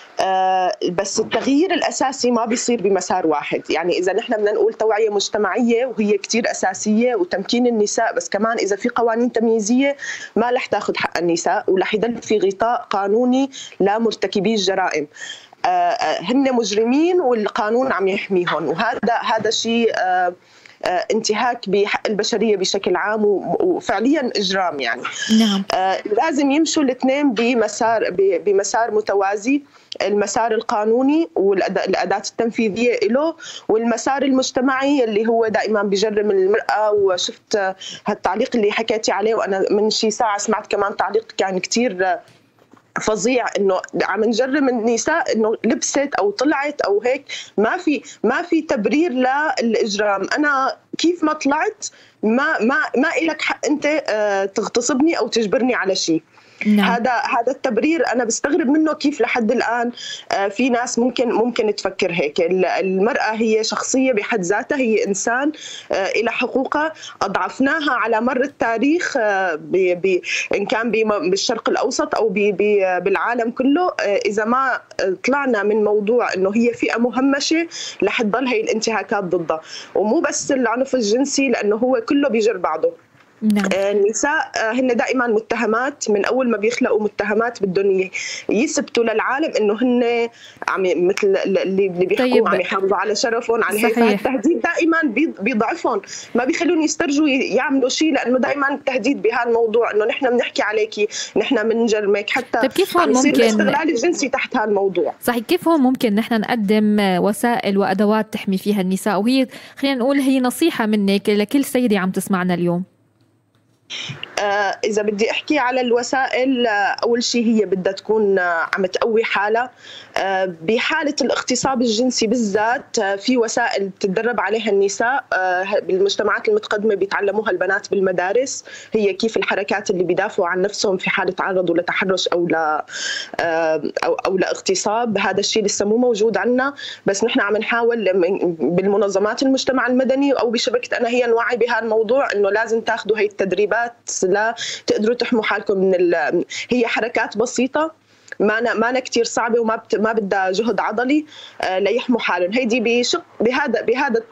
بس التغيير الأساسي ما بيصير بمسار واحد. يعني إذا نحن بدنا نقول توعية مجتمعية وهي كتير أساسية وتمكين النساء، بس كمان إذا في قوانين تمييزية ما رح تاخذ حق النساء، ورح يضل في غطاء قانوني لمرتكبي الجرائم. هن مجرمين والقانون عم يحميهم، وهذا شيء انتهاك بحق البشرية بشكل عام وفعليا إجرام يعني. نعم. لازم يمشوا الاثنين بمسار متوازي، المسار القانوني والأداة التنفيذية له، والمسار المجتمعي اللي هو دائما بيجرم المرأة. وشفت هالتعليق اللي حكيتي عليه، وأنا من شي ساعة سمعت كمان تعليق كان كتير فظيع، انه عم نجرم النساء انه لبست او طلعت او هيك. ما في تبرير للاجرام. انا كيف ما طلعت ما إلك حق انت تغتصبني او تجبرني على شيء. نعم. هذا التبرير انا بستغرب منه، كيف لحد الان في ناس ممكن تفكر هيك. المرأة هي شخصية بحد ذاتها، هي انسان إلى حقوقها، اضعفناها على مر التاريخ ان كان بالشرق الاوسط او بالعالم كله. اذا ما طلعنا من موضوع انه هي فئة مهمشة رح تضل هي الانتهاكات ضدها، ومو بس العنف الجنسي لانه هو كله بيجر بعضه. نعم. النساء هن دائما متهمات، من اول ما بيخلقوا متهمات بدهم يثبتوا للعالم انه هن مثل اللي بيحكوا. طيب. عم يحافظوا على شرفهم، على هيك. التهديد دائما بيضعفهم، ما بيخلون يسترجوا يعملوا شيء، لانه دائما التهديد بهالموضوع انه نحن بنحكي عليكي، نحن بنجرمك، حتى طيب كيف هون ممكن الاستغلال الجنسي تحت هالموضوع. صحيح. كيف هون ممكن نحن نقدم وسائل وادوات تحمي فيها النساء؟ وهي خلينا نقول هي نصيحة منك لكل سيدة عم تسمعنا اليوم. إذا بدي أحكي على الوسائل، أول شيء هي بدها تكون عم تقوي حالها. بحالة الاغتصاب الجنسي بالذات في وسائل تتدرب عليها النساء. بالمجتمعات المتقدمة بيتعلموها البنات بالمدارس، هي كيف الحركات اللي بيدافعوا عن نفسهم في حالة تعرضوا لتحرش أو لاغتصاب. هذا الشيء لسه مو موجود عنا، بس نحن عم نحاول بالمنظمات المجتمع المدني أو بشبكة أنا هي نوعي بهالموضوع، إنه لازم تاخذوا هي التدريبات لا تقدروا تحموا حالكم من هي حركات بسيطة، ما كتير صعبة، وما بدها جهد عضلي ليحموا حالهم. هيدي بشق بهذا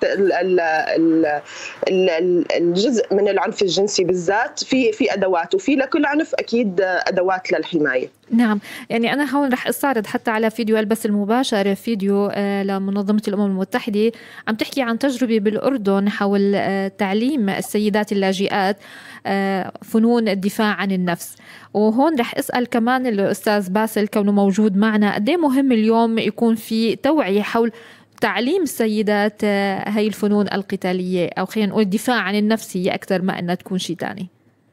الجزء من العنف الجنسي بالذات في أدوات، وفي لكل عنف أكيد أدوات للحماية. نعم. يعني أنا هون رح أستعرض حتى على فيديو البث المباشر، فيديو لمنظمة الأمم المتحدة عم تحكي عن تجربة بالأردن حول تعليم السيدات اللاجئات فنون الدفاع عن النفس. وهون رح أسأل كمان الأستاذ باسل كونه موجود معنا، قد ايه مهم اليوم يكون في توعية حول تعليم السيدات هاي الفنون القتالية، أو خلينا نقول الدفاع عن النفس هي أكثر ما أنها تكون شيء تاني.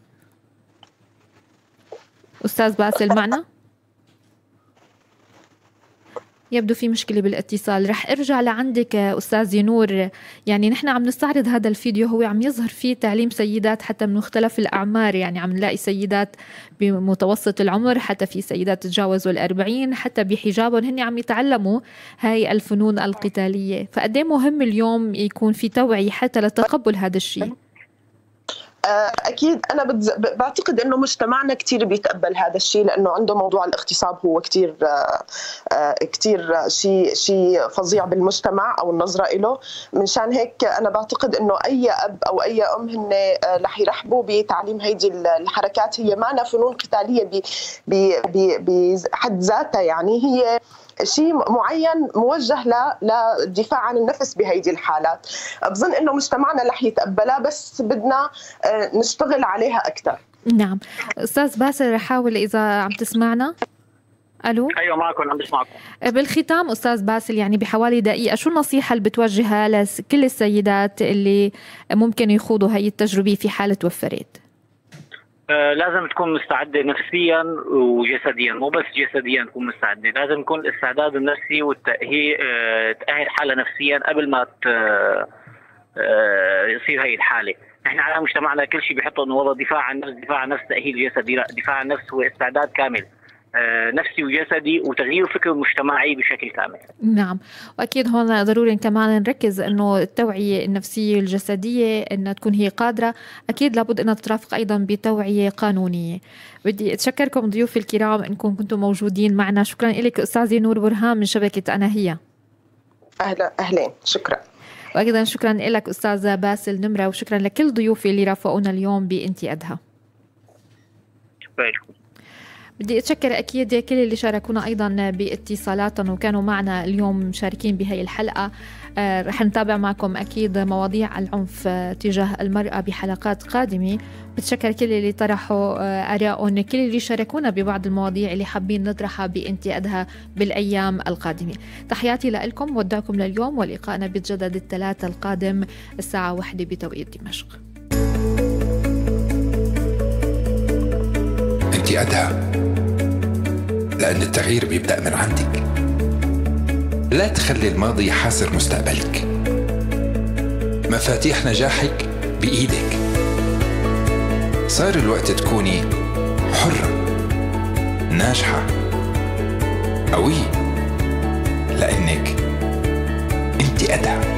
أستاذ باسل معنا؟ يبدو في مشكلة بالاتصال. رح ارجع لعندك أستاذ نور. يعني نحن عم نستعرض هذا الفيديو، هو عم يظهر فيه تعليم سيدات حتى من مختلف الأعمار. يعني عم نلاقي سيدات بمتوسط العمر، حتى في سيدات تجاوزوا 40، حتى بحجابهم هن عم يتعلموا هاي الفنون القتالية. فقد ايه مهم اليوم يكون في توعية حتى لتقبل هذا الشيء؟ أكيد أنا بعتقد أنه مجتمعنا كتير بيتقبل هذا الشيء، لأنه عنده موضوع الاغتصاب هو كتير شيء فظيع بالمجتمع أو النظرة له. منشان هيك أنا بعتقد أنه أي أب أو أي أم هن رح يرحبوا بتعليم هيدي الحركات. هي معنا فنون قتالية بحد ذاتها، يعني هي شيء معين موجه للدفاع عن النفس بهيدي الحالات. بظن انه مجتمعنا رح يتقبلها، بس بدنا نشتغل عليها اكثر. نعم. استاذ باسل، رح احاول اذا عم تسمعنا. الو. ايوه معكم، عم بسمعكم. بالختام استاذ باسل، يعني بحوالي دقيقه، شو النصيحه اللي بتوجهها لكل السيدات اللي ممكن يخوضوا هي التجربه في حاله وفرت؟ لازم تكون مستعدة نفسيا وجسديا، مو بس جسديا تكون مستعدة، لازم يكون الاستعداد النفسي والتأهيل، تأهل حالة نفسيا قبل ما يصير هي الحالة. نحن على مجتمعنا كل شيء بيحطوا انه والله دفاع عن النفس، دفاع عن النفس تأهيل جسدي، لا، دفاع عن النفس هو استعداد كامل نفسي وجسدي وتغيير الفكر المجتمعي بشكل كامل. نعم، واكيد هون ضروري كمان نركز انه التوعيه النفسيه والجسديه انها تكون هي قادره، اكيد لابد انها تترافق ايضا بتوعيه قانونيه. بدي اتشكركم ضيوفي الكرام انكم كنتم موجودين معنا. شكرا لك استاذه نور برهان من شبكه انا هي. اهلا، شكرا. وايضا شكرا لك استاذه باسل نمره، وشكرا لكل ضيوفي اللي رافقونا اليوم بانتي ادهى. شكرا لكم. بدي أتشكر أكيد كل اللي شاركونا أيضا باتصالاتهم وكانوا معنا اليوم مشاركين بهي الحلقة. رح نتابع معكم أكيد مواضيع العنف تجاه المرأة بحلقات قادمة. بتشكر كل اللي طرحوا آرائهم، كل اللي شاركونا ببعض المواضيع اللي حابين نطرحها بانتي أدهى بالأيام القادمة. تحياتي لكم، ودعكم لليوم، ولقائنا بيتجدد الثلاثاء القادم الساعة 1 بتوقيت دمشق. انتي أدهى، لأن التغيير بيبدأ من عندك. لا تخلي الماضي يحاصر مستقبلك. مفاتيح نجاحك بإيدك. صار الوقت تكوني حرة، ناجحة، قوية، لأنك انتي أدهى.